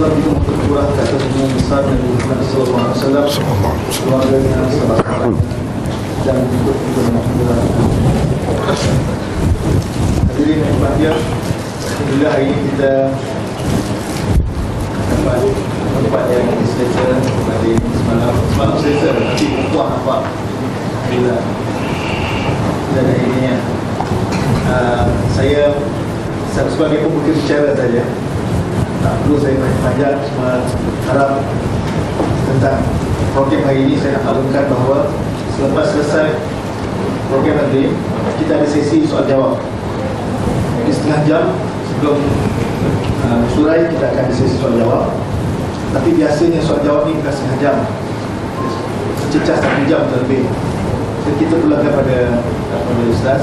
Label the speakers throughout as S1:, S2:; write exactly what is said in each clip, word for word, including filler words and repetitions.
S1: salam itu tercurah ke atas semua besar Nabi Muhammad sallallahu alaihi wasallam, keluarganya, sahabat-sahabatnya, dan ikut juga Alhamdulillah. Hadirin yang berbahagia, alhamdulillah hari ini kita dapat tempat yang selesa pada semalam. Semalam selesa, tapi puan nampak. Alhamdulillah. Dan hari ini ya, uh, saya sebagai pembuka bicara saja, tak perlu saya panjang, cuma harap tentang program hari ini saya nak maklumkan bahawa selepas selesai program nanti kita ada sesi soal jawab. Jadi setengah jam sebelum uh, surai kita akan ada sesi soal jawab. Tapi biasanya soal jawab ni bukan setengah jam, sececah satu jam terlebih. Jadi kita pulangkan pada pada Ustaz.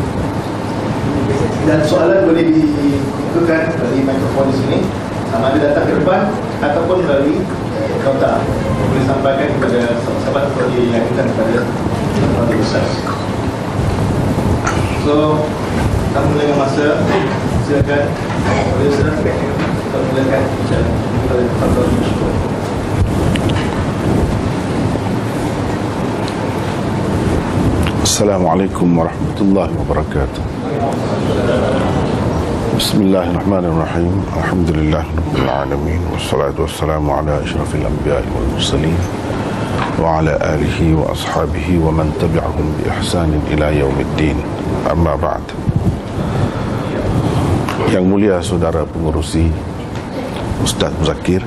S1: Dan soalan boleh dibukakan dari mikrofon di sini, sama ada datang ke depan ataupun melalui kaunter. Boleh sampaikan kepada sahabat atau dilakukan kepada kepada Ustaz. So, kita mula dengan masa. Silakan boleh Ustaz kita mulakan bicara kepada sahabat bersyukur.
S2: Assalamualaikum warahmatullahi wabarakatuh. Bismillahirrahmanirrahim. Alhamdulillahirabbil alamin wassalatu wassalamu ala asyrafil anbiya'i wal mursalin wa ala alihi wa ashabihi wa man tabi'ahum bi ihsanin ila yaumiddin. Amma ba'd. Yang mulia saudara pengurusi, Ustaz Muzakir,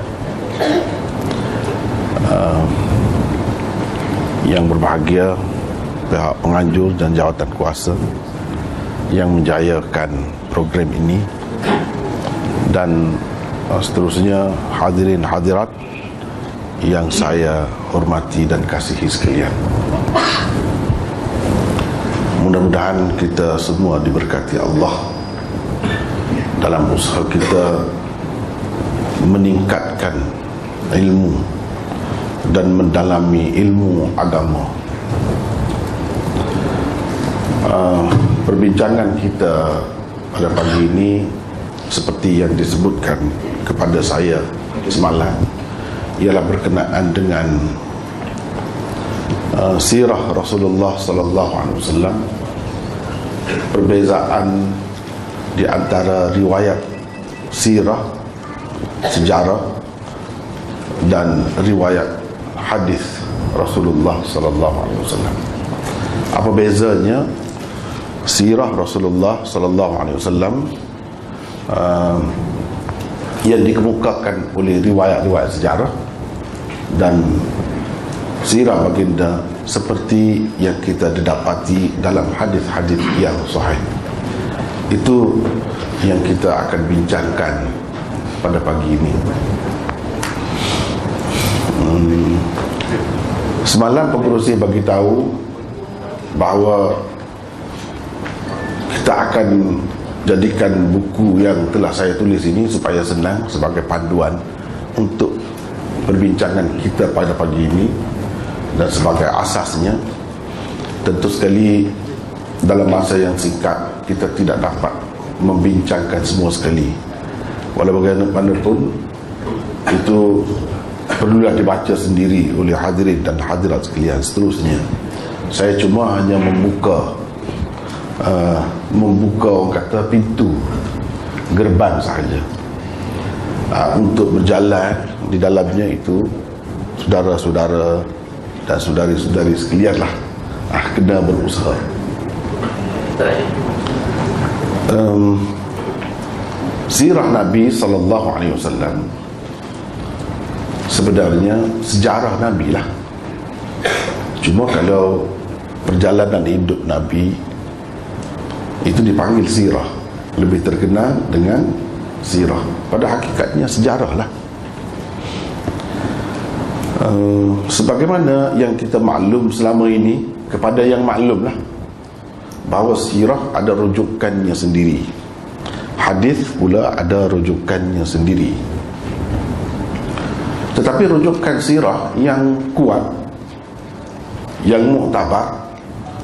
S2: uh, yang berbahagia pihak penganjur dan jawatan kuasa yang menjayakan program ini, dan uh, seterusnya hadirin hadirat yang saya hormati dan kasihi sekalian. Mudah-mudahan kita semua diberkati Allah dalam usaha kita meningkatkan ilmu dan mendalami ilmu agama. Uh, perbincangan kita pada pagi ini seperti yang disebutkan kepada saya semalam ialah berkenaan dengan uh, sirah Rasulullah sallallahu alaihi wasallam, perbezaan di antara riwayat sirah sejarah dan riwayat hadis Rasulullah sallallahu alaihi wasallam. Apa bezanya sirah Rasulullah sallallahu alaihi wasallam uh, yang dikemukakan oleh riwayat-riwayat sejarah dan sirah baginda seperti yang kita dapati dalam hadis-hadis yang sahih. Itu yang kita akan bincangkan pada pagi ini. Hmm. Semalam pengurusi bagi tahu bahawa kita akan jadikan buku yang telah saya tulis ini supaya senang sebagai panduan untuk perbincangan kita pada pagi ini, dan sebagai asasnya tentu sekali dalam masa yang singkat kita tidak dapat membincangkan semua sekali. Walau bagaimanapun itu perlulah dibaca sendiri oleh hadirin dan hadirat sekalian seterusnya. Saya cuma hanya membuka uh, membuka orang kata pintu gerbang sahaja uh, untuk berjalan di dalamnya itu saudara-saudara dan saudari-saudari sekalian lah uh, kena berusaha. Um, sirah Nabi sallallahu alaihi wasallam sebenarnya sejarah Nabi lah. Cuma kalau perjalanan hidup Nabi itu dipanggil sirah, lebih terkenal dengan sirah. Pada hakikatnya sejarah lah. Uh, sebagaimana yang kita maklum selama ini, kepada yang maklum lah bahawa sirah ada rujukannya sendiri, hadis pula ada rujukannya sendiri. Tetapi rujukan sirah yang kuat, yang muktabar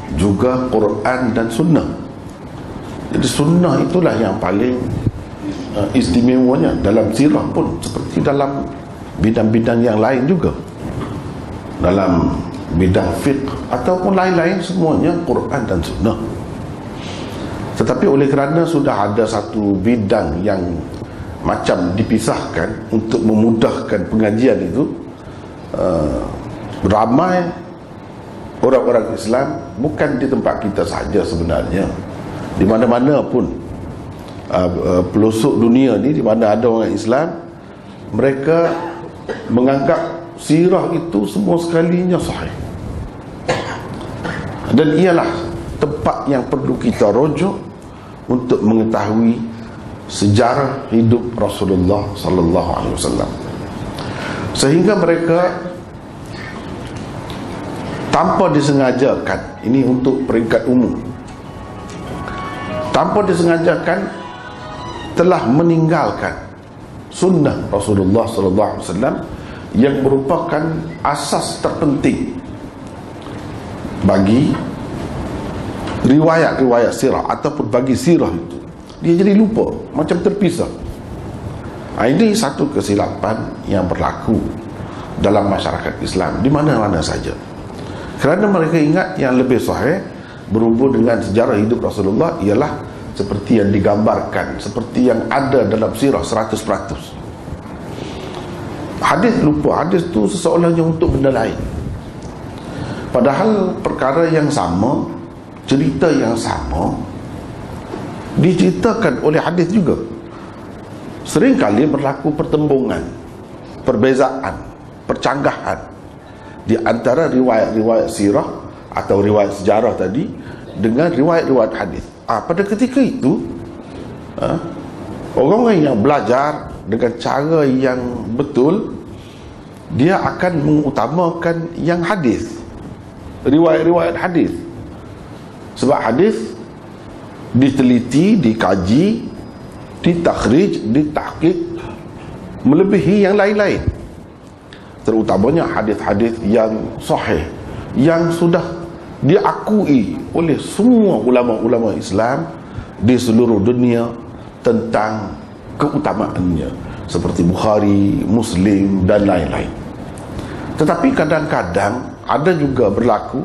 S2: juga Quran dan Sunnah. Jadi Sunnah itulah yang paling uh, istimewanya dalam sirah pun seperti dalam bidang-bidang yang lain juga, dalam bidang fiqh ataupun lain-lain, semuanya Quran dan Sunnah. Tetapi oleh kerana sudah ada satu bidang yang macam dipisahkan untuk memudahkan pengajian itu, uh, ramai orang-orang Islam, bukan di tempat kita saja sebenarnya, di mana-mana pun uh, uh, pelosok dunia ni, di mana ada orang Islam, mereka menganggap sirah itu semua sekalinya sahih, dan ialah tempat yang perlu kita rujuk untuk mengetahui sejarah hidup Rasulullah sallallahu alaihi wasallam, sehingga mereka tanpa disengajakan, ini untuk peringkat umum, tanpa disengajakan telah meninggalkan sunnah Rasulullah sallallahu alaihi wasallam yang merupakan asas terpenting bagi riwayat-riwayat sirah ataupun bagi sirah itu. Dia jadi lupa, macam terpisah. Ha, ini satu kesilapan yang berlaku dalam masyarakat Islam di mana-mana saja, kerana mereka ingat yang lebih sahih berhubung dengan sejarah hidup Rasulullah ialah seperti yang digambarkan, seperti yang ada dalam sirah seratus peratus. Hadis lupa, hadis tu seseolahnya untuk benda lain, padahal perkara yang sama, cerita yang sama diceritakan oleh hadis juga. Seringkali berlaku pertembungan, perbezaan, percanggahan di antara riwayat-riwayat sirah atau riwayat sejarah tadi dengan riwayat-riwayat hadis. Ah, pada ketika itu, ah, orang yang belajar dengan cara yang betul, dia akan mengutamakan yang hadis, riwayat-riwayat hadis. Sebab hadis diteliti, dikaji, ditakhrij, ditahqiq melebihi yang lain-lain, terutamanya hadis-hadis yang sahih, yang sudah diakui oleh semua ulama-ulama Islam di seluruh dunia tentang keutamaannya, seperti Bukhari, Muslim dan lain-lain. Tetapi kadang-kadang ada juga berlaku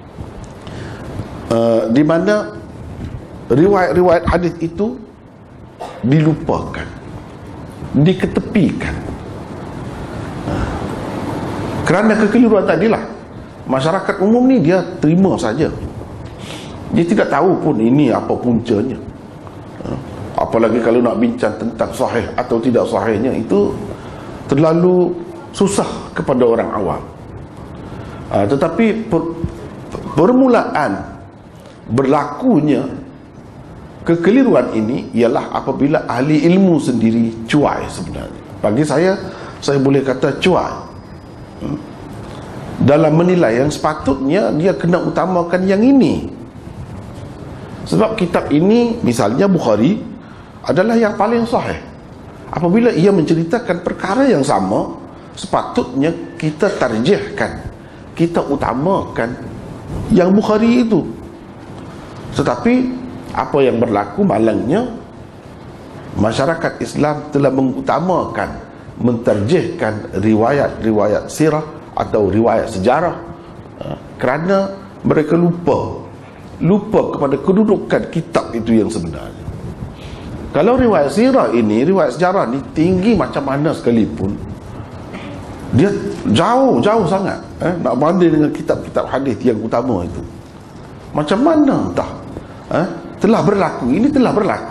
S2: Uh, di mana riwayat-riwayat hadis itu dilupakan, diketepikan, uh, kerana kekeliruan tadilah. Masyarakat umum ni dia terima saja, dia tidak tahu pun ini apa puncanya. uh, apalagi kalau nak bincang tentang sahih atau tidak sahihnya, itu terlalu susah kepada orang awam. uh, tetapi per, permulaan berlakunya kekeliruan ini ialah apabila ahli ilmu sendiri cuai sebenarnya. Bagi saya, saya boleh kata cuai hmm? dalam menilai yang sepatutnya dia kena utamakan yang ini. Sebab kitab ini, misalnya Bukhari, adalah yang paling sahih. Apabila ia menceritakan perkara yang sama, sepatutnya kita tarjihkan, kita utamakan yang Bukhari itu. Tetapi apa yang berlaku malangnya, masyarakat Islam telah mengutamakan, menterjihkan riwayat-riwayat sirah atau riwayat sejarah, kerana mereka lupa lupa kepada kedudukan kitab itu yang sebenarnya. Kalau riwayat sirah ini, riwayat sejarah ni tinggi macam mana sekalipun, dia jauh-jauh sangat eh, nak banding dengan kitab-kitab hadis yang utama itu. Macam mana entah eh, telah berlaku, ini telah berlaku.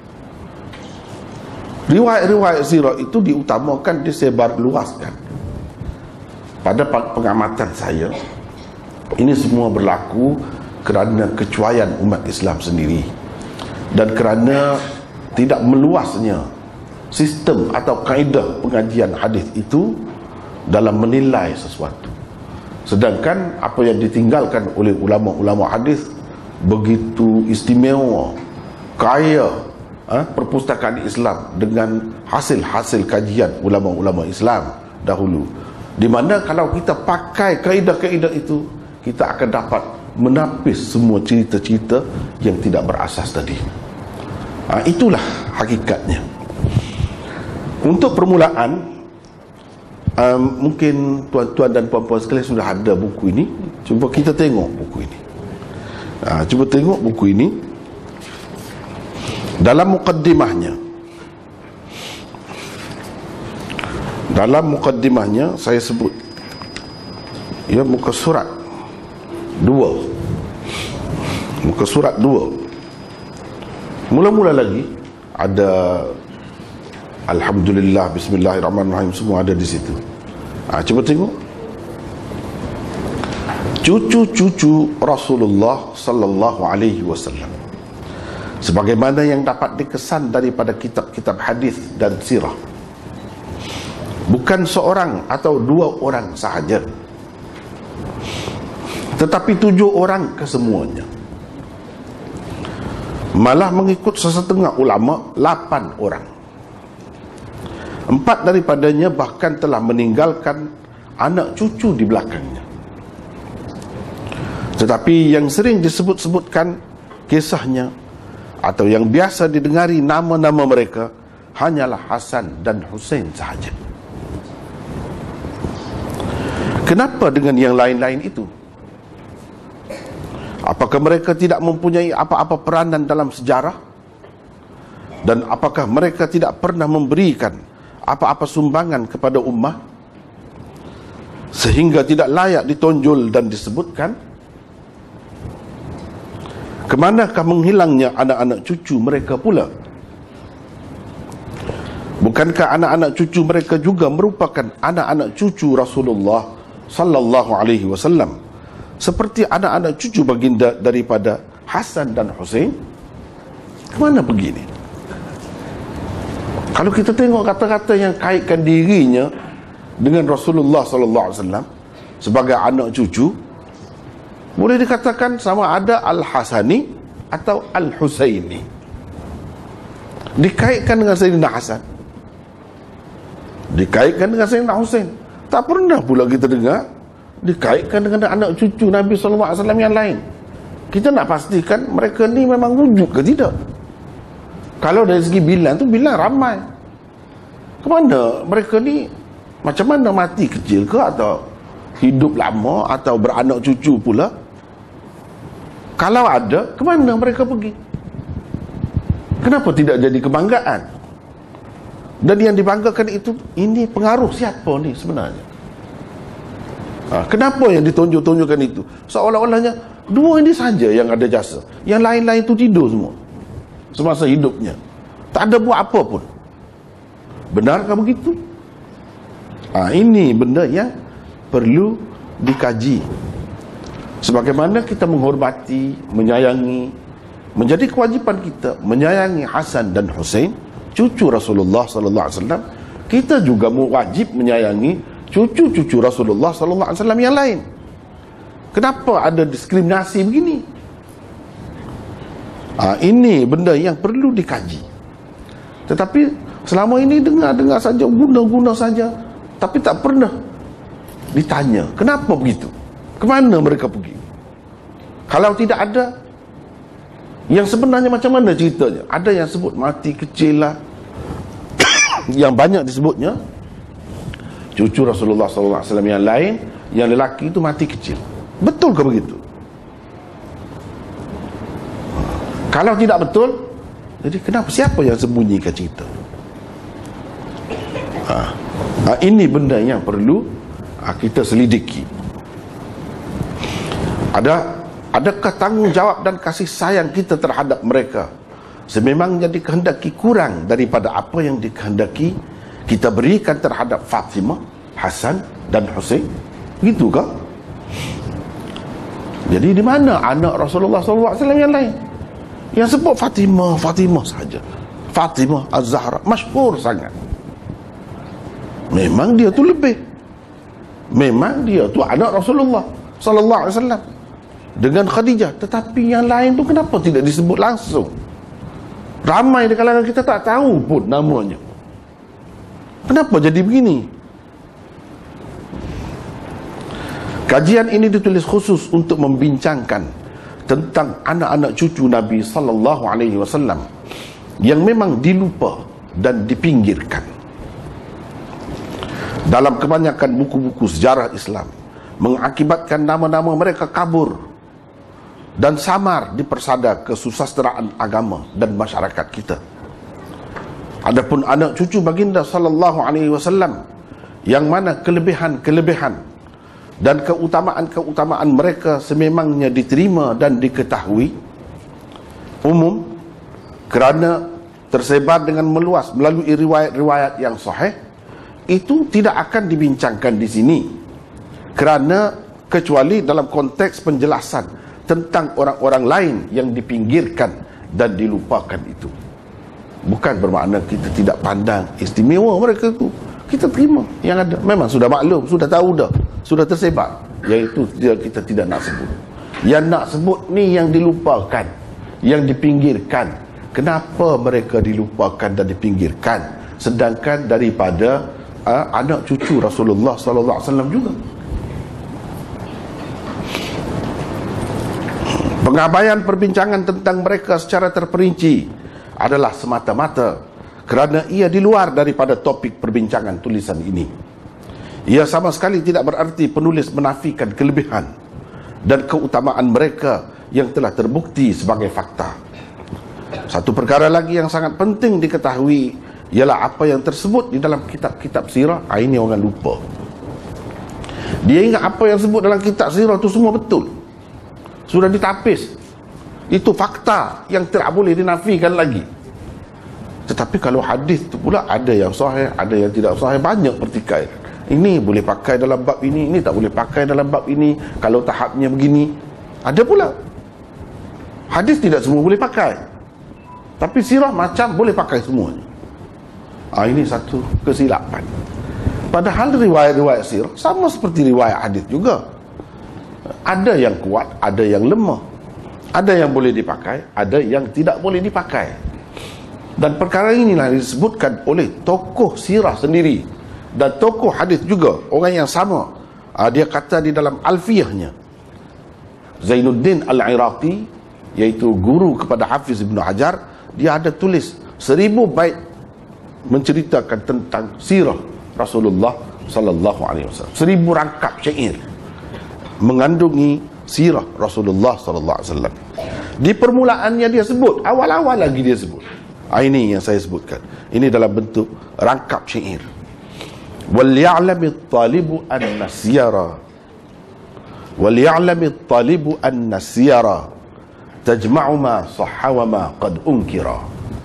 S2: Riwayat-riwayat sirah itu diutamakan, disebar luaskan. Pada pengamatan saya, ini semua berlaku kerana kecuaian umat Islam sendiri, dan kerana tidak meluasnya sistem atau kaedah pengajian hadis itu dalam menilai sesuatu. Sedangkan apa yang ditinggalkan oleh ulama-ulama hadis begitu istimewa, kaya eh, perpustakaan Islam dengan hasil-hasil kajian ulama-ulama Islam dahulu, di mana kalau kita pakai kaedah-kaedah itu, kita akan dapat menapis semua cerita-cerita yang tidak berasas tadi. Ha, itulah hakikatnya. Untuk permulaan, um, mungkin tuan-tuan dan puan-puan sekalian sudah ada buku ini. Cuba kita tengok buku ini. Ha, cuba tengok buku ini. Dalam mukaddimahnya, dalam mukaddimahnya saya sebut, ya, muka surat dua, muka surat dua, mula-mula lagi ada Alhamdulillah, Bismillahirrahmanirrahim, semua ada di situ. Ha, cuba tengok. Cucu-cucu Rasulullah sallallahu alaihi wasallam, sebagaimana yang dapat dikesan daripada kitab-kitab hadis dan sirah, bukan seorang atau dua orang sahaja, tetapi tujuh orang kesemuanya. Malah mengikut sesetengah ulama, lapan orang. Empat daripadanya bahkan telah meninggalkan anak cucu di belakangnya. Tetapi yang sering disebut-sebutkan kisahnya, atau yang biasa didengari nama-nama mereka, hanyalah Hasan dan Husain sahaja. Kenapa dengan yang lain-lain itu? Apakah mereka tidak mempunyai apa-apa peranan dalam sejarah? Dan apakah mereka tidak pernah memberikan apa-apa sumbangan kepada ummah sehingga tidak layak ditonjol dan disebutkan? Kemanakah menghilangnya anak-anak cucu mereka pula? Bukankah anak-anak cucu mereka juga merupakan anak-anak cucu Rasulullah sallallahu alaihi wasallam, seperti anak-anak cucu baginda daripada Hasan dan Husain? Kemana begini? Kalau kita tengok kata-kata yang kaitkan dirinya dengan Rasulullah sallallahu alaihi wasallam sebagai anak cucu, boleh dikatakan sama ada Al-Hasani atau Al-Husaini. Dikaitkan dengan Sayyidina Hasan, dikaitkan dengan Sayyidina Husain. Tak pernah pula kita dengar dikaitkan dengan anak cucu Nabi sallallahu alaihi wasallam yang lain. Kita nak pastikan mereka ni memang wujud ke tidak. Kalau dari segi bilang tu, bilang ramai. Kemana mereka ni? Macam mana mati kecil ke, atau hidup lama, atau beranak cucu pula? Kalau ada, kemana mereka pergi? Kenapa tidak jadi kebanggaan? Dan yang dibanggakan itu, ini pengaruh siapa ni sebenarnya? Ha, kenapa yang ditunjuk-tunjukkan itu? Seolah-olahnya dua ini saja yang ada jasa, yang lain-lain itu tidur semua semasa hidupnya, tak ada buat apa pun. Benarkah begitu? Ha, ini benda yang perlu dikaji. Sebagaimana kita menghormati, menyayangi, menjadi kewajipan kita menyayangi Hasan dan Husain, cucu Rasulullah sallallahu alaihi wasallam, kita juga wajib menyayangi cucu-cucu Rasulullah sallallahu alaihi wasallam yang lain. Kenapa ada diskriminasi begini? Ha, ini benda yang perlu dikaji. Tetapi selama ini dengar-dengar saja, guna-guna saja, tapi tak pernah ditanya kenapa begitu, kemana mereka pergi. Kalau tidak ada yang sebenarnya macam mana ceritanya. Ada yang sebut mati kecil lah, yang banyak disebutnya cucu Rasulullah sallallahu alaihi wasallam yang lain, yang lelaki itu mati kecil. Betul ke begitu? Kalau tidak betul, jadi kenapa, siapa yang sembunyikan cerita? Ha. Ha, ini benda yang perlu ha, kita selidiki. Ada adakah tanggungjawab dan kasih sayang kita terhadap mereka sememangnya dikehendaki kurang daripada apa yang dikehendaki kita berikan terhadap Fatimah, Hasan dan Husain? Gitu kah? Jadi di mana anak Rasulullah sallallahu alaihi wasallam yang lain? Yang sebut Fatimah, Fatimah saja. Fatimah Az-Zahra, masyhur sangat. Memang dia tu lebih. Memang dia tu anak Rasulullah sallallahu alaihi wasallam dengan Khadijah. Tetapi yang lain tu kenapa tidak disebut langsung? Ramai di kalangan kita tak tahu pun namanya. Kenapa jadi begini? Kajian ini ditulis khusus untuk membincangkan tentang anak-anak cucu Nabi sallallahu alaihi wasallam yang memang dilupa dan dipinggirkan. dalam kebanyakan buku-buku sejarah Islam, mengakibatkan nama-nama mereka kabur dan samar di persada kesusasteraan agama dan masyarakat kita. Adapun anak cucu baginda sallallahu alaihi wasallam, yang mana kelebihan-kelebihan dan keutamaan-keutamaan mereka sememangnya diterima dan diketahui umum kerana tersebar dengan meluas melalui riwayat-riwayat yang sahih, itu tidak akan dibincangkan di sini, kerana kecuali dalam konteks penjelasan tentang orang-orang lain yang dipinggirkan dan dilupakan itu. Bukan bermakna kita tidak pandang istimewa mereka itu. Kita terima yang ada. Memang sudah maklum, sudah tahu dah, sudah tersebar. Yang itu kita tidak nak sebut. Yang nak sebut ni yang dilupakan, yang dipinggirkan. Kenapa mereka dilupakan dan dipinggirkan? Sedangkan daripada uh, anak cucu Rasulullah sallallahu alaihi wasallam juga. Pengabaian perbincangan tentang mereka secara terperinci adalah semata-mata kerana ia di luar daripada topik perbincangan tulisan ini. Ia sama sekali tidak berarti penulis menafikan kelebihan dan keutamaan mereka yang telah terbukti sebagai fakta. Satu perkara lagi yang sangat penting diketahui ialah apa yang tersebut di dalam kitab-kitab sirah. Ah, ini orang lupa. Dia ingat apa yang sebut dalam kitab sirah itu semua betul, sudah ditapis. Itu fakta yang tidak boleh dinafikan lagi. Tetapi kalau hadis itu pula ada yang sahih, ada yang tidak sahih, banyak pertikaian. Ini boleh pakai dalam bab ini, ini tak boleh pakai dalam bab ini, kalau tahapnya begini. Ada pula hadis tidak semua boleh pakai, tapi sirah macam boleh pakai semuanya. Ah, ini satu kesilapan. Padahal riwayat-riwayat sirah sama seperti riwayat hadis juga. Ada yang kuat, ada yang lemah. Ada yang boleh dipakai, ada yang tidak boleh dipakai. Dan perkara inilah disebutkan oleh tokoh sirah sendiri dan tokoh hadis juga, orang yang sama. Ah, dia kata di dalam Alfiyahnya, Zainuddin Al-Iraqi, iaitu guru kepada Hafiz Ibn Hajar, dia ada tulis seribu bait menceritakan tentang sirah Rasulullah sallallahu alaihi wasallam. Seribu rangkap syair mengandungi sirah Rasulullah sallallahu alaihi wasallam. Di permulaannya dia sebut, awal-awal lagi dia sebut. Ah, ini yang saya sebutkan. Ini dalam bentuk rangkap syair. Wal ya'lamit talibu an-nasyara. Wal ya'lamit talibu an-nasyara tajma'u ma sahha wa ma qad unkira.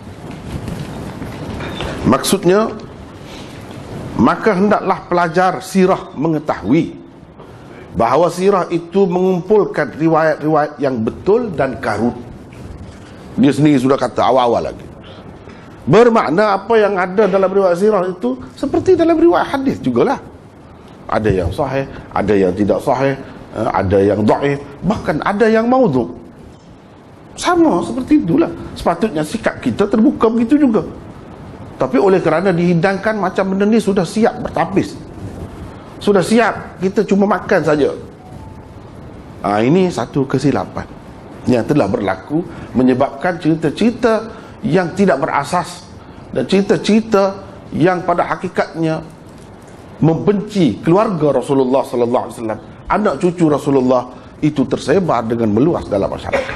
S2: Maksudnya, maka hendaklah pelajar sirah mengetahui bahawa sirah itu mengumpulkan riwayat-riwayat yang betul dan karut. Dia sendiri sudah kata awal-awal lagi. Bermakna apa yang ada dalam riwayat sirah itu seperti dalam riwayat hadis jugalah. Ada yang sahih, ada yang tidak sahih, ada yang dhaif, bahkan ada yang maudhu'. Sama seperti itulah. Sepatutnya sikap kita terbuka begitu juga. Tapi oleh kerana dihidangkan macam benda ni sudah siap bertapis, sudah siap, kita cuma makan saja. Ah, ini satu kesilapan yang telah berlaku, menyebabkan cerita-cerita yang tidak berasas dan cerita-cerita yang pada hakikatnya membenci keluarga Rasulullah sallallahu alaihi wasallam, anak cucu Rasulullah, itu tersebar dengan meluas dalam masyarakat.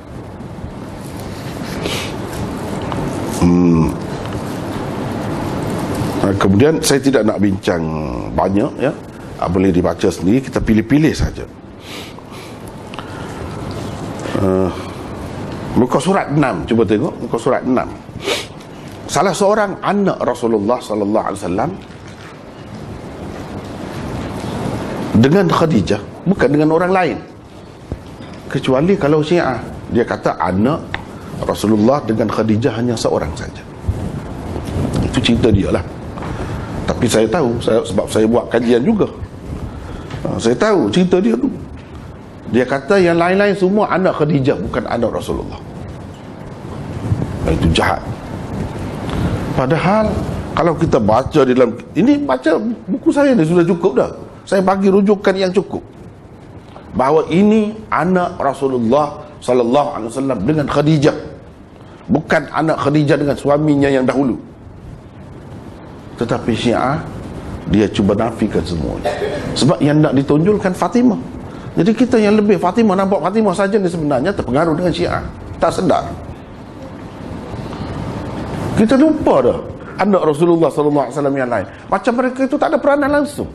S2: Hmm. Kemudian saya tidak nak bincang banyak, ya, boleh dibaca sendiri, kita pilih-pilih saja. Uh, muka surat enam, cuba tengok muka surat enam. Salah seorang anak Rasulullah sallallahu alaihi wasallam dengan Khadijah, bukan dengan orang lain, kecuali kalau Syiah, dia kata anak Rasulullah dengan Khadijah hanya seorang saja. Itu cerita dia lah. Tapi saya tahu, saya, sebab saya buat kajian juga, saya tahu cerita dia tu. Dia kata yang lain-lain semua anak Khadijah, bukan anak Rasulullah. Itu jahat. Padahal kalau kita baca di dalam ini, baca buku saya ni sudah cukup dah. Saya bagi rujukan yang cukup bahawa ini anak Rasulullah sallallahu alaihi wasallam dengan Khadijah, bukan anak Khadijah dengan suaminya yang dahulu. Tetapi Syiah dia cuba nafikan semuanya. Sebab yang nak ditonjolkan Fatimah. Jadi kita yang lebih Fatimah, nampak Fatimah saja ni sebenarnya terpengaruh dengan Syiah, tak sedar. Kita lupa dah anak Rasulullah sallallahu alaihi wasallam yang lain. Macam mereka itu tak ada peranan langsung.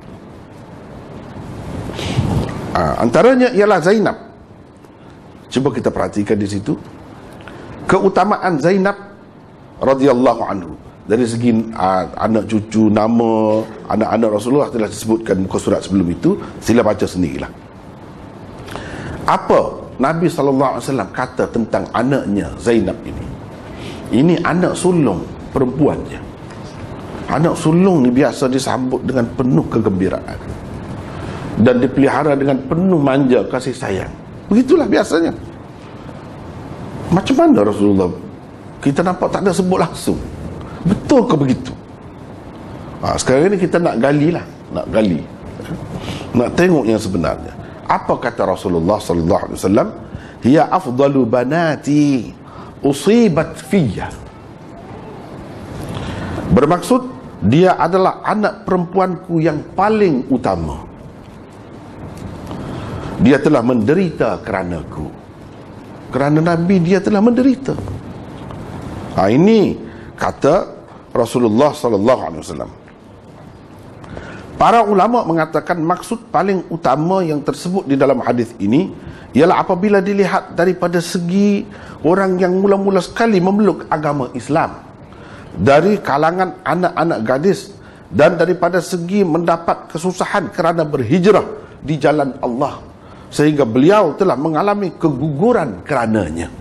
S2: Ha, antaranya ialah Zainab. Cuba kita perhatikan di situ keutamaan Zainab radhiyallahu anhu. Dari segi uh, anak cucu, nama anak-anak Rasulullah telah disebutkan muka surat sebelum itu. Sila baca sendirilah. Apa Nabi sallallahu alaihi wasallam kata tentang anaknya Zainab ini? Ini anak sulung perempuannya. Anak sulung ni biasa disambut dengan penuh kegembiraan dan dipelihara dengan penuh manja kasih sayang. Begitulah biasanya. Macam mana Rasulullah? Kita nampak tak ada sebut langsung. Betul ke begitu? Ha, sekarang ini kita nak gali lah, nak gali, nak tengok yang sebenarnya. Apa kata Rasulullah sallallahu alaihi wasallam? Hiya afdalu banati usibat fiyya. Bermaksud dia adalah anak perempuanku yang paling utama. Dia telah menderita keranaku. Kerana Nabi dia telah menderita. Ha, ini kata Rasulullah sallallahu alaihi wasallam. Para ulama mengatakan maksud paling utama yang tersebut di dalam hadis ini ialah apabila dilihat daripada segi orang yang mula-mula sekali memeluk agama Islam, dari kalangan anak-anak gadis, dan daripada segi mendapat kesusahan kerana berhijrah di jalan Allah, sehingga beliau telah mengalami keguguran kerananya.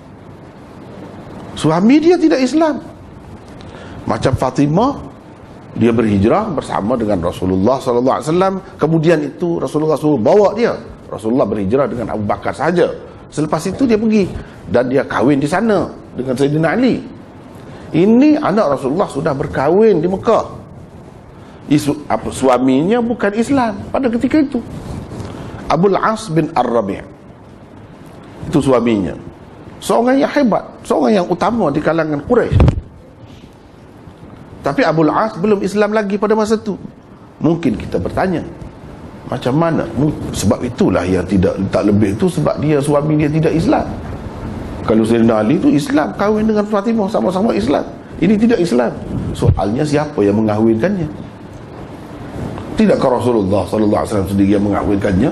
S2: Suami dia tidak Islam. Macam Fatimah, dia berhijrah bersama dengan Rasulullah sallallahu alaihi wasallam. Kemudian itu Rasulullah suruh bawa dia. Rasulullah berhijrah dengan Abu Bakar saja. Selepas itu dia pergi dan dia kahwin di sana dengan Sayyidina Ali. Ini anak Rasulullah sudah berkahwin di Mekah. Isu, apa, suaminya bukan Islam pada ketika itu. Abul As bin Ar-Rabi'. Itu suaminya. Seorang yang hebat, seorang yang utama di kalangan Quraisy. Tapi Abul As belum Islam lagi pada masa itu. Mungkin kita bertanya, macam mana? Sebab itulah yang tidak tak lebih itu, sebab dia suami dia tidak Islam. Kalau Sayyidina Ali itu Islam, kahwin dengan Fatimah, sama-sama Islam. Ini tidak Islam. Soalnya siapa yang mengahwinkannya? Tidakkah Rasulullah sallallahu alaihi wasallam sendiri yang mengahwinkannya?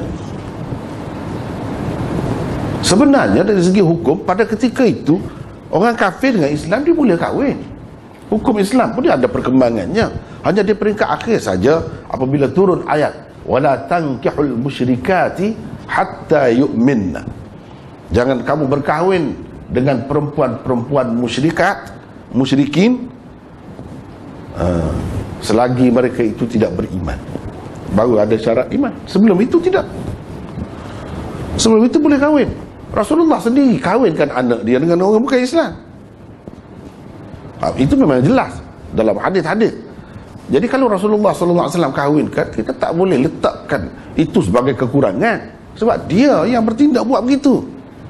S2: Sebenarnya dari segi hukum pada ketika itu, orang kafir dengan Islam dia boleh kahwin. Hukum Islam pun dia ada perkembangannya. Hanya di peringkat akhir saja apabila turun ayat wala tankihul musyrikati hatta yu'minna. Jangan kamu berkahwin dengan perempuan-perempuan musyrikat, musyrikin, uh, selagi mereka itu tidak beriman. Baru ada syarat iman. Sebelum itu tidak. Sebelum itu boleh kahwin. Rasulullah sendiri kahwinkan anak dia dengan orang bukan Islam. Ha, itu memang jelas dalam hadis-hadis. Jadi kalau Rasulullah sallallahu alaihi wasallam kahwinkan, kita tak boleh letakkan itu sebagai kekurangan, sebab dia yang bertindak buat begitu.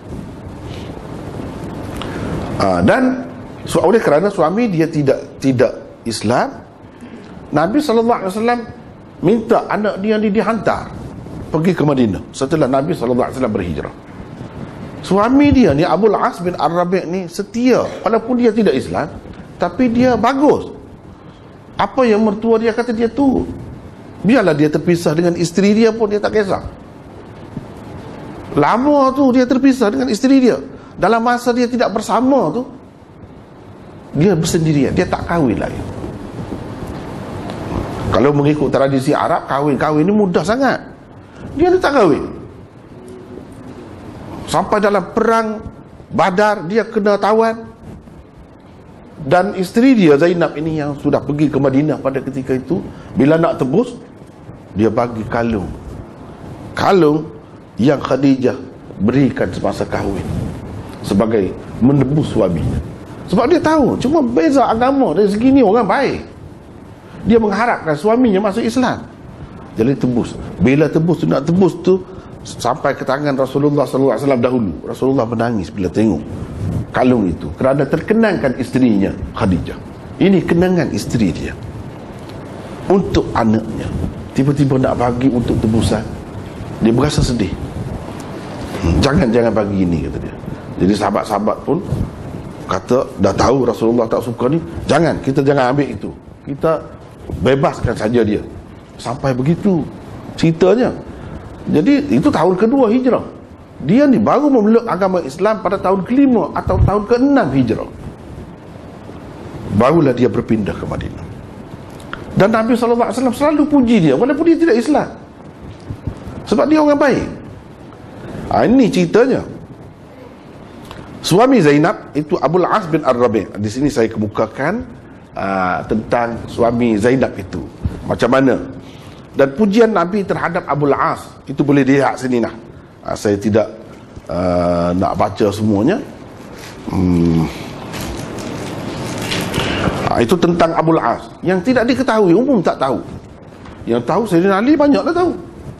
S2: Ha, dan so, oleh kerana suami dia tidak tidak Islam, Nabi sallallahu alaihi wasallam minta anak dia ni dihantar pergi ke Madinah setelah Nabi sallallahu alaihi wasallam berhijrah. Suami dia ni Abul As bin Ar-Rabi' ni setia, walaupun dia tidak Islam, tapi dia bagus. Apa yang mertua dia kata dia tu, biarlah dia terpisah dengan isteri dia pun dia tak kisah. Lama tu dia terpisah dengan isteri dia. Dalam masa dia tidak bersama tu, dia bersendirian, dia tak kahwin lagi. Kalau mengikut tradisi Arab, kahwin-kahwin ni mudah sangat. Dia tak kahwin. Sampai dalam perang Badar dia kena tawan. Dan isteri dia Zainab ini yang sudah pergi ke Madinah pada ketika itu, bila nak tebus, dia bagi kalung. Kalung yang Khadijah berikan semasa kahwin sebagai menebus suaminya. Sebab dia tahu cuma beza agama dari segi ni orang baik. Dia mengharapkan suaminya masuk Islam. Jadi tebus. Bila tebus tu, nak tebus tu sampai ke tangan Rasulullah sallallahu alaihi wasallam dahulu. Rasulullah menangis bila tengok kalung itu, kerana terkenangkan isterinya Khadijah. Ini kenangan isteri dia. untuk anaknya, tiba-tiba nak bagi untuk tebusan, dia berasa sedih. hmm, Jangan jangan bagi ini, kata dia. Jadi sahabat-sahabat pun kata, dah tahu Rasulullah tak suka ni, jangan, kita jangan ambil itu, kita bebaskan saja dia. Sampai begitu ceritanya. Jadi itu tahun kedua hijrah. Dia ni baru memeluk agama Islam pada tahun kelima atau tahun keenam hijrah. Barulah dia berpindah ke Madinah. Dan Nabi sallallahu alaihi wasallam selalu puji dia walaupun dia tidak Islam, sebab dia orang baik. ha, Ini ceritanya. Suami Zainab itu Abul As bin Ar-Rabi'. Di sini saya kemukakan uh, tentang suami Zainab itu macam mana. Dan pujian Nabi terhadap Abul As itu boleh dilihat sini nah. Ha, saya tidak uh, nak baca semuanya. hmm. ha, Itu tentang Abul As yang tidak diketahui, umum tak tahu. Yang tahu Sayyidina Ali banyaklah tahu.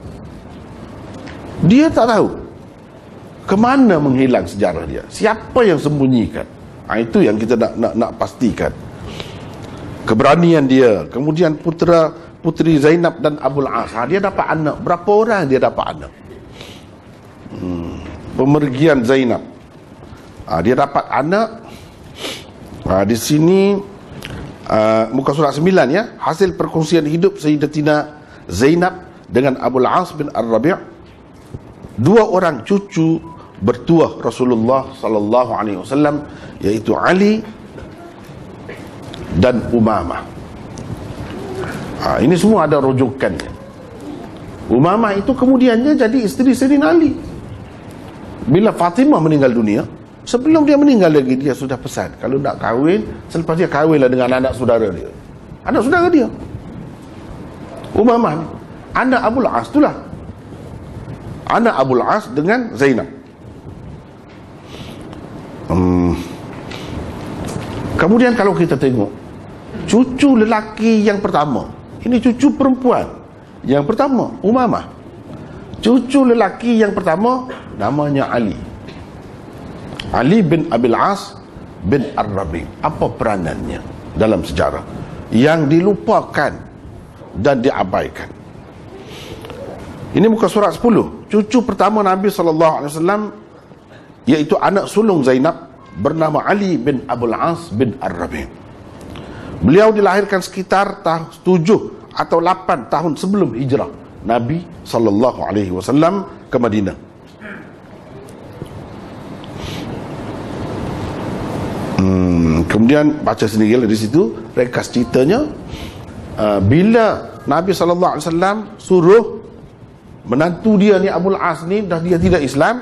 S2: Dia tak tahu kemana menghilang sejarah dia, siapa yang sembunyikan. ha, Itu yang kita nak, nak, nak pastikan. Keberanian dia. Kemudian putera puteri Zainab dan Abul As, ha, dia dapat anak. Berapa orang dia dapat anak? hmm. Pemergian Zainab, ha, dia dapat anak. ha, Di sini uh, muka surat sembilan ya. Hasil perkongsian hidup Sayyidatina Zainab dengan Abul As bin Ar-Rabi', dua orang cucu bertuah Rasulullah sallallahu alaihi wasallam, yaitu Ali dan Umamah. Ha, ini semua ada rujukannya. Umamah itu kemudiannya jadi isteri Sayyidina Ali. Bila Fatimah meninggal dunia, sebelum dia meninggal lagi, dia sudah pesan kalau nak kahwin, selepas dia kahwinlah dengan anak saudara dia, anak saudara dia Umamah ni, anak Abul As itulah, anak Abul As dengan Zainab. hmm. Kemudian kalau kita tengok cucu lelaki yang pertama, ini cucu perempuan yang pertama Umamah. Cucu lelaki yang pertama namanya Ali, Ali bin Abil As bin Ar-Rabi'. Apa peranannya dalam sejarah yang dilupakan dan diabaikan? Ini muka surat sepuluh. Cucu pertama Nabi sallallahu alaihi wasallam, iaitu anak sulung Zainab, bernama Ali bin Abul As bin Ar-Rabi'. Beliau dilahirkan sekitar tahun tujuh atau lapan tahun sebelum hijrah Nabi sallallahu alaihi wasallam ke Madinah. Hmm, kemudian baca sendirilah di situ ringkas ceritanya. Uh, bila Nabi sallallahu alaihi wasallam suruh menantu dia ni Abul As ni, dah dia tidak Islam,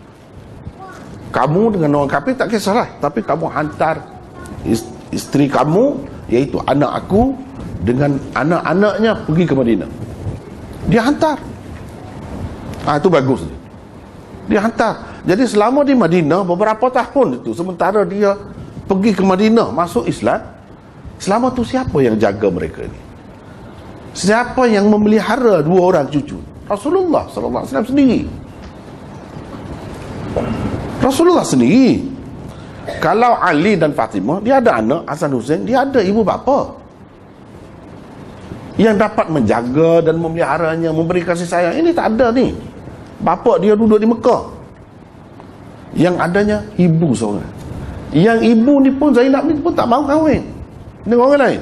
S2: kamu dengan orang kafir tak kisahlah, tapi kamu hantar isteri kamu, iaitu anak aku dengan anak-anaknya pergi ke Madinah. Dia hantar. Ah, itu bagus. Dia hantar. Jadi selama di Madinah beberapa tahun itu, sementara dia pergi ke Madinah masuk Islam, selama tu siapa yang jaga mereka ni? Siapa yang memelihara dua orang cucu? Rasulullah sallallahu alaihi wasallam sendiri. Rasulullah sendiri. Kalau Ali dan Fatimah, dia ada anak Hasan Hussein, dia ada ibu bapa yang dapat menjaga dan memeliharanya, memberi kasih sayang. Ini tak ada ni. Bapa dia duduk di Mekah, yang adanya ibu seorang. Yang ibu ni pun, Zainab ni pun tak mahu kahwin dengan orang lain.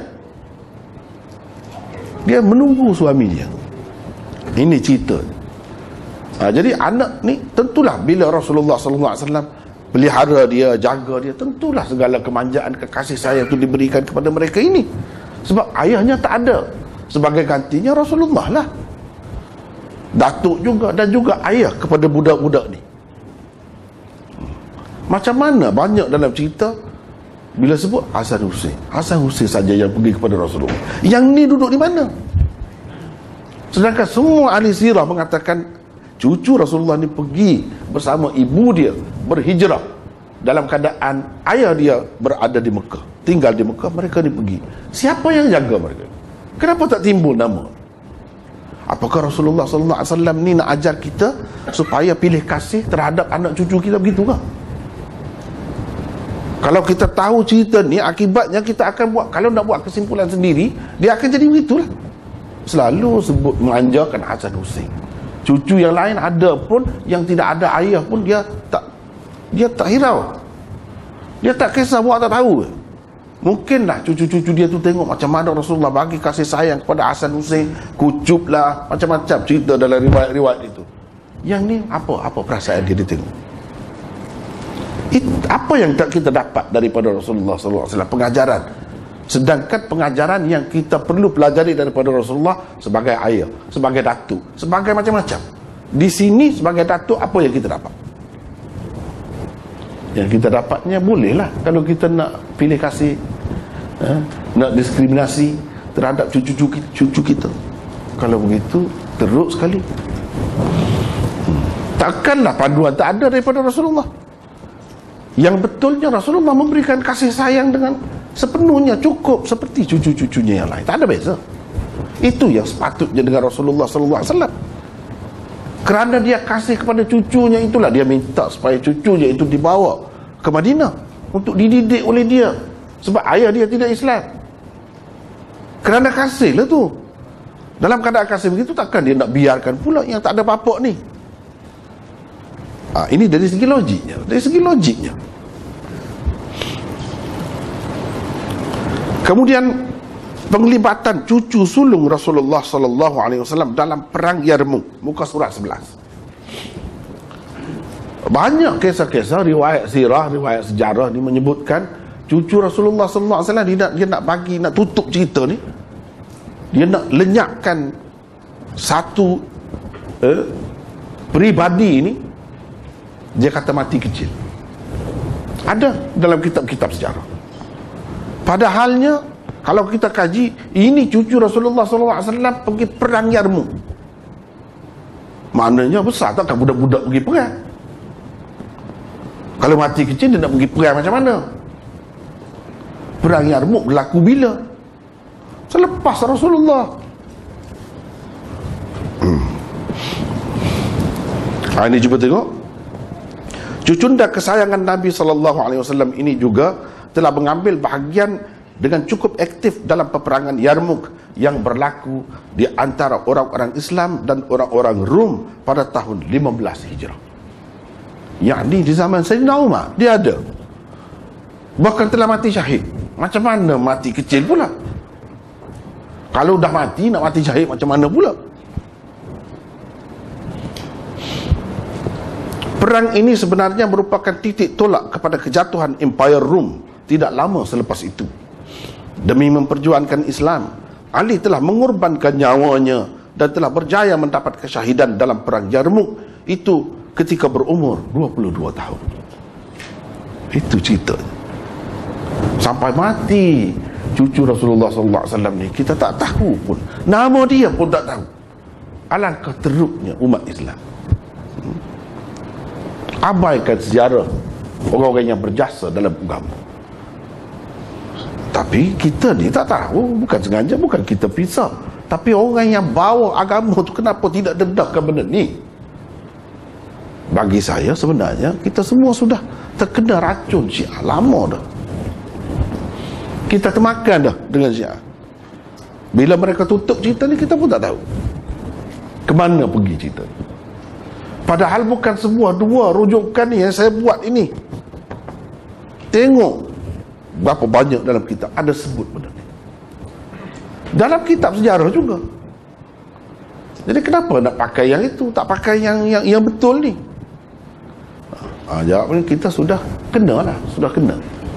S2: Dia menunggu suami dia. Ini cerita. Ha, jadi anak ni tentulah bila Rasulullah sallallahu alaihi wasallam pelihara dia, jaga dia, tentulah segala kemanjaan, kekasih sayang itu diberikan kepada mereka ini. Sebab ayahnya tak ada, sebagai gantinya Rasulullah lah. Datuk juga dan juga ayah kepada budak-budak ni. Macam mana banyak dalam cerita bila sebut Hasan Hussein, Hasan Hussein saja yang pergi kepada Rasulullah. Yang ni duduk di mana? Sedangkan semua ahli sirah mengatakan cucu Rasulullah ni pergi bersama ibu dia, berhijrah dalam keadaan ayah dia berada di Mekah, tinggal di Mekah, mereka ni pergi. Siapa yang jaga mereka? Kenapa tak timbul nama? Apakah Rasulullah sallallahu alaihi wasallam ni nak ajar kita supaya pilih kasih terhadap anak cucu kita, begitu ke? Kalau kita tahu cerita ni, akibatnya kita akan buat, kalau nak buat kesimpulan sendiri, dia akan jadi begitulah. selalu sebut melanjarkan Hasan Hussein. Cucu yang lain ada pun, yang tidak ada ayah pun dia tak dia tak hirau. Dia tak kisah, buat tak tahu. Mungkinlah cucu-cucu dia tu tengok macam mana Rasulullah bagi kasih sayang kepada Hasan Hussein, kucup lah, macam-macam cerita dalam riwayat-riwayat itu. Yang ni apa apa perasaan dia, dia tengok. It, apa yang tak kita dapat daripada Rasulullah sallallahu alaihi wasallam, pengajaran. Sedangkan pengajaran yang kita perlu pelajari daripada Rasulullah sebagai ayah, sebagai datuk, sebagai macam-macam. Di sini sebagai datuk, apa yang kita dapat? Yang kita dapatnya bolehlah kalau kita nak pilih kasih, eh, nak diskriminasi terhadap cucu-cucu cucu kita. Kalau begitu teruk sekali. hmm. Takkanlah panduan tak ada daripada Rasulullah. Yang betulnya Rasulullah memberikan kasih sayang dengan sepenuhnya, cukup seperti cucu-cucunya yang lain, tak ada beza. Itu yang sepatutnya dengan Rasulullah sallallahu alaihi wasallam. Kerana dia kasih kepada cucunya, itulah dia minta supaya cucunya itu dibawa ke Madinah untuk dididik oleh dia, sebab ayah dia tidak Islam. Kerana kasih lah tu. Dalam keadaan kasih begitu, takkan dia nak biarkan pula yang tak ada bapak ni. Ha, ini dari segi logiknya, dari segi logiknya. Kemudian penglibatan cucu sulung Rasulullah sallallahu alaihi wasallam dalam perang Yarmuk, muka surat sebelas. Banyak kisah-kisah riwayat sirah, riwayat sejarah ni menyebutkan cucu Rasulullah sallallahu alaihi wasallam dia nak, dia nak bagi, nak tutup cerita ni. Dia nak lenyapkan satu eh, peribadi ni. Dia kata mati kecil. Ada dalam kitab-kitab sejarah. Padahalnya kalau kita kaji, ini cucu Rasulullah sallallahu alaihi wasallam pergi perang Yarmuk. Maknanya besar, takkan budak-budak pergi perang. Kalau mati kecil, dia nak pergi perang macam mana? Perang Yarmuk berlaku bila? Selepas Rasulullah. hmm. Ha, ini cuba tengok. Cucunda kesayangan Nabi sallallahu alaihi wasallam ini juga telah mengambil bahagian dengan cukup aktif dalam peperangan Yarmuk yang berlaku di antara orang-orang Islam dan orang-orang Rum pada tahun lima belas Hijrah. Yakni di zaman Sayyidina Umar dia ada. Bahkan telah mati syahid. Macam mana mati kecil pula? Kalau dah mati, nak mati syahid macam mana pula? Perang ini sebenarnya merupakan titik tolak kepada kejatuhan Empire Rom tidak lama selepas itu. Demi memperjuangkan Islam, Ali telah mengorbankan nyawanya dan telah berjaya mendapat kesyahidan dalam perang Yarmuk itu ketika berumur dua puluh dua tahun. Itu cerita. Sampai mati cucu Rasulullah sallallahu alaihi wasallam ni, kita tak tahu pun, nama dia pun tak tahu. Alangkah teruknya umat Islam. Abaikan sejarah orang-orang yang berjasa dalam agama. Tapi kita ni tak tahu, bukan sengaja, bukan kita pisah, tapi orang yang bawa agama tu kenapa tidak dedahkan benda ni? Bagi saya sebenarnya kita semua sudah terkena racun Syiah lama dah. Kita termakan dah dengan Syiah. Bila mereka tutup cerita ni, kita pun tak tahu ke mana pergi cerita ni. Padahal bukan sebuah dua rujukan ni yang saya buat ini. Tengok berapa banyak dalam kitab ada sebut benda ni. Dalam kitab sejarah juga. Jadi kenapa nak pakai yang itu, tak pakai yang yang, yang betul ni? Ha, jawabnya kita sudah kena lah, sudah kena.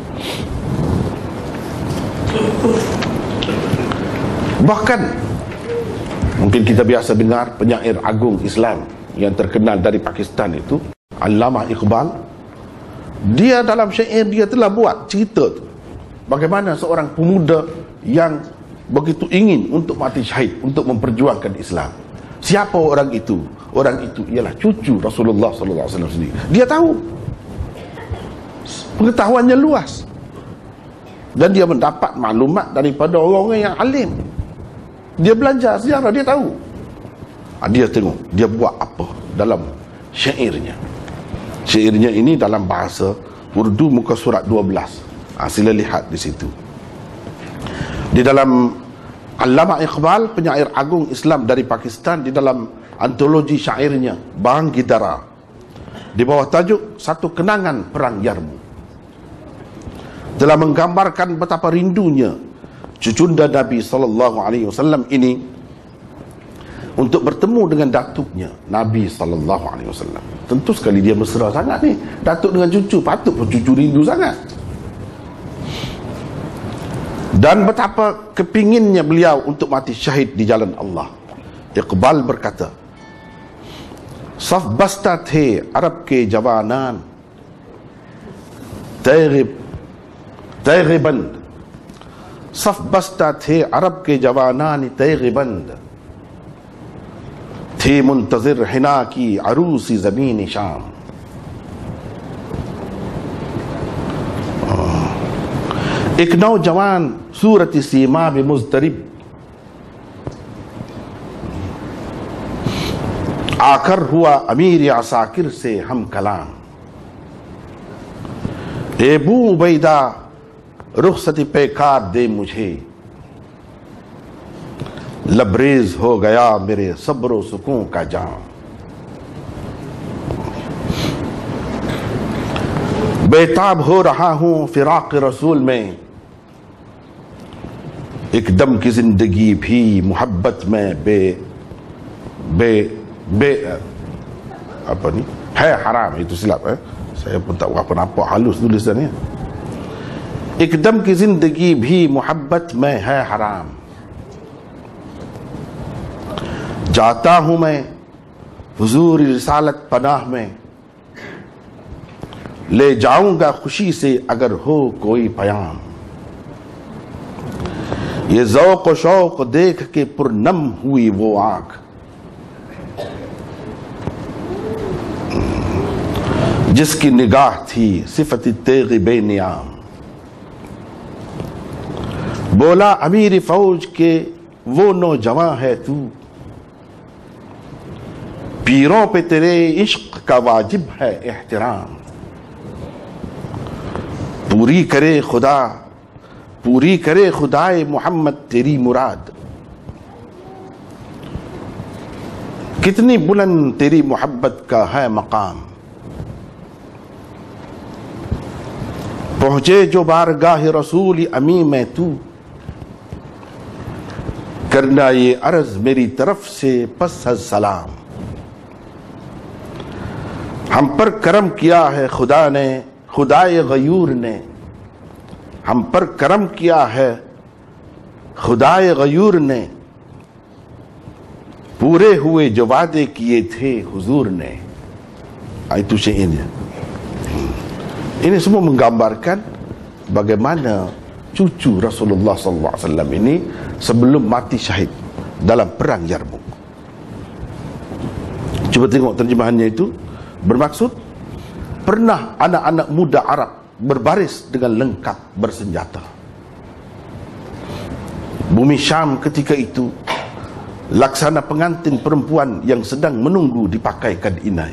S2: Bahkan mungkin kita biasa dengar penyair agung Islam yang terkenal dari Pakistan itu, Allamah Iqbal. Dia dalam syair dia telah buat cerita tu, bagaimana seorang pemuda yang begitu ingin untuk mati syahid untuk memperjuangkan Islam. Siapa orang itu? Orang itu ialah cucu Rasulullah sallallahu alaihi wasallam sendiri. Dia tahu, pengetahuannya luas, dan dia mendapat maklumat daripada orang-orang yang alim. Dia belajar sejarah, dia tahu. Dia tengok dia buat apa dalam syairnya. Syairnya ini dalam bahasa Urdu, muka surat dua belas. Ha, sila lihat di situ. Di dalam Allama Iqbal, penyair agung Islam dari Pakistan, di dalam antologi syairnya Bangidara, di bawah tajuk Satu Kenangan Perang Yarmouk, telah menggambarkan betapa rindunya cucunda Nabi sallallahu alaihi wasallam ini untuk bertemu dengan datuknya Nabi sallallahu alaihi wasallam. Tentu sekali dia mesra sangat ni, datuk dengan cucu, patut pun cucu rindu sangat. Dan betapa kepinginnya beliau untuk mati syahid di jalan Allah. Iqbal berkata, Saf basta the Arab ke javanan, Tayrib Tayriband. Saf basta the Arab ke javanan Tayriband, The muntazir hina ki arusi zamini Sham. एक नौजवान सूरत सीमा में मुजतरिब आकर हुआ अमीर असाकिर से हम कलाम। एबू उबैदा रुखसती पैकार दे मुझे, लबरेज हो गया मेरे सब्र सुकून का जाम। बेताब हो रहा हूं फिराक रसूल में, एक दम की जिंदगी भी मोहब्बत में बे बे बे apa ni hai haram, itu silap eh saya pun tak apa nampak halus tulisannya. एक दम की जिंदगी भी मोहब्बत में है हराम, जाता हूं मैं हुजूर रिसालत पनाह में, ले जाऊंगा खुशी से अगर हो कोई पयाम। ये ज़ौक़ शौक़ देख के पुरनम हुई वो आंख, जिसकी निगाह थी सिफत तेग़ बेनियाम। बोला अमीर फौज के वो नौजवान है तू, पीरों पे तेरे इश्क का वाजिब है एहतराम। पूरी करे खुदा पूरी करे खुदाए मोहम्मद तेरी मुराद, कितनी बुलंद तेरी मोहब्बत का है मकाम। पहुंचे जो बारगाह रसूल अमी में तू, करना ये अर्ज मेरी तरफ से पस सलाम। हम पर करम किया है खुदा ने, खुदाए गयूर ने, हम पर करम किया है खुदाए गयूर ने, पूरे हुए जो वादे किए थे हुजूर ने। Itu syairnya. Ini semua menggambarkan bagaimana cucu Rasulullah sallallahu alaihi wasallam ini sebelum mati syahid dalam perang Yarmouk. Cuba tengok terjemahannya itu. Bermaksud, pernah anak-anak muda Arab berbaris dengan lengkap bersenjata. Bumi Syam ketika itu laksana pengantin perempuan yang sedang menunggu dipakaikan inai.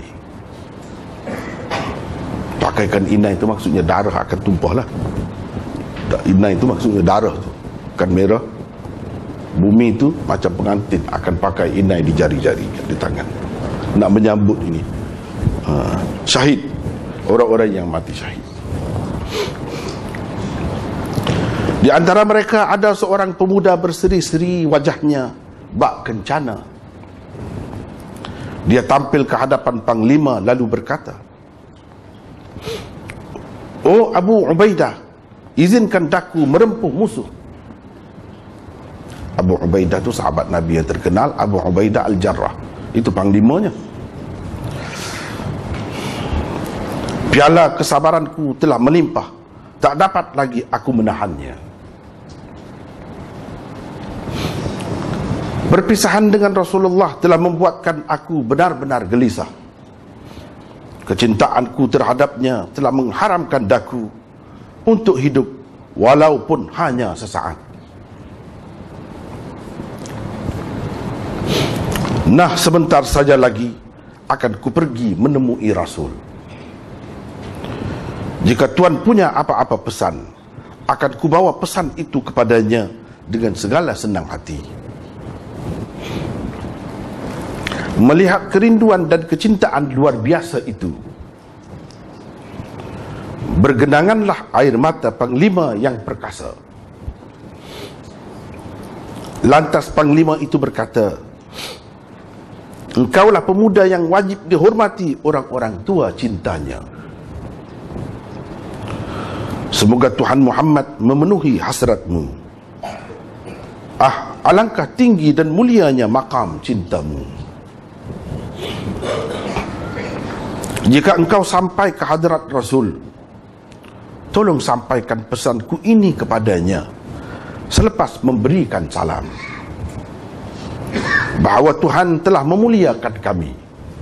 S2: Pakaikan inai itu maksudnya darah akan tumpah lah. Inai itu maksudnya darah tu, kan merah. Bumi itu macam pengantin akan pakai inai di jari-jari, di tangan, nak menyambut ini uh, syahid, orang-orang yang mati syahid. Di antara mereka ada seorang pemuda berseri-seri wajahnya bak kencana. Dia tampil ke hadapan panglima lalu berkata, "Oh Abu Ubaidah, izinkan daku merempuh musuh." Abu Ubaidah itu sahabat Nabi yang terkenal, Abu Ubaidah Al-Jarrah, itu panglimanya. Piala kesabaranku telah melimpah, tak dapat lagi aku menahannya. Perpisahan dengan Rasulullah telah membuatkan aku benar-benar gelisah. Kecintaanku terhadapnya telah mengharamkan daku untuk hidup walaupun hanya sesaat. Nah, sebentar saja lagi akan ku pergi menemui Rasul. Jika Tuan punya apa-apa pesan, akan ku bawa pesan itu kepadanya dengan segala senang hati. Melihat kerinduan dan kecintaan luar biasa itu, bergenanganlah air mata Panglima yang perkasa. Lantas Panglima itu berkata, engkaulah pemuda yang wajib dihormati orang-orang tua cintanya. Semoga Tuhan Muhammad memenuhi hasratmu. Ah, alangkah tinggi dan mulianya makam cintamu. Jika engkau sampai ke hadirat Rasul, tolong sampaikan pesanku ini kepadanya selepas memberikan salam, bahawa Tuhan telah memuliakan kami.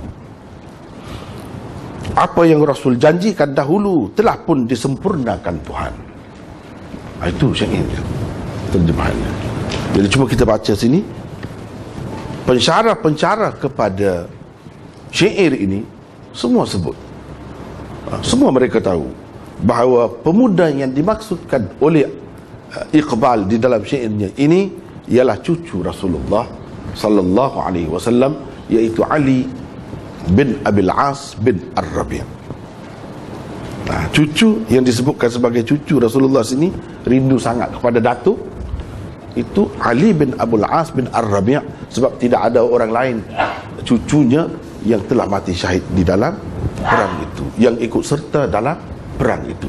S2: Apa yang Rasul janjikan dahulu telah pun disempurnakan Tuhan. Itu syairnya, terjemahannya. Jadi cuma kita baca sini, pensyarah-pensyarah kepada syair ini semua sebut, semua mereka tahu bahawa pemuda yang dimaksudkan oleh Iqbal di dalam syairnya ini ialah cucu Rasulullah sallallahu alaihi wasallam, iaitu Ali bin Abil As bin Ar-Rabi'. Nah, cucu yang disebutkan sebagai cucu Rasulullah sini rindu sangat kepada datuk, itu Ali bin Abul As bin Ar-Rabi', sebab tidak ada orang lain cucunya yang telah mati syahid di dalam perang itu, yang ikut serta dalam perang itu.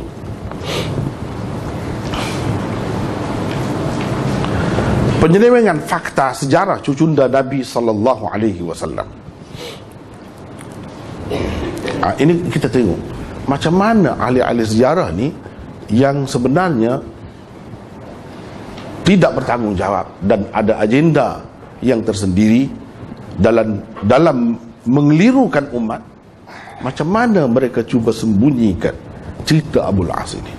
S2: Penyelewengan fakta sejarah cucunda Nabi sallallahu alaihi wasallam. Ha, ini kita tengok macam mana ahli-ahli sejarah ni yang sebenarnya tidak bertanggungjawab dan ada agenda yang tersendiri dalam dalam mengelirukan umat, macam mana mereka cuba sembunyikan cerita Abul As ini.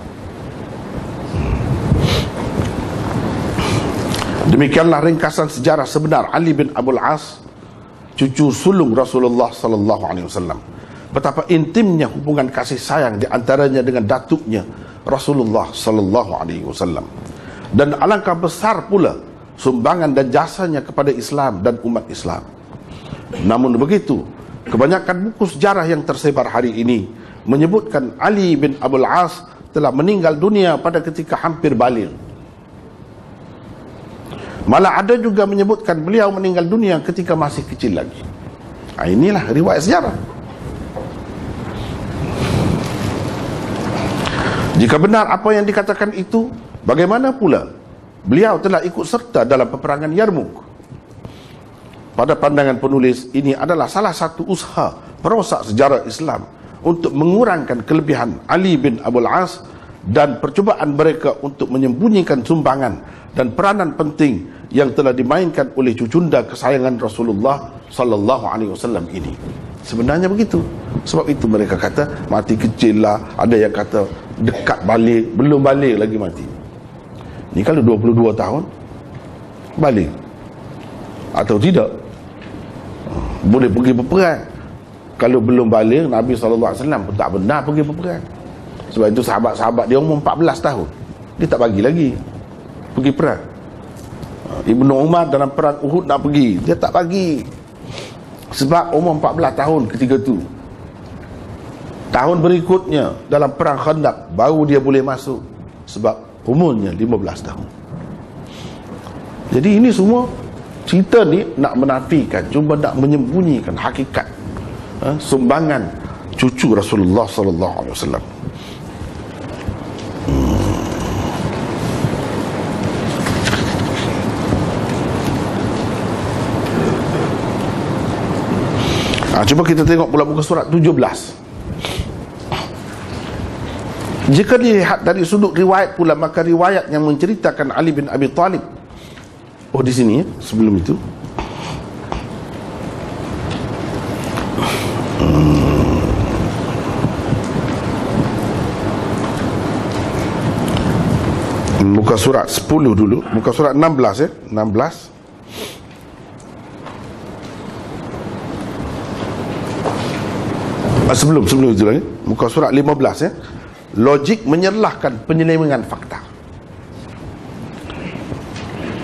S2: Demikianlah ringkasan sejarah sebenar Ali bin Abul As, cucu sulung Rasulullah sallallahu alaihi wasallam. Betapa intimnya hubungan kasih sayang di antaranya dengan datuknya Rasulullah sallallahu alaihi wasallam. Dan alangkah besar pula sumbangan dan jasanya kepada Islam dan umat Islam. Namun begitu, kebanyakan buku sejarah yang tersebar hari ini menyebutkan Ali bin Abul As telah meninggal dunia pada ketika hampir baligh. Malah ada juga menyebutkan beliau meninggal dunia ketika masih kecil lagi. Nah, inilah riwayat sejarah. Jika benar apa yang dikatakan itu, bagaimana pula beliau telah ikut serta dalam peperangan Yarmouk? Pada pandangan penulis, ini adalah salah satu usaha perosak sejarah Islam untuk mengurangkan kelebihan Ali bin Abul As dan percubaan mereka untuk menyembunyikan sumbangan dan peranan penting yang telah dimainkan oleh cucunda kesayangan Rasulullah sallallahu alaihi wasallam ini. Sebenarnya begitu. Sebab itu mereka kata mati kecil lah, ada yang kata dekat balik, belum balik lagi mati. Ni kalau dua puluh dua tahun balik atau tidak, boleh pergi berperang. Kalau belum balik, Nabi sallallahu alaihi wasallam pun tak benar pergi berperang. Sebab itu sahabat-sahabat dia umur empat belas tahun, dia tak bagi lagi pergi perang. Ibnu Umar dalam perang Uhud nak pergi, dia tak bagi, sebab umur empat belas tahun ketika tu. Tahun berikutnya dalam perang Khandaq baru dia boleh masuk, sebab umurnya lima belas tahun. Jadi ini semua cerita ni nak menafikan, cuba nak menyembunyikan hakikat ha, sumbangan cucu Rasulullah sallallahu alaihi wasallam. Ha, cuba kita tengok pula muka surat tujuh belas. Jika dilihat dari sudut riwayat pula, maka riwayat yang menceritakan Ali bin Abi Talib, oh di sini ya, sebelum itu hmm. muka surat sepuluh dulu, muka surat enam belas ya, enam belas. Sebelum sebelum itu lagi, muka surat lima belas ya. Logik menyerlahkan penyelewengan fakta.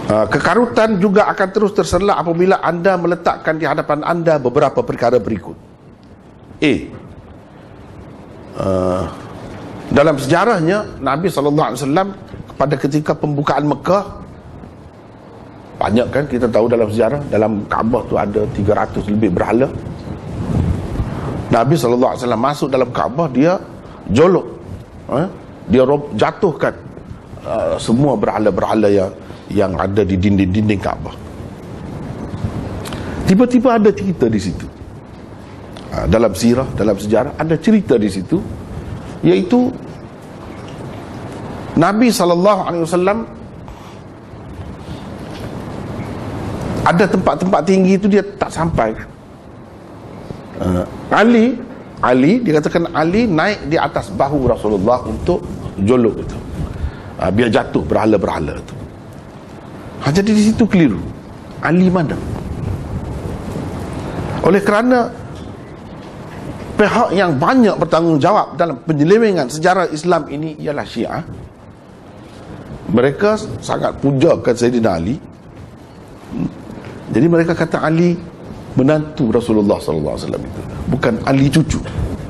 S2: Uh, kekarutan juga akan terus terselak apabila anda meletakkan di hadapan anda beberapa perkara berikut. A. Uh, dalam sejarahnya Nabi sallallahu alaihi wasallam pada ketika pembukaan Mekah, banyak kan kita tahu dalam sejarah, dalam Kaabah tu ada tiga ratus lebih berhala. Nabi sallallahu alaihi wasallam masuk dalam Kaabah, dia jolok, eh? dia rob, jatuhkan uh, semua berhala-berhala yang yang ada di dinding-dinding Kaabah. Tiba-tiba ada cerita di situ. Ha, dalam sirah, dalam sejarah ada cerita di situ, iaitu Nabi sallallahu alaihi wasallam ada tempat-tempat tinggi itu dia tak sampai. Uh, Ali, Ali dikatakan Ali naik di atas bahu Rasulullah untuk jolok itu. Uh, biar jatuh berhala-berhala itu. Ha, jadi di situ keliru. Ali mana? Oleh kerana pihak yang banyak bertanggungjawab dalam penyelewengan sejarah Islam ini ialah Syiah. Mereka sangat pujakan Sayyidina Ali. Jadi mereka kata Ali menantu Rasulullah sallallahu alaihi wasallam itu, bukan Ali cucu.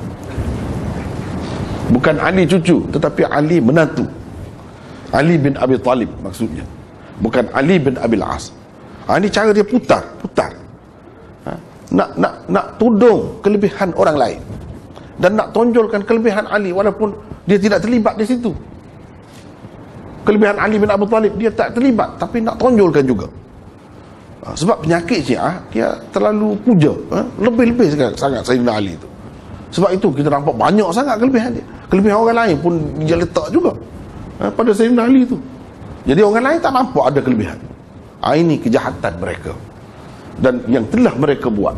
S2: Bukan Ali cucu, tetapi Ali menantu. Ali bin Abi Talib maksudnya, bukan Ali bin Abil As. Ha, ini cara dia putar, putar. Ha, nak nak nak tudung kelebihan orang lain dan nak tonjolkan kelebihan Ali walaupun dia tidak terlibat di situ. Kelebihan Ali bin Abi Talib dia tak terlibat, tapi nak tonjolkan juga. Ha, sebab penyakit Syiah, dia terlalu puja, ha, lebih-lebih sangat, sangat Sayyidina Ali itu. Sebab itu kita nampak banyak sangat kelebihan dia. Kelebihan orang lain pun dia letak juga, ha, pada Sayyidina Ali itu. Jadi orang lain tak nampak ada kelebihan. Ha, ini kejahatan mereka dan yang telah mereka buat.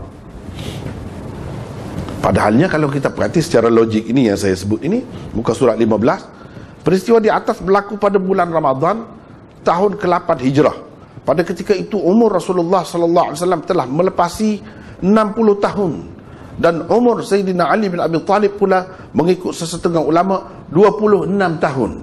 S2: Padahalnya kalau kita perhati secara logik ini yang saya sebut ini, muka surat lima belas, peristiwa di atas berlaku pada bulan Ramadan tahun ke lapan Hijrah. Pada ketika itu umur Rasulullah sallallahu alaihi wasallam telah melepasi enam puluh tahun dan umur Sayyidina Ali bin Abi Talib pula mengikut sesetengah ulama dua puluh enam tahun.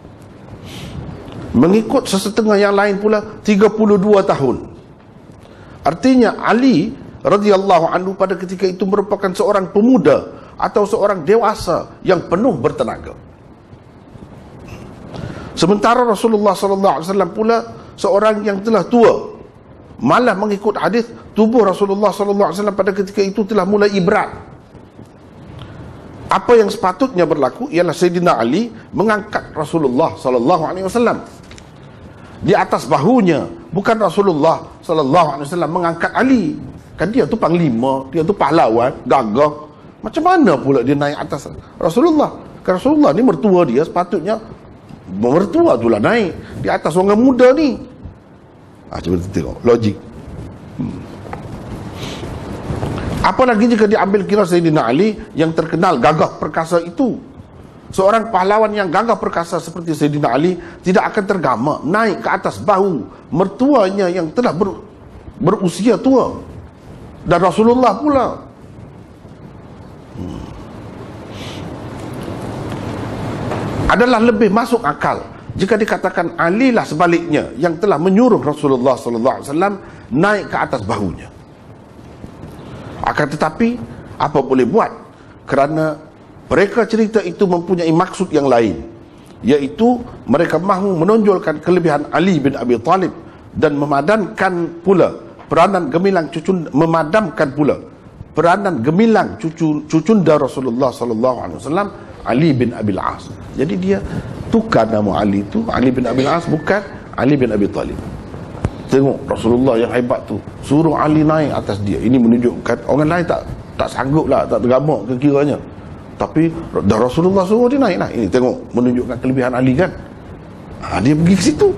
S2: Mengikut sesetengah yang lain pula tiga puluh dua tahun. Artinya Ali radhiyallahu anhu pada ketika itu merupakan seorang pemuda atau seorang dewasa yang penuh bertenaga. Sementara Rasulullah sallallahu alaihi wasallam pula seorang yang telah tua. Malah mengikut hadis, tubuh Rasulullah sallallahu alaihi wasallam pada ketika itu telah mulai ibrat. Apa yang sepatutnya berlaku ialah Sayyidina Ali mengangkat Rasulullah sallallahu alaihi wasallam di atas bahunya, bukan Rasulullah sallallahu alaihi wasallam mengangkat Ali. Kan dia tu panglima, dia tu pahlawan, gagah. Macam mana pula dia naik atas Rasulullah? Kan Rasulullah ni mertua dia, sepatutnya mertua itulah naik di atas orang muda ni. Ah, cuba kita tengok logik. Hmm. Apalagi jika diambil kira Sayyidina Ali yang terkenal gagah perkasa itu, seorang pahlawan yang gagah perkasa seperti Sayyidina Ali tidak akan tergama naik ke atas bahu mertuanya yang telah ber, berusia tua, dan Rasulullah pula. Hmm. Adalah lebih masuk akal jika dikatakan Ali lah sebaliknya yang telah menyuruh Rasulullah sallallahu alaihi wasallam naik ke atas bahunya. Akan tetapi apa boleh buat, kerana mereka cerita itu mempunyai maksud yang lain, iaitu mereka mahu menonjolkan kelebihan Ali bin Abi Talib dan memadamkan pula peranan gemilang cucun memadamkan pula peranan gemilang cucu cucunda Rasulullah sallallahu alaihi wasallam, Ali bin Abil As. Jadi dia tukar nama Ali tu, Ali bin Abil As, bukan Ali bin Abi Talib. Tengok Rasulullah yang hebat tu suruh Ali naik atas dia. Ini menunjukkan orang lain tak tak sanggup lah, tak tergamak ke kiranya, tapi dah Rasulullah suruh dia naik lah. Ini tengok menunjukkan kelebihan Ali kan. Ha, dia pergi ke situ.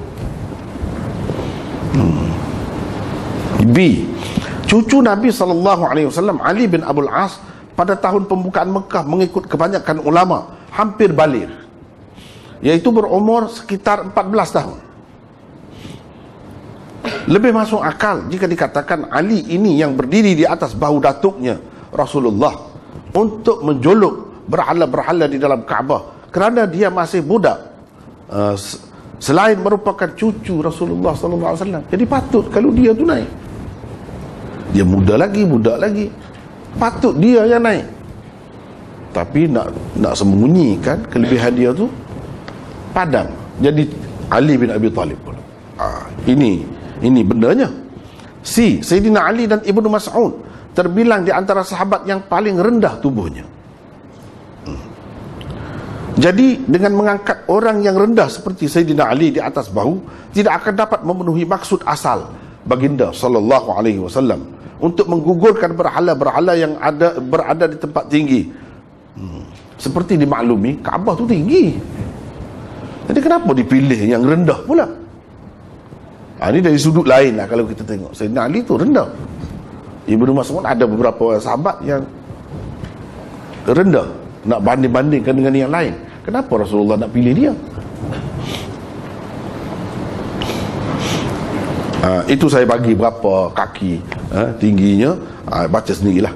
S2: hmm. B. Cucu Nabi sallallahu alaihi wasallam Ali bin Abul As pada tahun pembukaan Mekah mengikut kebanyakan ulama hampir baligh, iaitu berumur sekitar empat belas tahun. Lebih masuk akal jika dikatakan Ali ini yang berdiri di atas bahu datuknya Rasulullah untuk menjolok berhala-berhala di dalam Kaabah kerana dia masih budak. Uh, selain merupakan cucu Rasulullah sallallahu alaihi wasallam. Jadi patut kalau dia tu naik. Dia muda lagi, muda lagi. Patut dia yang naik. Tapi nak nak sembunyikan kelebihan dia tu padam. Jadi Ali bin Abi Talib pula. Ah, ini ini bendanya. Si Sayyidina Ali dan Ibnu Mas'ud terbilang di antara sahabat yang paling rendah tubuhnya. Jadi dengan mengangkat orang yang rendah seperti Sayyidina Ali di atas bahu tidak akan dapat memenuhi maksud asal baginda sallallahu alaihi wasallam untuk menggugurkan berhala-berhala yang ada berada di tempat tinggi. Hmm. Seperti dimaklumi, Kaabah tu tinggi. Jadi kenapa dipilih yang rendah pula? Ha, ini dari sudut lain lah kalau kita tengok. Sayyidina Ali tu rendah. Ibnu Mas'ud ada beberapa sahabat yang rendah, nak banding-bandingkan dengan yang lain. Kenapa Rasulullah nak pilih dia? Ha, itu saya bagi berapa kaki ha, tingginya, ha, baca sendirilah.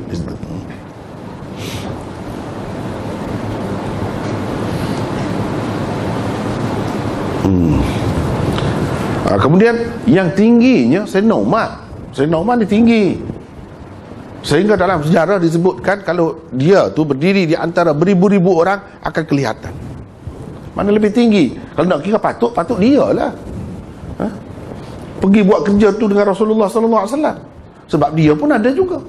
S2: Hmm. Ha, kemudian yang tingginya Sayyidina Umar. Sayyidina Umar ni tinggi, sehingga dalam sejarah disebutkan kalau dia tu berdiri di antara beribu-ribu orang akan kelihatan mana lebih tinggi. Kalau nak kira patut, patut dia lah ha? Pergi buat kerja tu dengan Rasulullah sallallahu alaihi wasallam, sebab dia pun ada juga.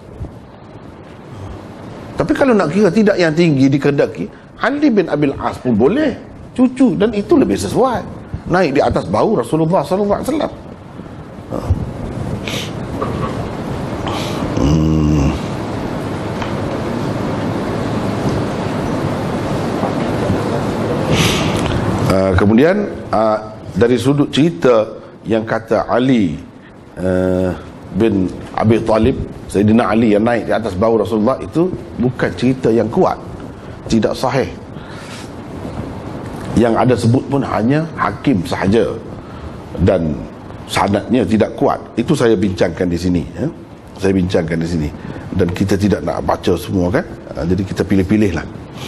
S2: Tapi kalau nak kira tidak yang tinggi dikehendaki, Ali bin Abil As pun boleh, cucu, dan itu lebih sesuai, naik di atas bahu Rasulullah sallallahu alaihi wasallam. ha. Hmm. Uh, kemudian uh, dari sudut cerita yang kata Ali uh, bin Abi Talib, Sayyidina Ali yang naik di atas bahu Rasulullah, itu bukan cerita yang kuat, tidak sahih. Yang ada sebut pun hanya Hakim sahaja dan sanadnya tidak kuat. Itu saya bincangkan di sini ya. Saya bincangkan di sini, dan kita tidak nak baca semua kan, jadi kita pilih-pilih lah.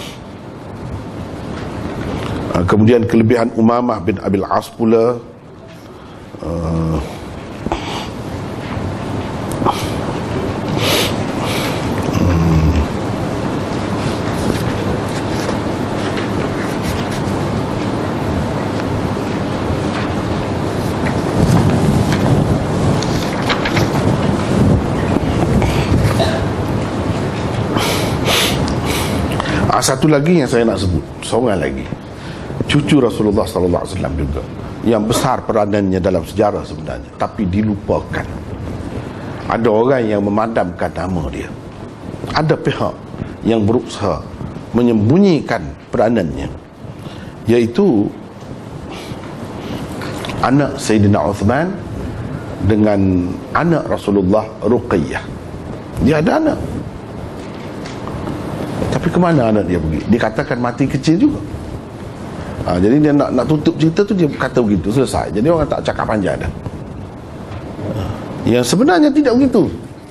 S2: Kemudian kelebihan Umamah bin Abil As pula, uh, satu lagi yang saya nak sebut, seorang lagi cucu Rasulullah sallallahu alaihi wasallam juga yang besar peranannya dalam sejarah sebenarnya, tapi dilupakan. Ada orang yang memadamkan nama dia, ada pihak yang berusaha menyembunyikan peranannya, iaitu anak Sayyidina Uthman dengan anak Rasulullah, Ruqayyah. Dia ada anak, tapi ke mana anak dia pergi? Dikatakan mati kecil juga. Ha, jadi dia nak, nak tutup cerita tu, dia kata begitu, selesai. Jadi orang tak cakap panjang dah. Ha, yang sebenarnya tidak begitu.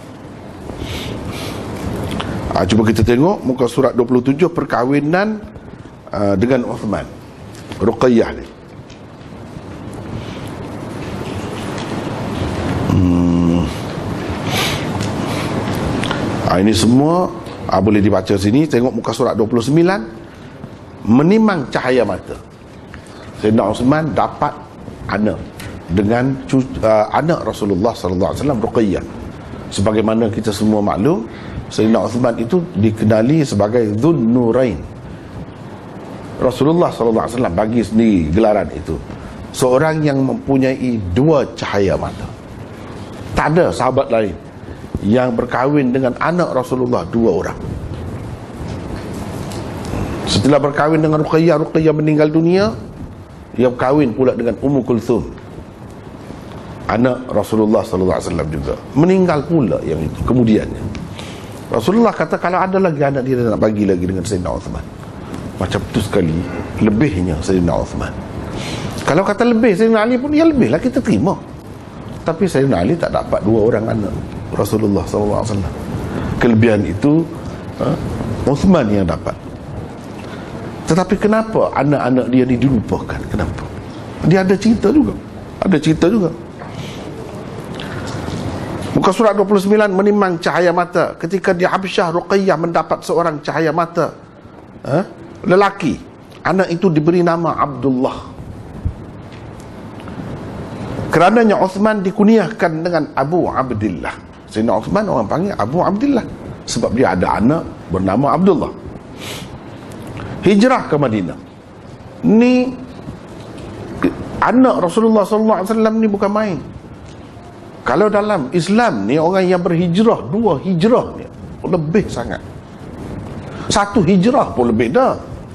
S2: Ha, cuba kita tengok muka surat dua puluh tujuh, perkahwinan uh, dengan Uthman, Ruqayyah ni. Hmm. Ha, ini semua Ah, boleh dibaca sini. Tengok muka surat dua puluh sembilan. Menimang cahaya mata, Sayyidina Uthman dapat anak dengan uh, anak Rasulullah sallallahu alaihi wasallam, Ruqayyah. Sebagaimana kita semua maklum, Sayyidina Uthman itu dikenali sebagai Dzun Nurain. Rasulullah sallallahu alaihi wasallam bagi sendiri gelaran itu, seorang yang mempunyai dua cahaya mata. Tak ada sahabat lain yang berkahwin dengan anak Rasulullah dua orang. Setelah berkahwin dengan Ruqayyah, Ruqayyah meninggal dunia, dia berkahwin pula dengan Ummu Kulthum, anak Rasulullah sallallahu alaihi wasallam juga. Meninggal pula yang itu kemudiannya. Rasulullah kata kalau ada lagi anak dia, dia nak bagi lagi dengan Sayyidina Uthman. Macam tu sekali lebihnya Sayyidina Uthman. Kalau kata lebih Sayyidina Ali pun, ya lebih lah, kita terima. Tapi Sayyidina Ali tak dapat dua orang anak Rasulullah sallallahu alaihi wasallam. Kelebihan itu ha, Uthman yang dapat. Tetapi kenapa anak-anak dia ni dilupakan? Kenapa? Dia ada cerita juga. Ada cerita juga. Muka surat dua puluh sembilan, menimang cahaya mata. Ketika di Habsyah, Ruqayyah mendapat seorang cahaya mata, ha? lelaki. Anak itu diberi nama Abdullah. Kerananya Uthman dikuniahkan dengan Abu Abdillah. Sayyidina Uthman orang panggil Abu Abdillah sebab dia ada anak bernama Abdullah. Hijrah ke Madinah. Ni anak Rasulullah sallallahu alaihi wasallam ni bukan main. Kalau dalam Islam ni orang yang berhijrah, dua hijrah ni lebih sangat. Satu hijrah pun lebih dah.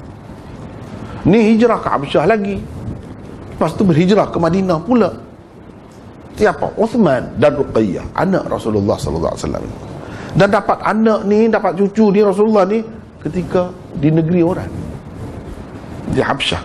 S2: Ni hijrah ke Habsyah lagi. Lepas tu berhijrah ke Madinah pula. Siapa? Uthman dan Ruqayyah, anak Rasulullah sallallahu alaihi wasallam. Dan dapat anak ni, dapat cucu dia Rasulullah ni ketika di negeri orang, di Habsyah.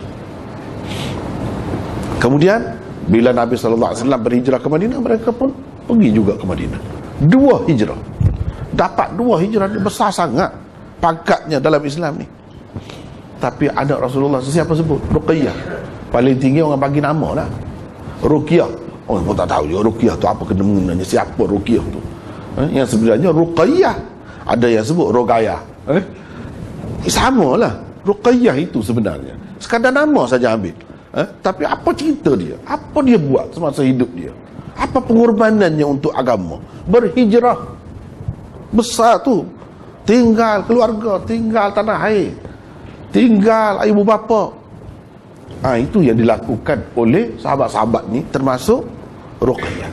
S2: Kemudian bila Nabi sallallahu alaihi wasallam berhijrah ke Madinah, mereka pun pergi juga ke Madinah. Dua hijrah. Dapat dua hijrah ni besar sangat pangkatnya dalam Islam ni. Tapi anak Rasulullah siapa sebut? Ruqayyah. Paling tinggi orang bagi nama lah, Ruqyah. Orang pun tak tahu juga Ruqyah tu apa kena-menanya, siapa Ruqyah tu. Eh? Yang sebenarnya Ruqayyah. Ada yang sebut Rogayah. Eh? Sama lah. Ruqayyah itu sebenarnya sekadar nama saja ambil. Eh? Tapi apa cerita dia? Apa dia buat semasa hidup dia? Apa pengorbanannya untuk agama? Berhijrah besar tu, tinggal keluarga, tinggal tanah air, tinggal ibu bapa. Ha, itu yang dilakukan oleh sahabat-sahabat ni, termasuk Ruqayyah.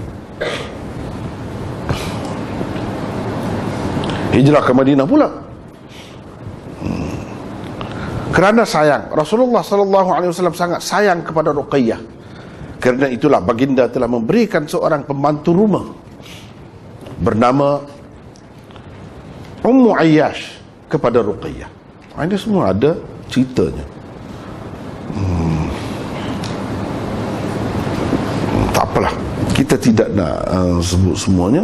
S2: Hijrah ke Madinah pula. Hmm. Kerana sayang, Rasulullah sallallahu alaihi wasallam sangat sayang kepada Ruqayyah. Kerana itulah baginda telah memberikan seorang pembantu rumah bernama Ummu Ayyash kepada Ruqayyah. Ini semua ada ceritanya. Hmm. Tak apalah, kita tidak nak uh, sebut semuanya.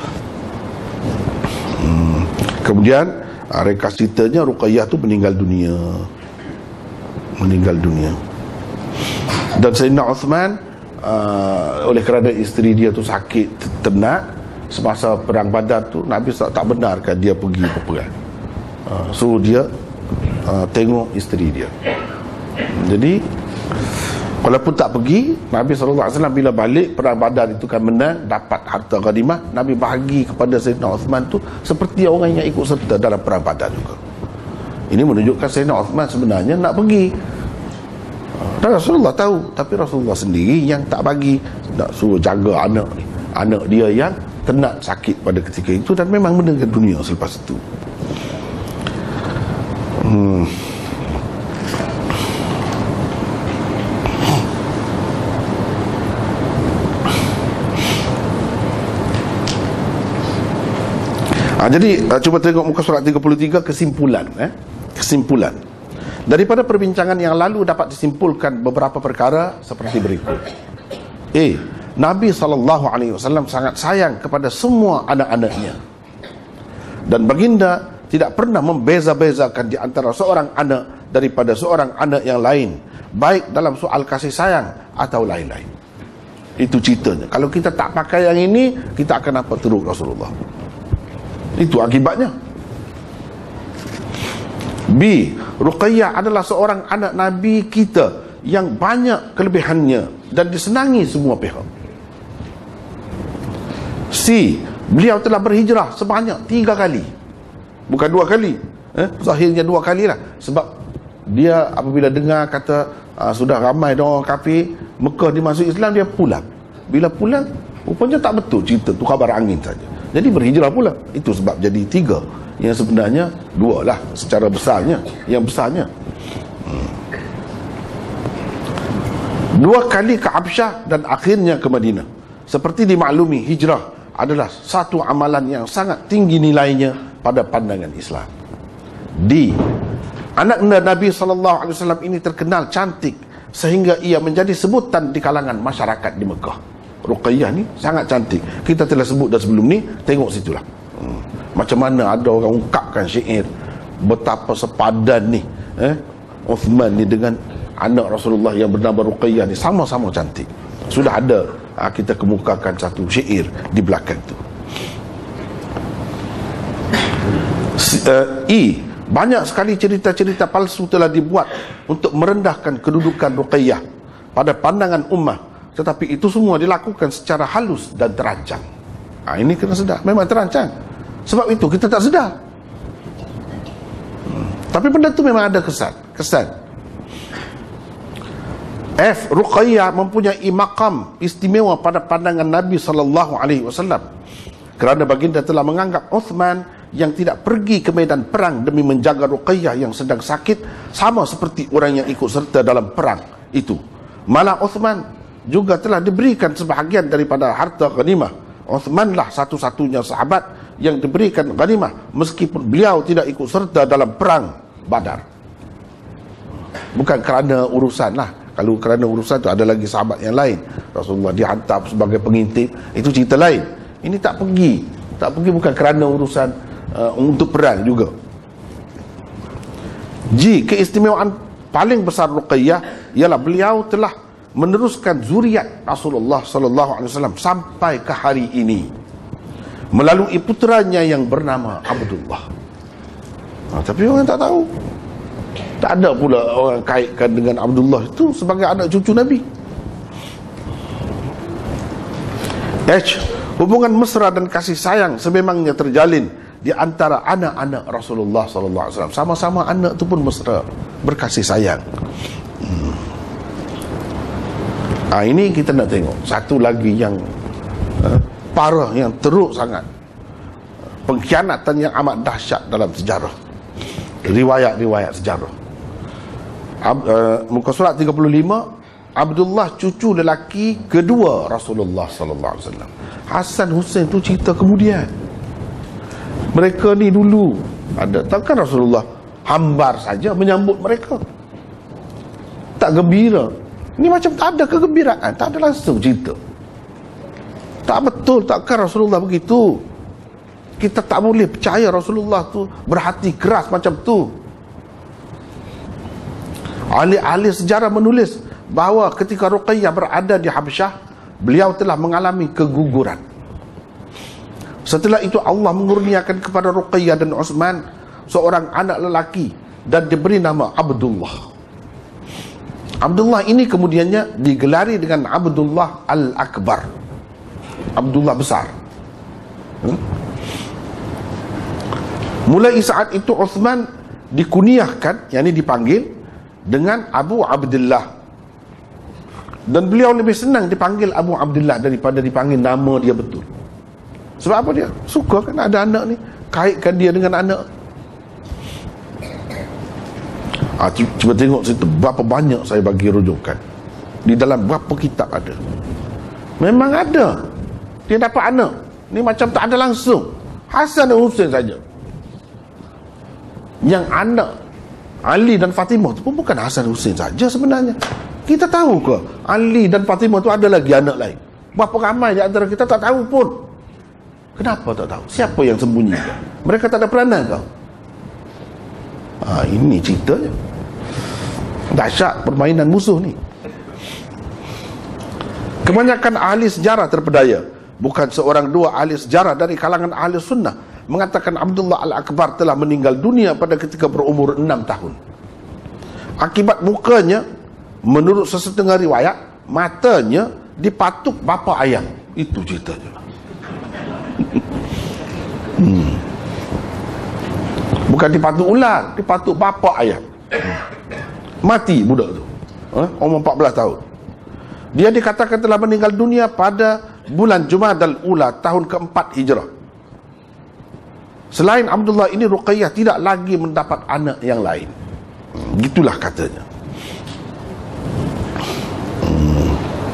S2: Hmm. Kemudian uh, ringkas ceritanya, Ruqayyah tu meninggal dunia. Meninggal dunia. Dan Sayyidina Uthman, uh, oleh kerana isteri dia tu sakit ternak semasa perang Badar tu, Nabi tak, tak benarkan dia pergi berperang. Uh, suruh dia uh, tengok isteri dia. Jadi walaupun tak pergi, Nabi sallallahu alaihi wasallam bila balik perang Badar itu kan menang, dapat harta ghanimah, Nabi bahagi kepada Sayyidina Uthman tu seperti orang yang ikut serta dalam perang Badar juga. Ini menunjukkan Sayyidina Uthman sebenarnya nak pergi. Dan Rasulullah tahu, tapi Rasulullah sendiri yang tak bagi, nak suruh jaga anak ni. Anak dia yang ternak sakit pada ketika itu dan memang meninggal dunia selepas itu. Hmm. Ha, jadi uh, cuba tengok muka surat tiga puluh tiga, kesimpulan eh? Kesimpulan daripada perbincangan yang lalu dapat disimpulkan beberapa perkara seperti berikut. A. Nabi sallallahu alaihi wasallam sangat sayang kepada semua anak-anaknya, dan baginda tidak pernah membeza-bezakan di antara seorang anak daripada seorang anak yang lain, baik dalam soal kasih sayang atau lain-lain. Itu ceritanya. Kalau kita tak pakai yang ini, kita akan apa teruk Rasulullah. Itu akibatnya. B. Ruqayyah adalah seorang anak Nabi kita yang banyak kelebihannya dan disenangi semua pihak. C. Beliau telah berhijrah sebanyak tiga kali, bukan dua kali. Eh? Zahirnya dua kali lah. Sebab dia apabila dengar kata uh, sudah ramai orang kafir Mekah dimasuk Islam, dia pulang. Bila pulang, rupanya tak betul cerita tu, kabar angin saja. Jadi berhijrah pula. Itu sebab jadi tiga. Yang sebenarnya dua lah secara besarnya. Yang besarnya hmm. dua kali ke Habsyah dan akhirnya ke Madinah. Seperti dimaklumi, hijrah adalah satu amalan yang sangat tinggi nilainya pada pandangan Islam. D. Anak Nabi sallallahu alaihi wasallam ini terkenal cantik sehingga ia menjadi sebutan di kalangan masyarakat di Mekah. Ruqayyah ni sangat cantik. Kita telah sebut dah sebelum ni, tengok situlah. Hmm. Macam mana ada orang ungkapkan syair betapa sepadan ni eh Uthman ni dengan anak Rasulullah yang bernama Ruqayyah ni sama-sama cantik. Sudah ada ha, kita kemukakan satu syair di belakang tu. Uh, I banyak sekali cerita-cerita palsu telah dibuat untuk merendahkan kedudukan Ruqayyah pada pandangan ummah, tetapi itu semua dilakukan secara halus dan terancang. Ha, ini kena sedar, memang terancang. Sebab itu kita tak sedar. Hmm. Tapi benda tu memang ada kesan. Kesan. F. Ruqayyah mempunyai maqam istimewa pada pandangan Nabi sallallahu alaihi wasallam kerana baginda telah menganggap Uthman yang tidak pergi ke medan perang demi menjaga Ruqayyah yang sedang sakit sama seperti orang yang ikut serta dalam perang itu. Malah Uthman juga telah diberikan sebahagian daripada harta ghanimah. Uthmanlah satu-satunya sahabat yang diberikan ghanimah meskipun beliau tidak ikut serta dalam perang Badar. Bukan kerana urusan lah. Kalau kerana urusan tu ada lagi sahabat yang lain, Rasulullah dihantar sebagai pengintip, itu cerita lain. Ini tak pergi, tak pergi bukan kerana urusan uh, untuk perang juga. J. Keistimewaan paling besar Ruqayyah ialah beliau telah meneruskan zuriat Rasulullah sallallahu alaihi wasallam sampai ke hari ini melalui puteranya yang bernama Abdullah. Ha, tapi orang tak tahu. Tak ada pula orang kaitkan dengan Abdullah itu sebagai anak cucu Nabi. H. Hubungan mesra dan kasih sayang sememangnya terjalin di antara anak-anak Rasulullah sallallahu alaihi wasallam. Sama-sama anak itu pun mesra, berkasih sayang. Hmm. Ha, ini kita nak tengok satu lagi yang uh, parah, yang teruk sangat, pengkhianatan yang amat dahsyat dalam sejarah, riwayat-riwayat sejarah. Ab, uh, muka surat tiga puluh lima, Abdullah cucu lelaki kedua Rasulullah sallallahu alaihi wasallam. Hasan Hussein tu cerita kemudian. Mereka ni dulu ada, takkan Rasulullah hambar saja menyambut mereka, tak gembira. Ni macam tak ada kegembiraan, tak ada langsung cerita. Tak betul, takkan Rasulullah begitu. Kita tak boleh percaya Rasulullah tu berhati keras macam tu. Ahli-ahli sejarah menulis bahawa ketika Ruqayyah berada di Habsyah, beliau telah mengalami keguguran. Setelah itu Allah mengurniakan kepada Ruqayyah dan Uthman seorang anak lelaki dan diberi nama Abdullah. Abdullah ini kemudiannya digelari dengan Abdullah Al-Akbar, Abdullah besar. hmm? Mulai saat itu Uthman dikuniahkan, yakni dipanggil dengan Abu Abdullah, dan beliau lebih senang dipanggil Abu Abdullah daripada dipanggil nama dia betul. Sebab apa dia? Suka kan ada anak ni, kaitkan dia dengan anak. Ah, cuba tengok situ berapa banyak saya bagi rujukan di dalam berapa kitab ada. Memang ada. Dia dapat anak ni macam tak ada langsung. Hasan dan Hussein saja. Yang anak Ali dan Fatimah tu pun bukan Hasan Hussein saja sebenarnya. Kita tahu ke Ali dan Fatimah tu ada lagi anak lain? Berapa ramai di antara kita tak tahu pun. Kenapa tak tahu? Siapa yang sembunyi? Mereka tak ada peranan kau? Ha, ini ceritanya. Dahsyat permainan musuh ni. Kebanyakan ahli sejarah terpedaya, bukan seorang dua ahli sejarah dari kalangan ahli sunnah, mengatakan Abdullah Al-Akbar telah meninggal dunia pada ketika berumur enam tahun. Akibat mukanya, menurut sesetengah riwayat, matanya dipatuk bapa ayam. Itu ceritanya. hmm. Bukan dipatuk ular, dipatuk bapa ayam. Mati budak tu, eh? Umur empat belas tahun. Dia dikatakan telah meninggal dunia pada bulan Jumadal Ula tahun keempat Hijrah. Selain Abdullah ini, Ruqayyah tidak lagi mendapat anak yang lain. hmm, Gitulah katanya. hmm.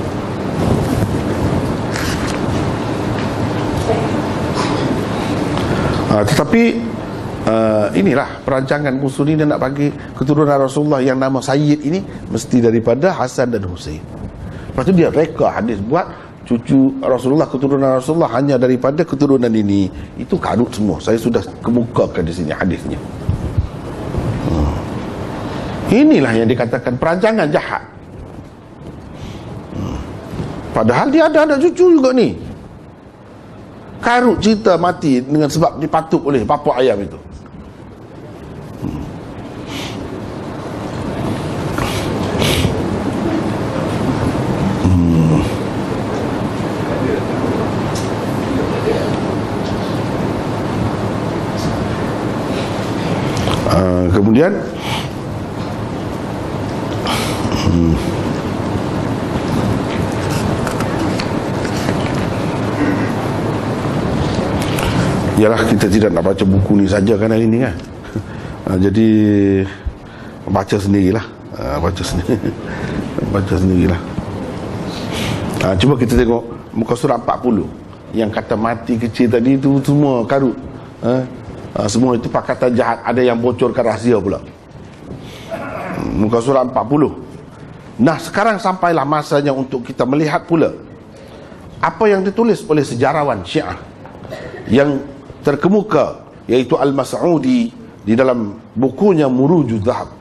S2: uh, Tetapi uh, inilah perancangan musuh ni, dia nak bagi keturunan Rasulullah yang nama Sayyid ini mesti daripada Hasan dan Hussein. Lepas tu dia reka hadis buat cucu Rasulullah, keturunan Rasulullah hanya daripada keturunan ini. Itu kadut semua. Saya sudah kemukakan di sini hadisnya. Hmm. Inilah yang dikatakan perancangan jahat. Padahal dia ada anak cucu juga ni. Karut cerita mati dengan sebab dipatuk oleh bapa ayam itu. Hmm. Uh, kemudian hmm. Yalah, kita tidak nak baca buku ni saja kan hari ni kan. Ha, jadi baca sendirilah. Ha, baca sendiri. baca sendirilah. Ha, cuba kita tengok muka surat empat puluh. Yang kata mati kecil tadi tu semua karut. Ha? Ha, semua itu pakatan jahat. Ada yang bocorkan rahsia pula. Muka surat empat puluh. Nah, sekarang sampailah masanya untuk kita melihat pula apa yang ditulis oleh sejarawan Syiah yang terkemuka, yaitu Al-Mas'udi di dalam bukunya Murujuz Zahab.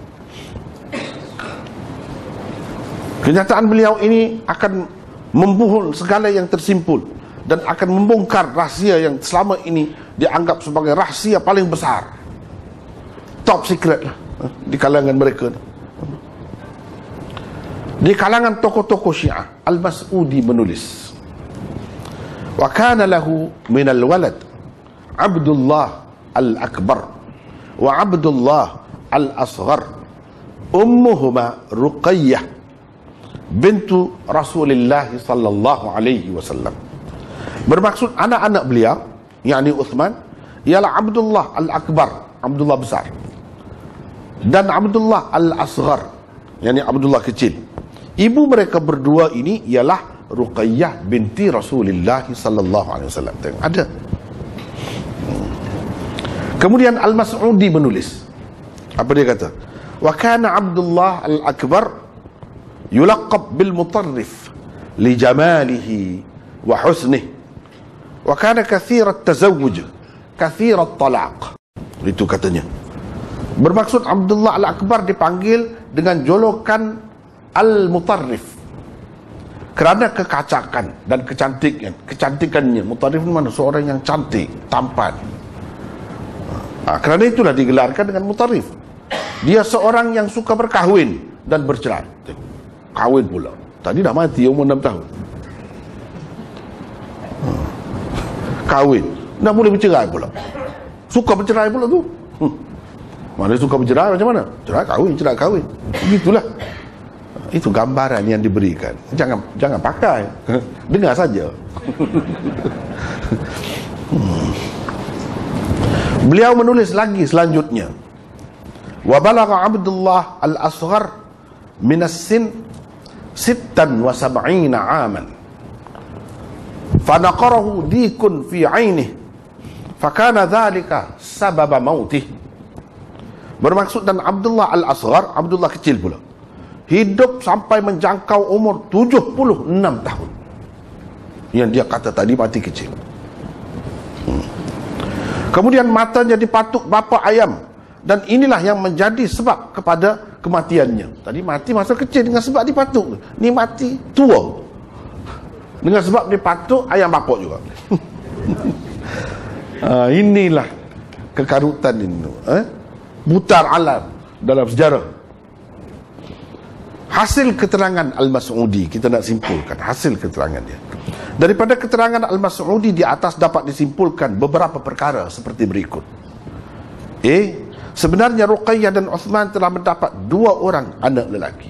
S2: Kenyataan beliau ini akan membuhul segala yang tersimpul dan akan membongkar rahsia yang selama ini dianggap sebagai rahsia paling besar, top secret lah di kalangan mereka. Di kalangan tokoh-tokoh Syiah, Al-Mas'udi menulis, wa kana lahu minal walad Abdullah al-Akbar wa Abdullah al-Asghar, ummuhuma Ruqayyah bintu Rasulullah sallallahu alaihi wasallam. Bermaksud anak-anak beliau, yakni Uthman, ialah Abdullah al-Akbar, Abdullah besar, dan Abdullah al-Asghar, yakni Abdullah kecil. Ibu mereka berdua ini ialah Ruqayyah binti Rasulullah sallallahu alaihi wasallam. Tengok, ada. Kemudian Al-Mas'udi menulis, apa dia kata? Wa kana Abdullah al-Akbar yulaqab bil mutarrif li jamalihi wa husnihi wa kana kathir at-tazawwuj kathir at-talaq. Itu katanya. Bermaksud Abdullah al-Akbar dipanggil dengan julukan al-mutarrif kerana kekacakan dan kecantikan, kecantikannya. Mutarrif mana? Seorang yang cantik, tampan. Ha, kerana itulah digelarkan dengan mutarrif. Dia seorang yang suka berkahwin dan bercerai. Kahwin pula. Tadi dah mati umur enam tahun. Ha. Kahwin. Dah boleh bercerai pula. Suka bercerai pula tu. Hmm. Mana suka bercerai macam mana? Cerai kahwin, cerai kahwin. Begitulah. Itu gambaran yang diberikan. Jangan jangan pakai. Dengar saja. hmm. Beliau menulis lagi selanjutnya, wa balagha Abdullah al-Asghar min as-sin sittan wa sab'ina 'aman fa naqarahu dikun fi 'ainihi fa kana dhalika sababa mautih. Bermaksud, dan Abdullah al-Asghar, Abdullah kecil pula, hidup sampai menjangkau umur tujuh puluh enam tahun. Yang dia kata tadi mati kecil. hmm. Kemudian matanya dipatuk bapa ayam, dan inilah yang menjadi sebab kepada kematiannya. Tadi mati masa kecil dengan sebab dipatuk, ni mati tua dengan sebab dipatuk ayam bapa juga. ha, inilah kekarutan ini, eh? Butar alam dalam sejarah. Hasil keterangan Al-Mas'udi, kita nak simpulkan hasil keterangan dia. Daripada keterangan Al-Mas'udi di atas dapat disimpulkan beberapa perkara seperti berikut. A. Sebenarnya Ruqayyah dan Uthman telah mendapat dua orang anak lelaki.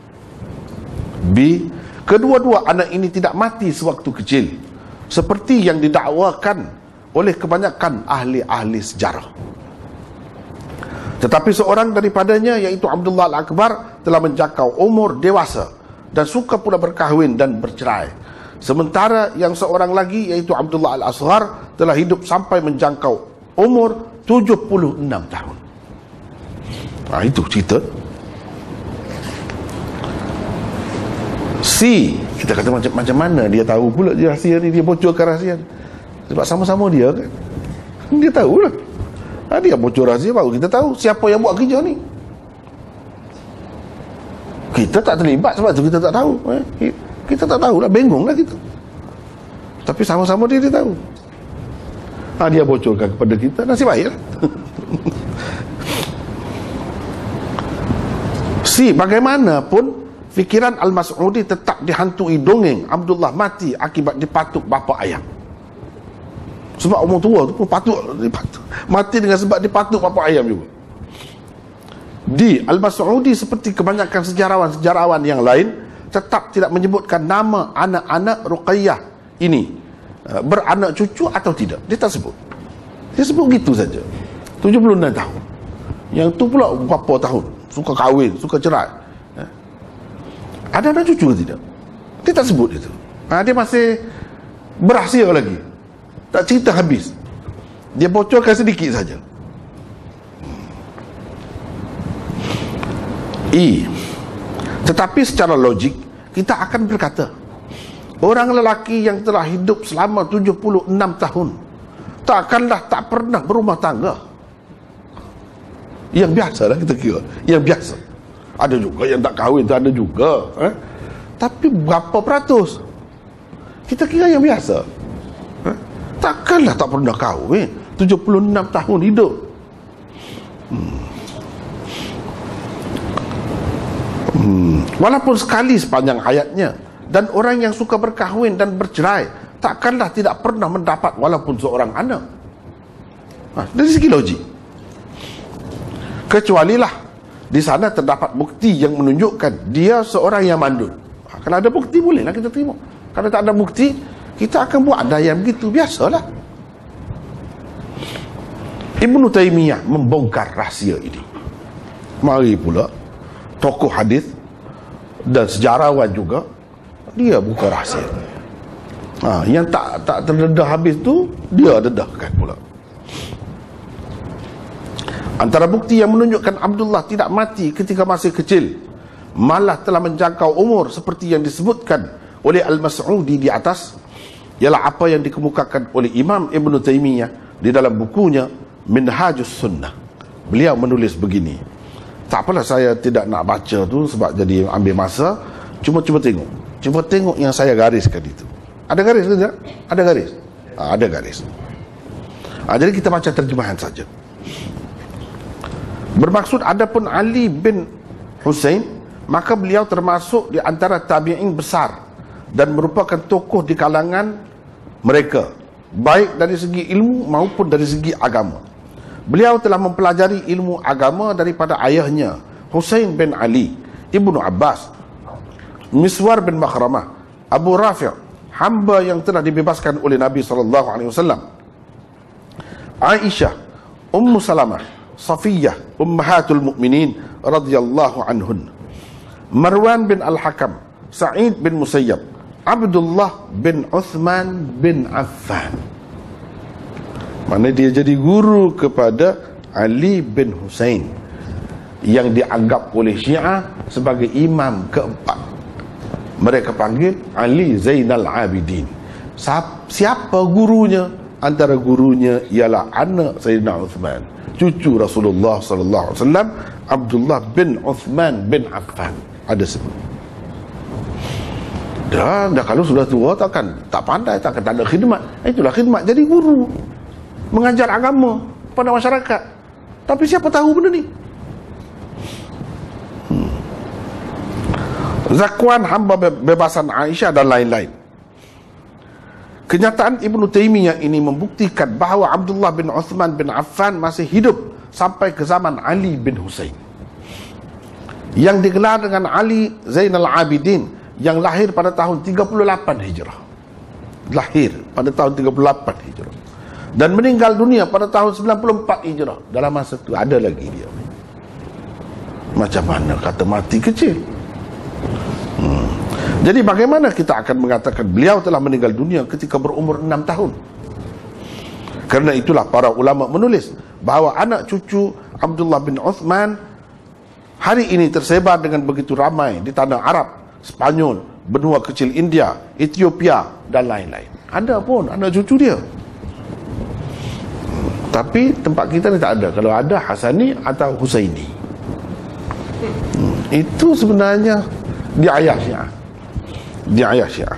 S2: B. Kedua-dua anak ini tidak mati sewaktu kecil, seperti yang didakwakan oleh kebanyakan ahli-ahli sejarah. Tetapi seorang daripadanya, iaitu Abdullah al-Akbar, telah menjangkau umur dewasa dan suka pula berkahwin dan bercerai. Sementara yang seorang lagi, iaitu Abdullah al-Asghar, telah hidup sampai menjangkau umur tujuh puluh enam tahun. Nah, itu cerita. C. Kita kata macam macam mana dia tahu pula dia rahsia ni, dia bocorkan rahsia ni? Sebab sama-sama dia kan. Dia tahulah. Ha, dia bocor rahsia, baru kita tahu siapa yang buat kerja ni. Kita tak terlibat, sebab tu kita tak tahu. Eh? Kita tak tahulah, bengong lah kita. Tapi sama-sama dia, dia tahu. Ha, dia bocorkan kepada kita, nasib baik lah. Si, bagaimanapun fikiran Al-Mas'udi tetap dihantui dongeng Abdullah mati akibat dipatuk bapa ayam. Sebab orang tua tu pun patuk, dipatuk. Mati dengan sebab dipatuk bapa ayam juga. Di Al-Mas'udi seperti kebanyakan sejarawan-sejarawan yang lain tetap tidak menyebutkan nama anak-anak Ruqayyah ini beranak cucu atau tidak. Dia tak sebut. Dia sebut gitu saja. tujuh puluh enam tahun. Yang tu pula berapa tahun, suka kahwin, suka cerai. Ada anak cucu ke tidak? Dia tak sebut itu. Ha, dia masih berahsia lagi. Tak cerita habis. Dia bocorkan sedikit saja. I. Tetapi secara logik kita akan berkata, orang lelaki yang telah hidup selama tujuh puluh enam tahun takkanlah tak pernah berumah tangga. Yang biasa lah kita kira. Yang biasa. Ada juga yang tak kahwin, tak ada juga. Eh? Tapi berapa peratus? Kita kira yang biasa. Eh? Takkanlah tak pernah kahwin. tujuh puluh enam tahun hidup. Hmm. Hmm. Walaupun sekali sepanjang hayatnya. Dan orang yang suka berkahwin dan bercerai takkanlah tidak pernah mendapat walaupun seorang anak. Ha, dari segi logik. Kecualilah di sana terdapat bukti yang menunjukkan dia seorang yang mandul. Ha, kalau ada bukti bolehlah kita terima. Kalau tak ada bukti, kita akan buat ada yang begitu, biasalah. Ibnu Taimiyah membongkar rahsia ini. Mari pula tokoh hadis dan sejarawan juga, dia buka rahsia. Ha, yang tak tak terdedah habis tu, dia dedahkan pula. Antara bukti yang menunjukkan Abdullah tidak mati ketika masih kecil, malah telah menjangkau umur seperti yang disebutkan oleh Al-Mas'udi di atas, ialah apa yang dikemukakan oleh Imam Ibn Taimiyah di dalam bukunya Minhajus Sunnah. Beliau menulis begini. Tak apalah saya tidak nak baca tu sebab jadi ambil masa. Cuma cuba tengok. Cuba tengok yang saya gariskan itu. Ada garis ke tidak? Ada garis? Ha, ada garis. Ha, jadi kita baca terjemahan saja. Bermaksud adapun Ali bin Husain, maka beliau termasuk di antara tabi'in besar dan merupakan tokoh di kalangan mereka, baik dari segi ilmu maupun dari segi agama. Beliau telah mempelajari ilmu agama daripada ayahnya Husain bin Ali, Ibnu Abbas, Miswar bin Makhramah, Abu Rafi', hamba yang telah dibebaskan oleh Nabi sallallahu alaihi wasallam, Aisyah, Ummu Salamah, Safiyah, Ummahatul Mukminin radhiyallahu anhun, Marwan bin Al-Hakam, Sa'id bin Musayyab, Abdullah bin Uthman bin Affan. Mana dia jadi guru kepada Ali bin Husain yang dianggap oleh Syiah sebagai imam keempat. Mereka panggil Ali Zainal Abidin. Siapa gurunya? Antara gurunya ialah anak Sayyidina Uthman, cucu Rasulullah sallallahu alaihi wasallam, Abdullah bin Uthman bin Affan. Ada sebut. Dah, dah kalau sudah tua takkan tak pandai, takkan tak ada khidmat. Itulah khidmat jadi guru, mengajar agama kepada masyarakat. Tapi siapa tahu benda ni? Hmm. Zakwan hamba bebasan Aisyah dan lain-lain. Kenyataan Ibnu Taimiyah ini membuktikan bahawa Abdullah bin Uthman bin Affan masih hidup sampai ke zaman Ali bin Husain, yang digelar dengan Ali Zainal Abidin, yang lahir pada tahun tiga puluh lapan Hijrah. Lahir pada tahun tiga puluh lapan Hijrah dan meninggal dunia pada tahun sembilan puluh empat Hijrah. Dalam masa itu ada lagi dia. Macam mana kata mati kecil? Hmm. Jadi bagaimana kita akan mengatakan beliau telah meninggal dunia ketika berumur enam tahun? Kerana itulah para ulama menulis bahawa anak cucu Abdullah bin Uthman hari ini tersebar dengan begitu ramai di tanah Arab, Spanyol, benua kecil India, Ethiopia dan lain-lain. Ada pun anak cucu dia. Tapi tempat kita ni tak ada. Kalau ada Hasani atau Husaini. Hmm. Itu sebenarnya diayah Syiah. Diayah Syiah.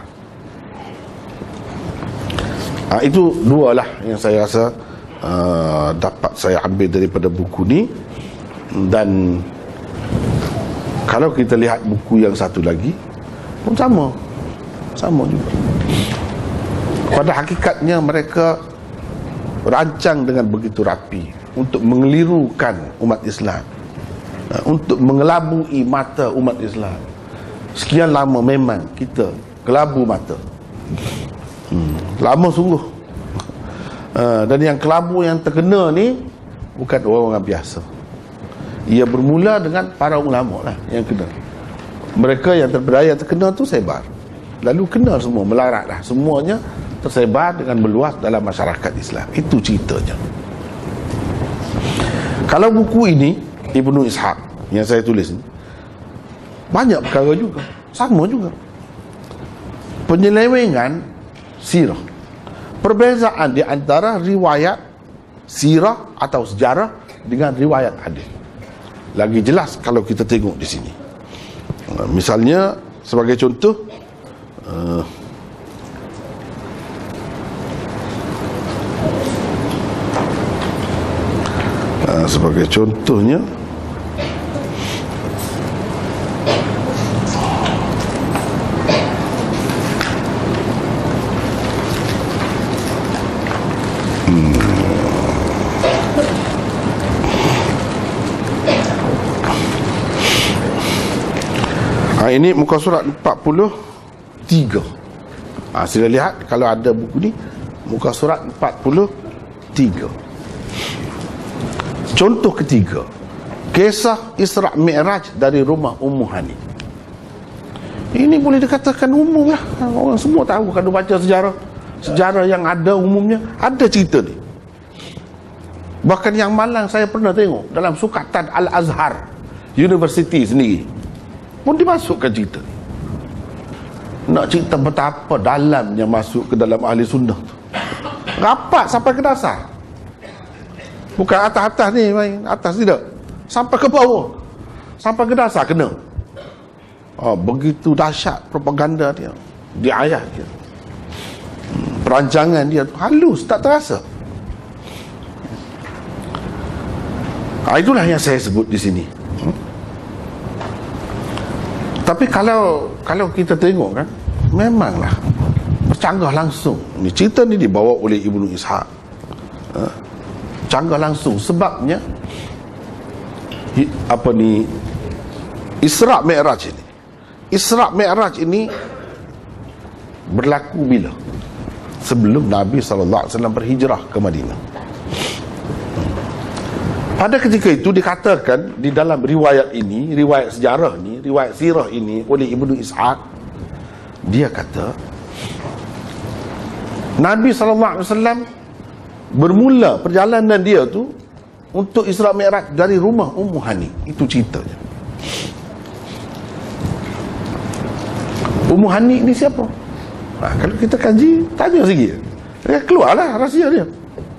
S2: Ha, itu dua lah yang saya rasa uh, dapat saya ambil daripada buku ni. Dan kalau kita lihat buku yang satu lagi pun sama, sama juga. Pada hakikatnya mereka rancang dengan begitu rapi untuk mengelirukan umat Islam, untuk mengelabui mata umat Islam. Sekian lama memang kita kelabu mata, hmm, lama sungguh. uh, Dan yang kelabu yang terkena ni bukan orang-orang biasa. Ia bermula dengan para ulama lah yang kena. Mereka yang terpedaya terkena tu sebar, lalu kena semua, melarat lah, semuanya tersebar dengan meluas dalam masyarakat Islam. Itu ceritanya. Kalau buku ini Ibnu Ishaq yang saya tulis ni, banyak perkara juga, sama juga. Penyelewengan sirah, perbezaan di antara riwayat sirah atau sejarah dengan riwayat hadis. Lagi jelas kalau kita tengok di sini. Misalnya sebagai contoh, uh, uh, sebagai contohnya ini muka surat empat puluh tiga. Ha, sila lihat kalau ada buku ni, muka surat empat puluh tiga. Contoh ketiga, kisah Isra' Mi'raj dari rumah Ummu Hani. Ini boleh dikatakan umum lah, orang semua tahu kalau baca sejarah. Sejarah yang ada umumnya, ada cerita ni. Bahkan yang malang saya pernah tengok dalam sukatan Al-Azhar University sendiri pun dimasukkan cerita ni. Nak cerita betapa dalamnya masuk ke dalam ahli sunnah tu, rapat sampai ke dasar. Bukan atas-atas ni main, atas tidak, sampai ke bawah, sampai ke dasar kena. Oh, begitu dahsyat propaganda dia, diayah dia, perancangan dia tu halus, tak terasa. Ha, itulah yang saya sebut di sini. Tapi kalau kalau kita tengok kan, memanglah bercanggah langsung. Ni cerita ni dibawa oleh Ibnu Ishaq. Ha, canggah langsung sebabnya apa ni, Isra' Mi'raj ini. Isra' Mi'raj ini berlaku bila? Sebelum Nabi sallallahu alaihi wasallam berhijrah ke Madinah. Pada ketika itu dikatakan di dalam riwayat ini, riwayat sejarah ni, riwayat sirah ini oleh Ibnu Ishaq, dia kata Nabi sallallahu alaihi wasallam bermula perjalanan dia tu untuk Isra' Mi'raj dari rumah Ummu Hani. Itu ceritanya. Ummu Hani ni siapa? Nah, kalau kita kaji, tanya sikit, dia keluarlah rahsia dia.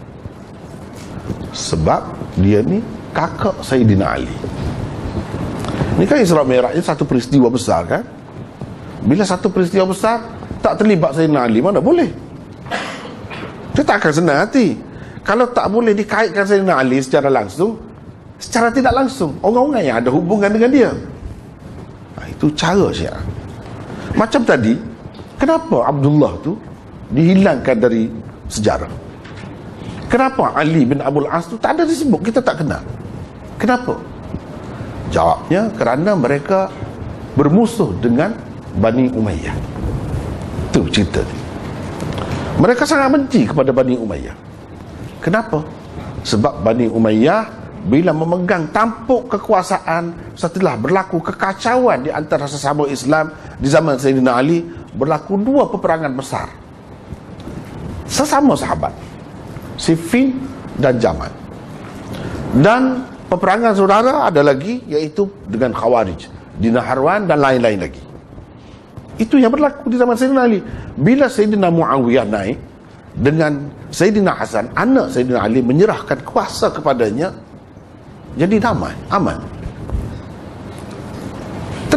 S2: Sebab dia ni kakak Sayyidina Ali. Ini kan Isra' Mi'raj, ini satu peristiwa besar kan. Bila satu peristiwa besar tak terlibat Sayyidina Ali, mana boleh. Dia tak akan senang hati. Kalau tak boleh dikaitkan Sayyidina Ali secara langsung, secara tidak langsung orang-orang yang ada hubungan dengan dia. Nah, itu cara Syiah. Macam tadi, kenapa Abdullah tu dihilangkan dari sejarah? Kenapa Ali bin Abdul As tu tak ada disebut, kita tak kenal? Kenapa? Jawabnya kerana mereka bermusuh dengan Bani Umayyah. Itu cerita ni. Mereka sangat benci kepada Bani Umayyah. Kenapa? Sebab Bani Umayyah bila memegang tampuk kekuasaan setelah berlaku kekacauan di antara sesama Islam di zaman Sayyidina Ali, berlaku dua peperangan besar sesama sahabat, Siffin dan Jamal. Dan peperangan saudara ada lagi, iaitu dengan Khawarij di Naharwan dan lain-lain lagi. Itu yang berlaku di zaman Sayyidina Ali. Bila Sayyidina Muawiyah naik dengan Sayyidina Hasan, anak Sayyidina Ali, menyerahkan kuasa kepadanya, jadi damai, aman.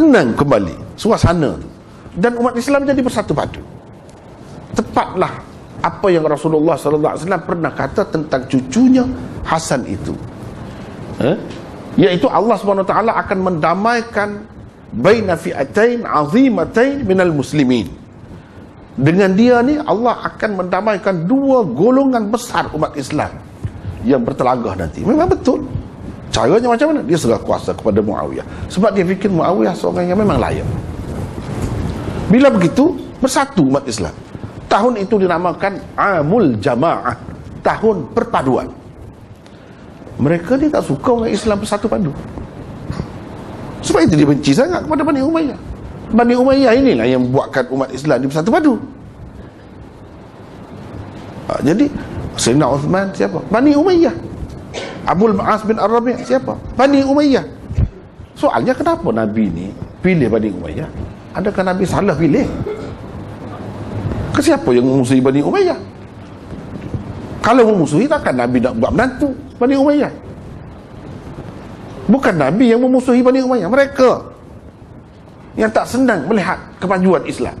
S2: tenang kembali suasana tu, dan umat Islam jadi bersatu padu. Tepatlah apa yang Rasulullah sallallahu alaihi wasallam pernah kata tentang cucunya Hasan itu, eh? iaitu Allah subhanahu wa taala akan mendamaikan baina fi'atain azimatain minal muslimin. Dengan dia ni Allah akan mendamaikan dua golongan besar umat Islam yang bertelagah nanti. Memang betul. Caranya macam mana? Dia serah kuasa kepada Muawiyah, sebab dia fikir Muawiyah seorang yang memang layak. Bila begitu, bersatu umat Islam. Tahun itu dinamakan Amul Jamaah, tahun perpaduan. Mereka ni tak suka orang Islam bersatu padu. Sebab itu dia benci sangat kepada Bani Umayyah. Bani Umayyah inilah yang buatkan umat Islam di bersatu padu. Ha, jadi Sayyidina Uthman siapa? Bani Umayyah. Abul As bin Ar-Rabi' siapa? Bani Umayyah. Soalnya kenapa Nabi ni pilih Bani Umayyah? Adakah Nabi salah pilih? Ke siapa yang memusuhi Bani Umayyah? Kalau memusuhi, takkan Nabi nak buat menantu Bani Umayyah? Bukan Nabi yang memusuhi Bani Umayyah, mereka yang tak senang melihat kemajuan Islam.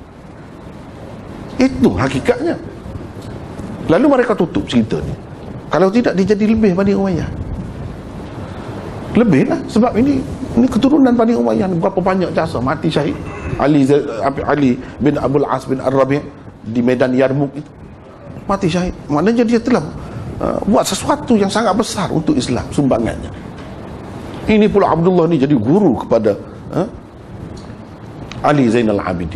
S2: Itu hakikatnya. Lalu mereka tutup cerita ni. Kalau tidak, dia jadi lebih Bani Umayyah. Lebih lah, sebab ini ini keturunan Bani Umayyah. Berapa banyak jasa mati syahid Ali Ali bin Abul As bin Ar-Rabi' di medan Yarmouk itu, mati syahid. Maknanya dia telah uh, buat sesuatu yang sangat besar untuk Islam, sumbangannya. Ini pula Abdullah ni jadi guru kepada uh, Ali Zainal Abidin,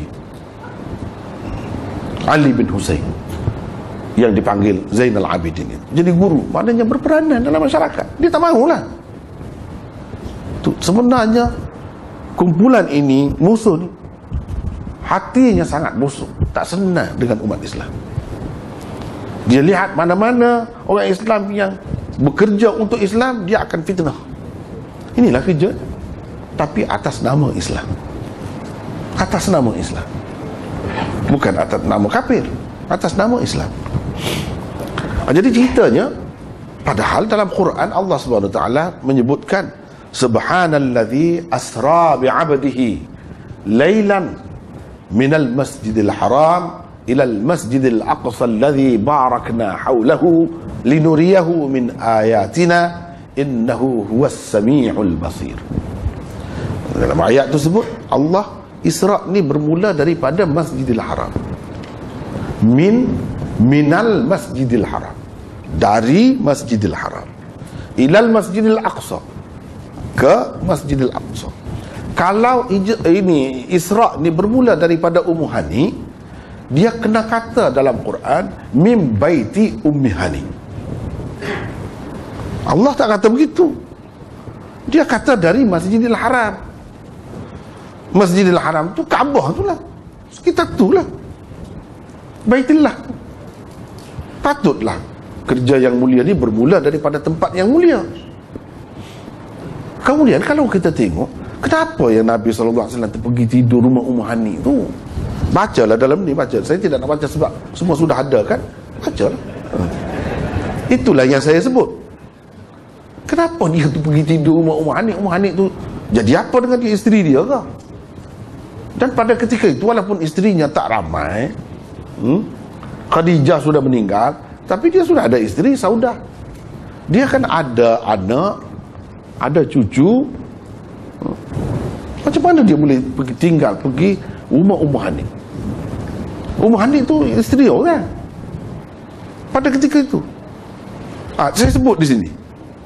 S2: Ali bin Husain yang dipanggil Zainal Abidin itu. Jadi guru, maknanya berperanan dalam masyarakat. Dia tak mahulah. Tu, sebenarnya kumpulan ini, musuh ni, hatinya sangat busuk, tak senang dengan umat Islam. Dia lihat mana-mana orang Islam yang bekerja untuk Islam, dia akan fitnah. Inilah kerja, tapi atas nama Islam, atas nama Islam, bukan atas nama kafir, atas nama Islam. Jadi ceritanya, padahal dalam Quran Allah Subhanahu Wa Taala menyebutkan subhanalladzi asra bi'abdihi lailan minal masjidil haram ilal masjidil aqsa alladzi barakna hawlahu linuriyahu min ayatina innahu huwas sami'ul basir. Dalam ayat tersebut Allah Isra' ni bermula daripada Masjidil Haram, min minal Masjidil Haram, dari Masjidil Haram, ilal Masjidil Aqsa, ke Masjidil Aqsa. Kalau ini Isra' ni bermula daripada Ummu Hani, dia kena kata dalam Quran mim baiti Ummi Hani. Allah tak kata begitu. Dia kata dari Masjidil Haram. Masjidil Haram tu Kaabah tu lah, sekitar tu lah, Baitullah. Patutlah kerja yang mulia ni bermula daripada tempat yang mulia. Kemudian kalau kita tengok, kenapa yang Nabi sallallahu alaihi wasallam pergi tidur rumah Ummu Hani tu? Bacalah dalam ni, baca. Saya tidak nak baca sebab semua sudah ada kan. Bacalah. Itulah yang saya sebut. Kenapa dia tu pergi tidur rumah Ummu Hani? Ummu Hani tu jadi apa dengan dia, isteri dia ke? Dan pada ketika itu, walaupun isterinya tak ramai, hmm, Khadijah sudah meninggal, tapi dia sudah ada isteri, Saudah. Dia kan ada anak, ada cucu. Macam mana dia boleh pergi tinggal, pergi rumah Ummu Hani? Ummu Hani itu isteri orang pada ketika itu. Ah, saya sebut di sini,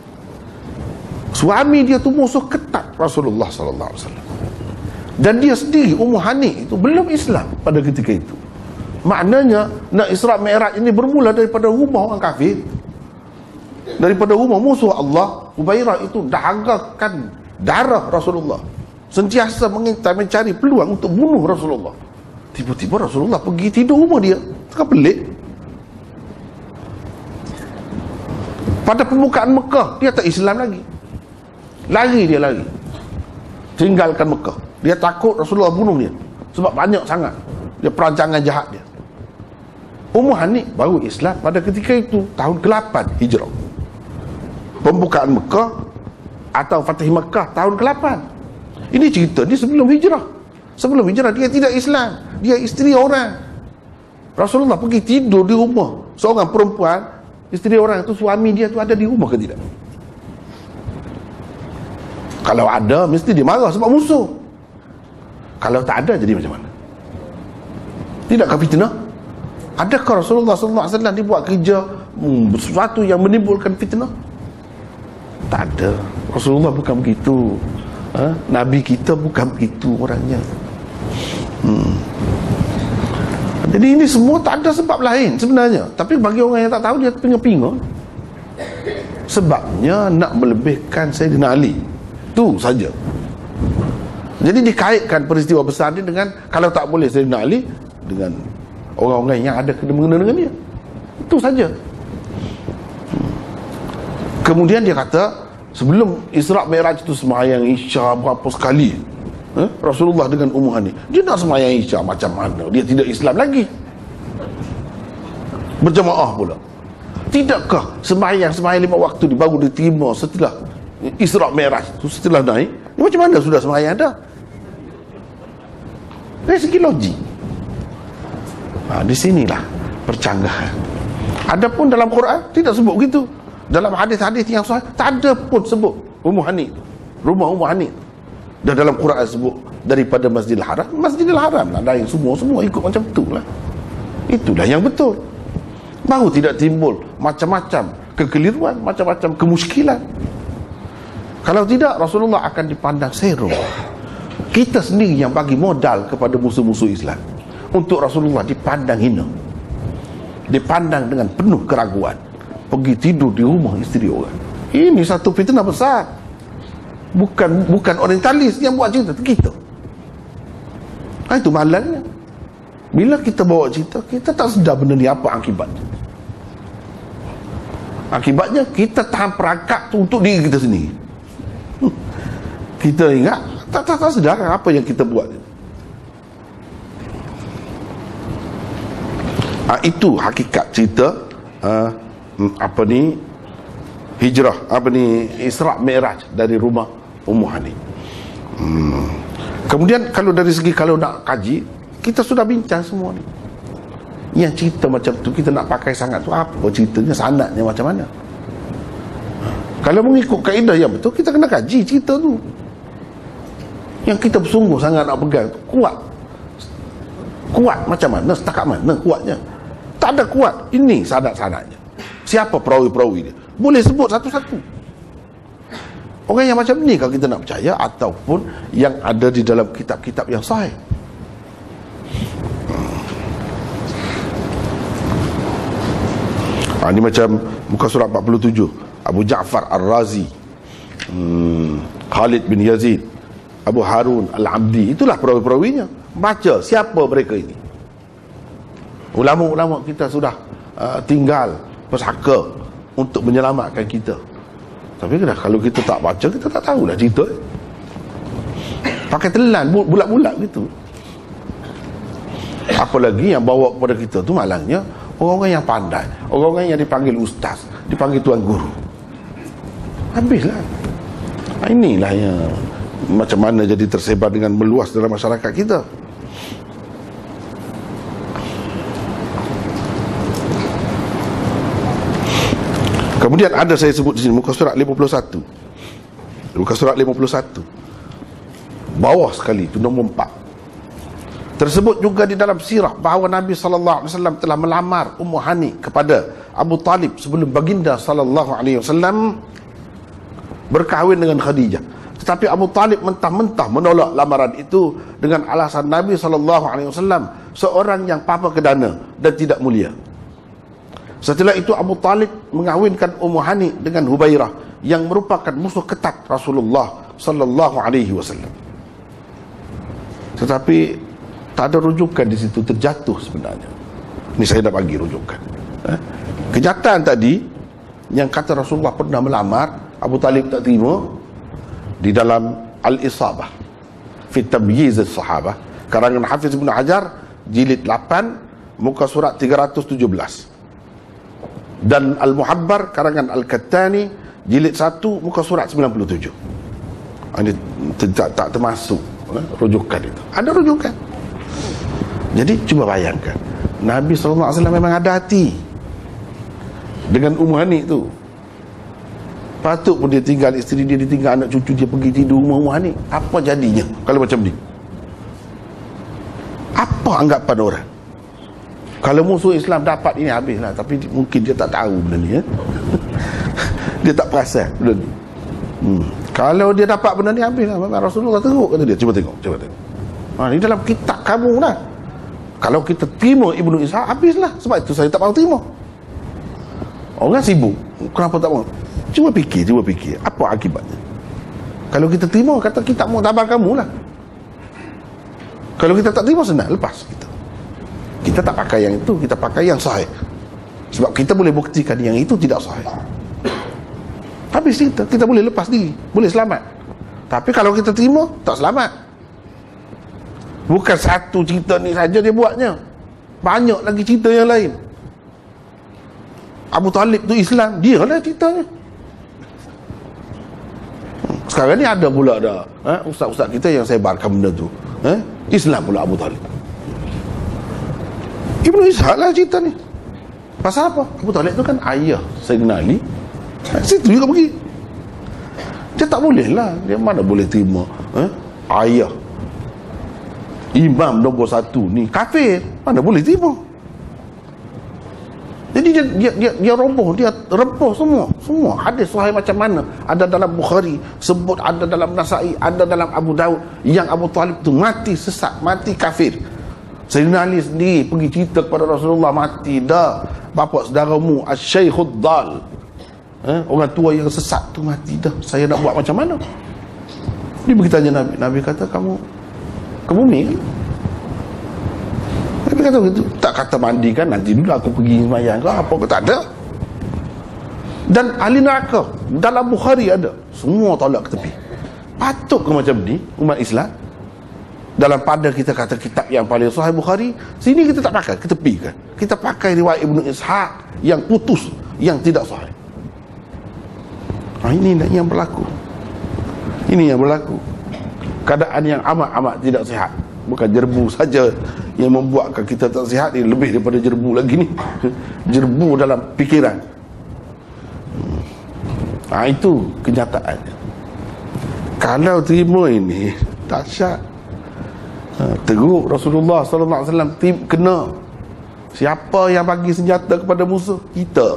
S2: suami dia tu musuh ketat Rasulullah sallallahu alaihi wasallam. Dan dia sendiri, Ummu Hani itu belum Islam pada ketika itu. Maknanya nak Isra' Mi'raj ini bermula daripada rumah orang kafir, daripada rumah musuh Allah. Hubairah itu dahagakan darah Rasulullah, sentiasa mengintai, mencari peluang untuk bunuh Rasulullah. Tiba-tiba Rasulullah pergi tidur rumah dia. Tak pelik. Pada pembukaan Mekah, dia tak Islam lagi. Lari dia lari, tinggalkan Mekah. Dia takut Rasulullah bunuh dia, sebab banyak sangat dia perancangan jahat dia. Ummu Hani baru Islam pada ketika itu, tahun ke lapan Hijrah. Pembukaan Mekah atau Fatih Mekah tahun ke lapan. Ini cerita ni sebelum hijrah. Sebelum hijrah dia tidak Islam, dia isteri orang. Rasulullah pergi tidur di rumah seorang perempuan, isteri orang itu, suami dia tu ada di rumah ke tidak? Kalau ada, mesti dia marah sebab musuh. Kalau tak ada, jadi macam mana? Tidakkah fitnah? Adakah Rasulullah sallallahu alaihi wasallam dibuat kerja hmm, sesuatu yang menimbulkan fitnah? Tak ada. Rasulullah bukan begitu. Ha? Nabi kita bukan begitu orangnya. Hmm. Jadi ini semua tak ada sebab lain sebenarnya. Tapi bagi orang yang tak tahu, dia pinga-pinga. Sebabnya nak melebihkan Sayyidina Ali. Itu saja. Jadi dikaitkan peristiwa besar ni dengan, kalau tak boleh Sayyidina Ali, dengan orang-orang yang ada kena-mengena dengan dia. Itu saja. Kemudian dia kata, sebelum Isra' Mi'raj itu sembahyang Isya berapa sekali, eh? Rasulullah dengan Ummu Hani, dia nak sembahyang Isya macam mana? Dia tidak Islam lagi. Berjamaah pula. Tidakkah sembahyang-sembahyang lima waktu ni baru diterima setelah Isra' Mi'raj itu, setelah naik? Ini macam mana sudah sembahyang dah? Dari segi logik. Ha, di sinilah percanggahan. Adapun dalam Quran tidak sebut begitu. Dalam hadis-hadis yang sahih tak ada pun sebut Ummu Hani, rumah Ummu Hani. Dan dalam Quran sebut daripada Masjidil Haram, Masjidil Haram lah, lain semua semua ikut macam itulah. Itulah yang betul. Baru tidak timbul macam-macam kekeliruan, macam-macam kemuskilan. Kalau tidak, Rasulullah akan dipandang zero. Kita sendiri yang bagi modal kepada musuh-musuh Islam untuk Rasulullah dipandang hina, dipandang dengan penuh keraguan, pergi tidur di rumah isteri orang. Ini satu fitnah besar. Bukan bukan orientalis yang buat cerita, kita. Ha, itu malangnya. Bila kita bawa cerita, kita tak sedar benda ni apa akibatnya. Akibatnya kita tahan perangkap tu untuk diri kita sendiri. Kita ingat, tak tak, tak sedar apa yang kita buat. Ha, itu hakikat cerita uh, apa ni hijrah, apa ni Isra' Mi'raj dari rumah Ummu Hani. Hmm. Kemudian kalau dari segi, kalau nak kaji, kita sudah bincang semua ni. Yang cerita macam tu kita nak pakai sangat tu apa ceritanya, sanadnya macam mana? Kalau mengikut kaedah yang betul, kita kena kaji cerita tu. Yang kita bersungguh sangat nak pegang tu, kuat. Kuat macam mana, setakat mana kuatnya? Tak ada kuat. Ini sanad-sanadnya. Siapa perawi-perawi dia? Boleh sebut satu-satu. Orang yang macam ni kalau kita nak percaya, ataupun yang ada di dalam kitab-kitab yang sahih. Ha, ini macam muka surat empat puluh tujuh, Abu Ja'far Ar-Razi, hmm, Khalid bin Yazid, Abu Harun Al-Abdi. Itulah perawi-perawinya. Baca siapa mereka ini. Ulama-ulama kita sudah uh, tinggal pesaka untuk menyelamatkan kita. Tapi kalau kita tak baca, kita tak tahulah cerita. Pakai telan bulat-bulat gitu. Apalagi yang bawa kepada kita tu malangnya orang-orang yang pandai, orang-orang yang dipanggil ustaz, dipanggil tuan guru. Habislah. Inilah yang macam mana jadi tersebar dengan meluas dalam masyarakat kita. Kemudian ada saya sebut di sini muka surat lima puluh satu. Muka surat lima puluh satu. Bawah sekali itu nombor empat. Tersebut juga di dalam sirah bahawa Nabi sallallahu alaihi wasallam telah melamar Ummu Hani kepada Abu Talib sebelum baginda sallallahu alaihi wasallam berkahwin dengan Khadijah. Tetapi Abu Talib mentah-mentah menolak lamaran itu dengan alasan Nabi sallallahu alaihi wasallam seorang yang papa kedana dan tidak mulia. Setelah itu Abu Talib mengahwinkan Ummu Hani dengan Hubairah yang merupakan musuh ketat Rasulullah sallallahu alaihi wasallam. Tetapi tak ada rujukan di situ, terjatuh sebenarnya. Ini saya dah bagi rujukan. Eh? Kenyataan tadi yang kata Rasulullah pernah melamar, Abu Talib tak terima, di dalam Al-Isabah fi Tamyiz As-Sahabah karangan Hafiz Ibn Hajar jilid lapan muka surat tiga ratus tujuh belas, dan Al-Muhabbar karangan Al-Kattani jilid satu muka surat sembilan puluh tujuh. Ini tidak tak termasuk eh, rujukan itu. Ada rujukan. Jadi cuba bayangkan, Nabi sallallahu alaihi wasallam memang ada hati dengan Ummu Hani tu. Patut pun dia tinggal isteri dia, ditinggal anak cucu dia, pergi tidur rumah Ummu Hani. Apa jadinya kalau macam ni? Apa anggapan orang? Kalau musuh Islam dapat ini, habislah. Tapi mungkin dia tak tahu benda ni, eh? Dia tak perasan benda ni. hmm. Kalau dia dapat benda ni, habislah. Rasulullah teruk kata dia. Cuba tengok, cuba tengok. Ha, ini dalam kitab kamu lah. Kalau kita terima Ibnu Ishaq, habislah. Sebab itu saya tak mahu terima. Orang sibuk, kenapa tak mahu? Cuba fikir, cuba fikir apa akibatnya. Kalau kita terima, kata kitab muktabar kamu lah. Kalau kita tak terima, senang, lepas kita. Kita tak pakai yang itu, kita pakai yang sahih. Sebab kita boleh buktikan yang itu tidak sahih. Habis kita, kita boleh lepas diri, boleh selamat. Tapi kalau kita terima, tak selamat. Bukan satu cerita ni saja dia buatnya, banyak lagi cerita yang lain. Abu Talib tu Islam, dia lah ceritanya. Sekarang ni ada pula dah, eh, ustaz-ustaz kita yang sebarkan benda tu, eh, Islam pula Abu Talib. Ibnu Ishaq lah cerita ni. Pasal apa? Abu Talib tu kan ayah Sayyidina Ali. Situ juga pergi. Dia tak boleh lah, dia mana boleh terima, eh, ayah imam nombor satu ni kafir, mana boleh terima. Jadi dia dia dia, dia roboh, dia rempuh semua, semua hadis sahih macam mana ada dalam Bukhari, sebut ada dalam Nasa'i, ada dalam Abu Daud, yang Abu Talib tu mati sesat, mati kafir. Sayyidina Ali sendiri pergi cerita kepada Rasulullah, mati dah bapa saudaramu asy-syaikhud dal, eh, orang tua yang sesat tu mati dah, saya nak buat macam mana? Dia pergi tanya Nabi, Nabi kata kamu ke bumi kan? Nabi kata begitu, tak kata mandikan, nanti dulu aku pergi sembahyang ke apa ke, tak ada. Dan ahli neraka dalam Bukhari ada, semua tolak ke tepi. Patut ke macam ni umat Islam? Dalam pada kita kata kitab yang paling sahih Bukhari, sini kita tak pakai, kita tepikan. Kita pakai riwayat Ibnu Ishaq yang putus, yang tidak sahih. Ha, ini yang berlaku. Ini yang berlaku. Keadaan yang amat-amat tidak sihat. Bukan jerbu saja yang membuatkan kita tak sihat, ini lebih daripada jerbu lagi ni. Jerbu dalam fikiran. Ha, itu kenyataannya. Kalau terima ini, dahsyat. Ha, teruk Rasulullah sallallahu alaihi wasallam kena. Siapa yang bagi senjata kepada musuh? Kita.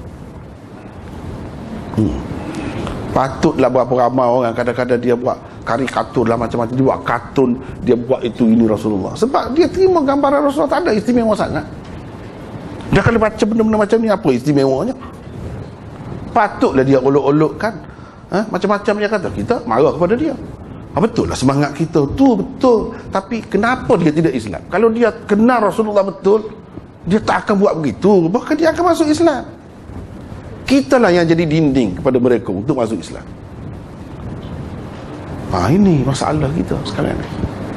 S2: Hmm. Patutlah berapa ramai orang kadang-kadang dia buat karikatur lah, macam-macam, dia buat kartun, dia buat itu ini Rasulullah. Sebab dia terima gambaran Rasulullah, tak ada istimewa sangat. Dia kalau baca benda-benda macam ni, apa istimewanya? Patutlah dia olok-olokkan, ha? Macam-macam dia kata, kita marah kepada dia. Ha, betul lah semangat kita tu betul, tapi kenapa dia tidak Islam? Kalau dia kenal Rasulullah betul, dia tak akan buat begitu, bahkan dia akan masuk Islam. Kitalah yang jadi dinding kepada mereka untuk masuk Islam. Ha, ini masalah kita sekarang ni.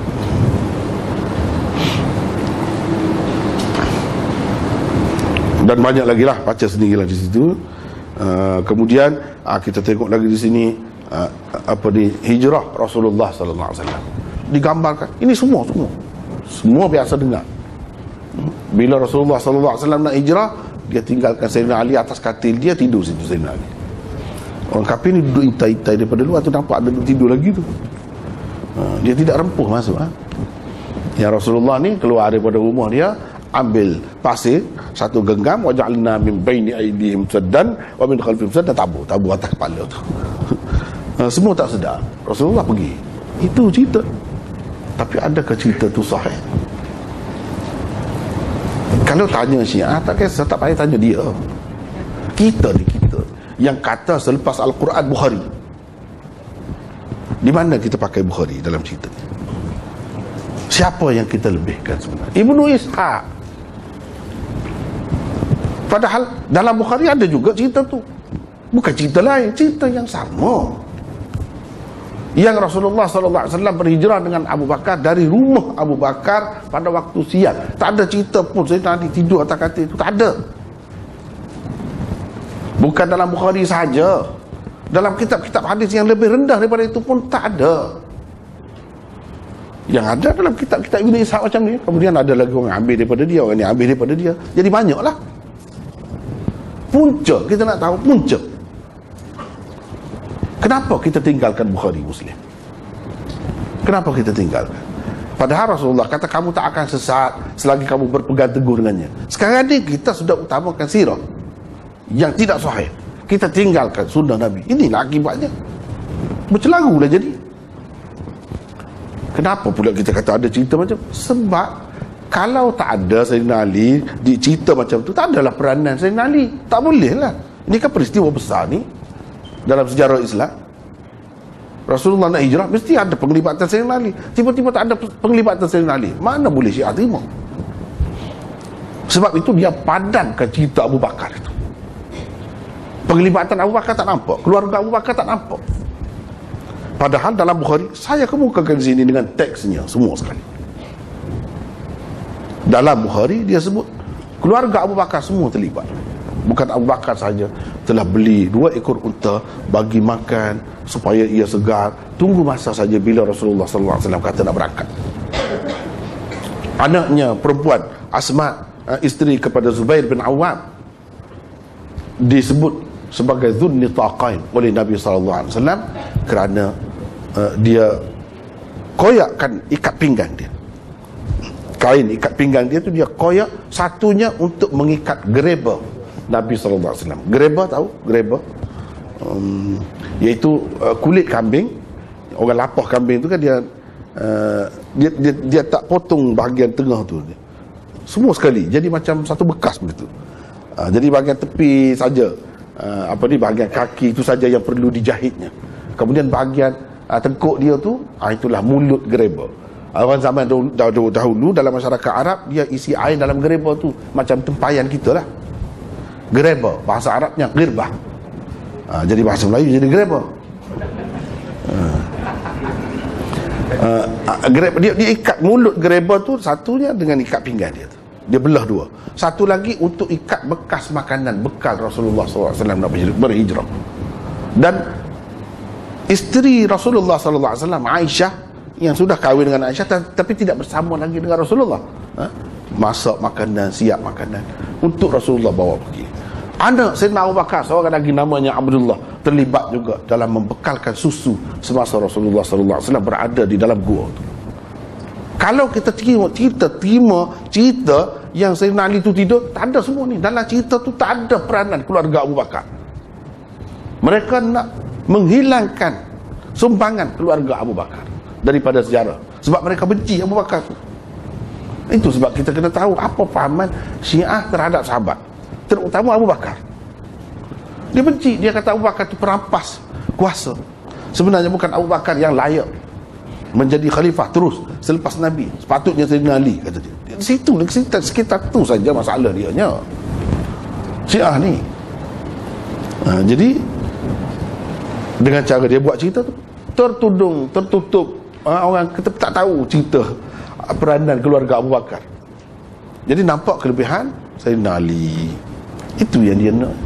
S2: Dan banyak lagi lah, baca sendirilah di situ. Uh, kemudian uh, kita tengok lagi di sini uh, apa di hijrah Rasulullah sallallahu alaihi wasallam digambarkan. Ini semua semua semua biasa dengar. Bila Rasulullah sallallahu alaihi wasallam nak hijrah, dia tinggalkan Sayyidina Ali atas katil dia, tidur situ Sayyidina Ali. Orang kafir ni duduk itai-itai daripada luar tu, nampak ada duduk tidur lagi tu. Ha, dia tidak rempuh masuk. Ha? Ya Rasulullah ni keluar daripada rumah dia, ambil pasir satu genggam, waja'alna min baini aydihim saddan wa min khalfihim saddan, tabur tabur atas kepala tu. Ha, semua tak sedar. Rasulullah pergi. Itu cerita. Tapi adakah cerita tu sahih? Kalau tanya Syiah, tak kisah, tak payah tanya dia. Kita ni, kita yang kata selepas Al-Quran Bukhari. Di mana kita pakai Bukhari dalam cerita ni? Siapa yang kita lebihkan sebenarnya? Ibnu Ishaq. Padahal dalam Bukhari ada juga cerita tu. Bukan cerita lain, cerita yang sama. Yang Rasulullah sallallahu alaihi wasallam berhijrah dengan Abu Bakar dari rumah Abu Bakar pada waktu siang. Tak ada cerita pun saya nanti tidur atas katil itu, tak ada. Bukan dalam Bukhari sahaja, Dalam kitab-kitab hadis yang lebih rendah daripada itu pun tak ada. Yang ada dalam kitab-kitab Ibn Ishaq macam ni. Kemudian ada lagi orang ambil daripada dia, orang ni ambil daripada dia. Jadi banyaklah. Punca, kita nak tahu punca. Kenapa kita tinggalkan Bukhari Muslim? Kenapa kita tinggalkan? Padahal Rasulullah kata kamu tak akan sesat selagi kamu berpegang teguh dengannya. Sekarang ni kita sudah utamakan sirah yang tidak sahih. Kita tinggalkan sunnah Nabi. Inilah akibatnya. Bercelaru dah jadi. Kenapa pula kita kata ada cerita macam? Sebab kalau tak ada Sayyidina Ali di cerita macam tu, tak adalah peranan Sayyidina Ali. Tak boleh lah. Ini kan peristiwa besar ni dalam sejarah Islam. Rasulullah nak hijrah, mesti ada penglibatan Sayyidina Ali. Tiba-tiba tak ada penglibatan Sayyidina Ali. Mana boleh Syiah terima? Sebab itu dia padankan cerita Abu Bakar itu. Penglibatan Abu Bakar tak nampak, keluarga Abu Bakar tak nampak. Padahal dalam Bukhari, saya kemukakan di sini dengan teksnya semua sekali. Dalam Bukhari dia sebut keluarga Abu Bakar semua terlibat. Bukan Abu Bakar saja telah beli dua ekor unta bagi makan supaya ia segar, tunggu masa saja bila Rasulullah sallallahu alaihi wasallam kata nak berangkat. Anaknya perempuan Asma, isteri kepada Zubair bin Awam, disebut sebagai Dhunnitaqain oleh Nabi sallallahu alaihi wasallam kerana uh, dia koyakkan ikat pinggang dia. Kain ikat pinggang dia tu dia koyak, satunya untuk mengikat gereba Nabi sallallahu alaihi wasallam. Gereba tahu? Gereba um, iaitu uh, kulit kambing. Orang lapah kambing tu kan dia, uh, dia dia dia tak potong bahagian tengah tu. Semua sekali. Jadi macam satu bekas begitu. Uh, jadi bahagian tepi saja. Uh, apa ni bahagian kaki itu saja yang perlu dijahitnya. Kemudian bahagian uh, tengkuk dia tu, uh, itulah mulut gereba. Orang zaman dahulu, dahulu, dahulu dalam masyarakat Arab, dia isi air dalam gereba tu macam tempayan kita lah. Gereba, bahasa Arabnya girbah. Ha, jadi bahasa Melayu jadi gereba. Ha. Uh, gereba dia, dia ikat mulut gereba tu, satunya dengan ikat pinggang dia tu. Dia belah dua. Satu lagi untuk ikat bekas makanan bekal Rasulullah sallallahu alaihi wasallam nak berhijrah. Dan isteri Rasulullah sallallahu alaihi wasallam Aisyah, yang sudah kahwin dengan Aisyah tapi tidak bersama lagi dengan Rasulullah, ha? Masak makanan, siap makanan untuk Rasulullah bawa pergi. Anak Sayyidina Abu Bakar, seorang lagi namanya Abdullah, terlibat juga dalam membekalkan susu semasa Rasulullah sallallahu alaihi wasallam berada di dalam gua itu. Kalau kita terima cerita terima cerita yang Sayyidina Ali itu tidur, tak ada semua ni. Dalam cerita tu tak ada peranan keluarga Abu Bakar. Mereka nak menghilangkan sumbangan keluarga Abu Bakar daripada sejarah, sebab mereka benci Abu Bakar tu. Itu sebab kita kena tahu apa fahaman Syiah terhadap sahabat, terutama Abu Bakar. Dia benci, dia kata Abu Bakar tu perampas kuasa. Sebenarnya bukan Abu Bakar yang layak menjadi khalifah terus selepas Nabi, sepatutnya Sayyidina Ali, kata dia. Di situ, sekitar, sekitar tu saja masalah dia nya Syiah ni. Ha, jadi dengan cara dia buat cerita tu tertudung, tertutup, ha, orang kita tak tahu cerita peranan keluarga Abu Bakar. Jadi nampak kelebihan Sayyidina Ali. Itu yang dia nak.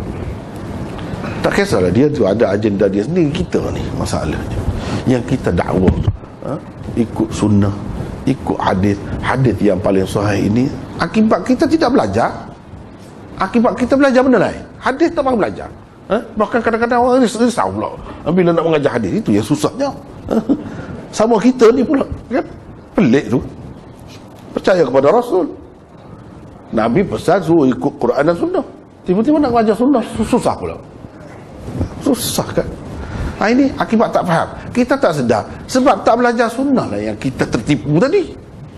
S2: Tak kisahlah dia tu ada agenda dia sendiri. Kita ni masalahnya yang kita dakwah tu, ha? Ikut sunnah, ikut hadis, hadis yang paling sahih ini. Akibat kita tidak belajar, akibat kita belajar benda lain. Hadis tak mahu belajar, ha? Bahkan kadang-kadang orang risau pula bila nak mengajar hadis. Itu yang susahnya, ha? Sama kita ni pula kan, pelik tu. Percaya kepada Rasul, Nabi pesan suruh ikut Quran dan sunnah, tiba-tiba nak mengajar sunnah, susah pula. Susah kan. Ha, ini akibat tak faham. Kita tak sedar. Sebab tak belajar sunnah lah yang kita tertipu tadi.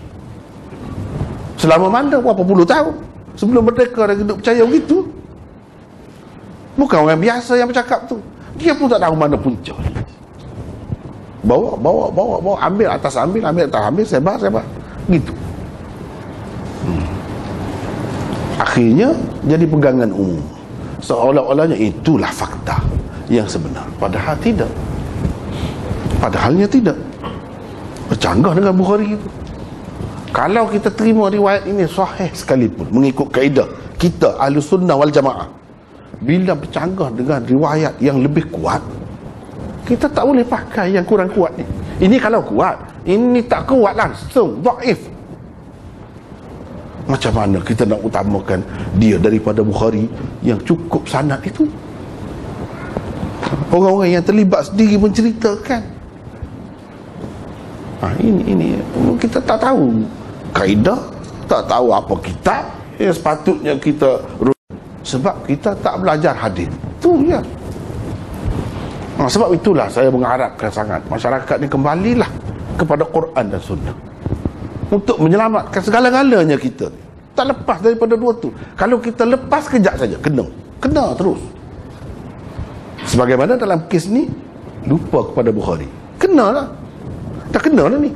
S2: Selama mana, berapa puluh tahun sebelum merdeka dia duduk percaya begitu. Bukan orang biasa yang bercakap tu. Dia pun tak tahu mana punca. Bawa, bawa, bawa, bawa. Ambil atas ambil, ambil atas ambil, sebar, sebar. Gitu. Hmm. Akhirnya jadi pegangan umum. Seolah-olahnya itulah fakta yang sebenar. Padahal tidak. Padahalnya tidak. Bercanggah dengan Bukhari itu. Kalau kita terima riwayat ini sahih sekalipun, mengikut kaedah kita Ahlus Sunnah wal Jamaah, bila bercanggah dengan riwayat yang lebih kuat, Kita tak boleh pakai yang kurang kuat ni. Ini kalau kuat, ini tak kuat langsung, dhaif. Macam mana kita nak utamakan dia daripada Bukhari yang cukup sanad itu? Orang-orang yang terlibat sendiri menceritakan. Ha, ini ini kita tak tahu kaedah, tak tahu apa kitab yang sepatutnya kita, sebab kita tak belajar hadis. Tu ya. Ha, sebab itulah saya mengharapkan sangat masyarakat ni kembalilah kepada Quran dan Sunnah untuk menyelamatkan segala-galanya kita. Tak lepas daripada dua tu. Kalau kita lepas kejap saja, kena. Kena terus. Sebagaimana dalam kes ni, lupa kepada Bukhari. Kena lah. Dah kena lah ni.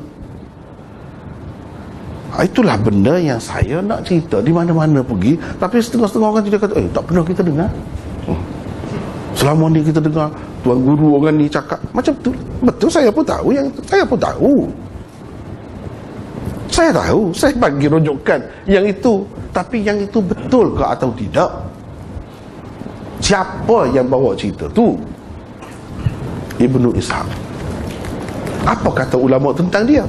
S2: Ha, itulah benda yang saya nak cerita di mana-mana pergi. Tapi setengah-setengah orang tidak kata, eh tak pernah kita dengar. Hmm. Selama ni kita dengar tuan guru orang ni cakap macam tu. Betul, saya pun tahu yang saya pun tahu. Saya tahu, saya bagi rujukan yang itu. Tapi yang itu betul ke atau tidak? Siapa yang bawa cerita tu? Ibnu Ishaq. Apa kata ulama tentang dia?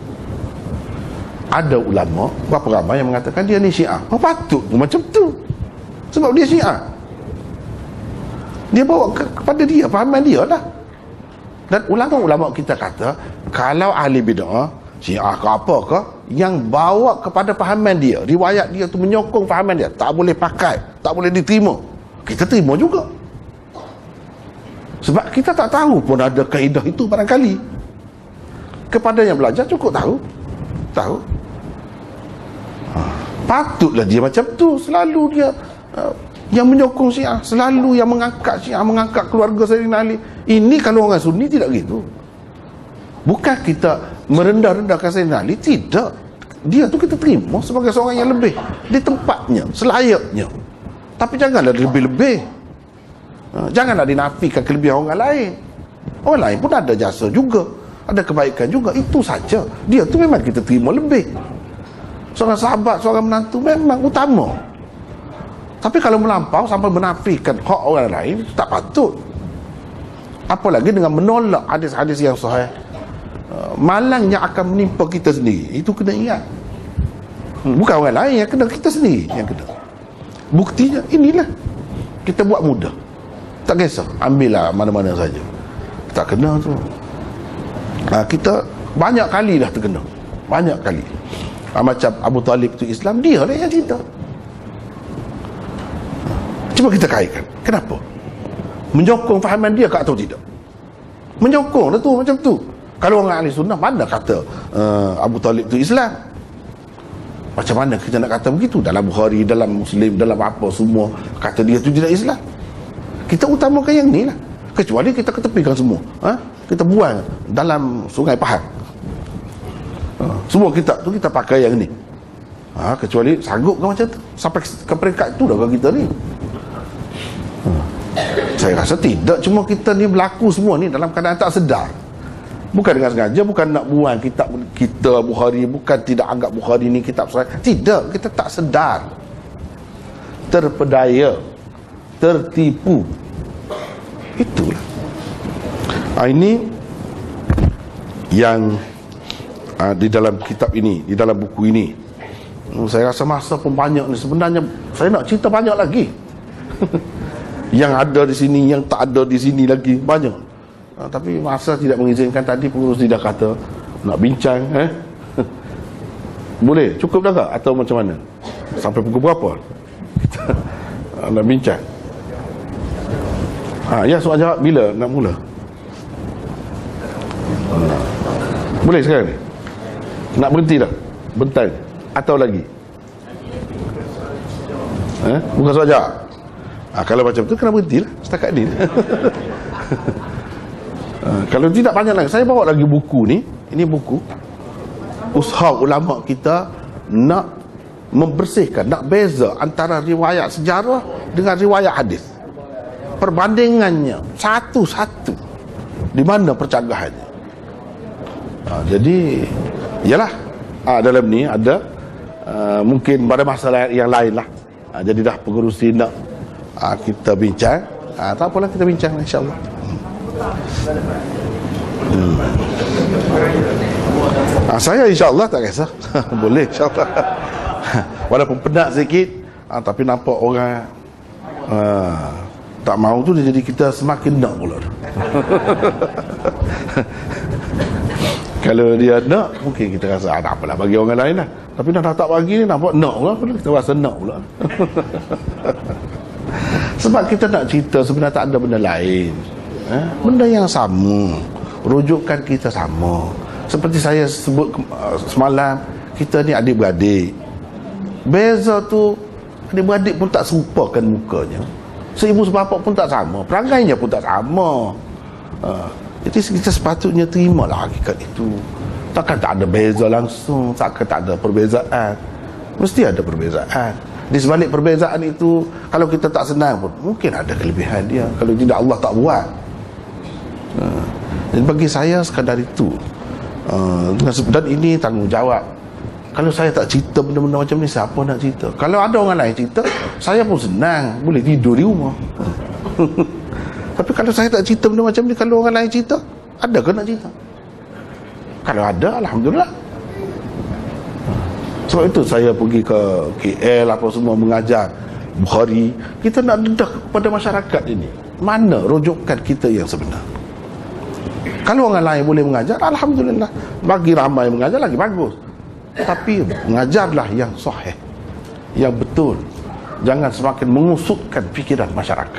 S2: Ada ulama, berapa ramai yang mengatakan dia ni Syiah. Oh, patut macam tu. Sebab dia Syiah. Dia bawa ke, kepada dia, fahaman dia lah. Dan ulama-ulama kita kata, kalau ahli bid'ah, Syiah ke apa ke, yang bawa kepada fahaman dia, riwayat dia tu menyokong fahaman dia, tak boleh pakai, tak boleh diterima, kita terima juga. Sebab kita tak tahu pun ada kaedah itu barangkali. Kepada yang belajar cukup tahu. Tahu. Ha, patutlah dia macam tu. Selalu dia uh, yang menyokong Syiah, selalu yang mengangkat Syiah, mengangkat keluarga Sayyidina Ali. Ini kalau orang Sunni tidak gitu. Bukan kita merendah-rendahkan Sayyidina Ali, tidak. Dia tu kita terima sebagai seorang yang lebih di tempatnya, selayaknya. Tapi janganlah lebih-lebih. Ha, janganlah dinafikan kelebihan orang lain. Orang lain pun ada jasa juga, ada kebaikan juga. Itu saja. Dia tu memang kita terima lebih. Seorang sahabat, seorang menantu memang utama. Tapi kalau melampau sampai menafikan hak orang lain, tak patut. Apalagi dengan menolak hadis-hadis yang sahih. Malang yang akan menimpa kita sendiri. Itu kena ingat. Bukan orang lain yang kena, kita sendiri yang kena. Buktinya inilah. Kita buat mudah. Tak kisah, ambillah mana-mana saja. Tak kena tu. Ha, kita banyak kali dah terkena. Banyak kali. Ha, macam Abu Talib tu Islam, dia lah yang cerita. Cuba kita kaitkan. Kenapa? Menyokong fahaman dia ke atau tidak? Menyokong lah tu macam tu. Kalau orang ahli sunnah, mana kata uh, Abu Talib tu Islam? Macam mana kita nak kata begitu? Dalam Bukhari, dalam Muslim, dalam apa semua kata dia tu tidak Islam. Kita utamakan yang ni lah. Kecuali kita ketepikan semua, ha? Kita buang dalam sungai Pahang. Ha, semua kitab tu kita pakai yang ni. Ha, kecuali sanggup ke macam tu? Sampai ke peringkat tu dah kita ni. Ha. Saya rasa tidak. Cuma kita ni berlaku semua ni dalam keadaan tak sedar. Bukan dengan sengaja, bukan nak buang kitab kita Bukhari, bukan tidak anggap Bukhari ni kitab sahih. Tidak, kita tak sedar. Terpedaya, tertipu. Itulah. Ha, ini yang ha, di dalam kitab ini, di dalam buku ini. Saya rasa masa pun banyak ni. Sebenarnya saya nak cerita banyak lagi. Yang ada di sini, yang tak ada di sini lagi, banyak. Ha, tapi masa tidak mengizinkan. Tadi pengurus tidak kata nak bincang, eh? Boleh? Cukup dah tak? Atau macam mana? Sampai pukul berapa? Kita nak bincang. Ha, ya, soal jawab bila nak mula? Ha. Boleh sekarang ni? Nak berhenti dah? Bentar? Atau lagi? Eh? Bukan soal jawab? Ha, kalau macam tu kena berhenti lah setakat ni. Ha, kalau tidak banyak lagi. Saya bawa lagi buku ni. Ini buku usaha ulama kita nak membersihkan, nak beza antara riwayat sejarah dengan riwayat hadis. Perbandingannya satu-satu. Di mana percanggahannya. Ha, jadi yalah, ha, dalam ni ada uh, mungkin pada masalah yang lain lah. Ha, jadi dah pengurusi nak ha, kita bincang. Ha, tak apalah, kita bincang insya-Allah. Hmm. hmm. ah, Saya insyaAllah tak kisah. Boleh insyaAllah. Walaupun penat sikit, ah, tapi nampak orang ah, tak mau tu, dia jadi kita semakin nak pula. Kalau dia nak, mungkin kita rasa ah, tak apalah, bagi orang lain lah. Tapi dah tak bagi ni, nampak nak pula, kita rasa nak pula. Sebab kita nak cerita sebenarnya tak ada benda lain, eh? Benda yang sama, rujukan kita sama. Seperti saya sebut semalam, kita ni adik-beradik. Beza tu, adik-beradik pun tak serupakan mukanya, seibu sebapak pun tak sama, perangainya pun tak sama. uh, Jadi kita sepatutnya terimalah hakikat itu. Takkan tak ada beza langsung, takkan tak ada perbezaan. Mesti ada perbezaan. Di sebalik perbezaan itu, kalau kita tak senang pun, mungkin ada kelebihan dia. Kalau tidak, Allah tak buat. uh, Jadi bagi saya sekadar itu. uh, Dan ini tanggungjawab. Kalau saya tak cerita benda-benda macam ni, siapa nak cerita? Kalau ada orang lain cerita, saya pun senang, boleh tidur di rumah. Tapi kalau saya tak cerita benda macam ni, kalau orang lain cerita, ada ke nak cerita? Kalau ada, Alhamdulillah. Sebab itu saya pergi ke K L apa semua, mengajar Bukhari. Kita nak dedah kepada masyarakat ini, mana rujukan kita yang sebenar. Kalau orang lain boleh mengajar, Alhamdulillah. Bagi ramai mengajar lagi bagus. Tapi mengajarlah yang sahih, yang betul. Jangan semakin mengusutkan fikiran masyarakat.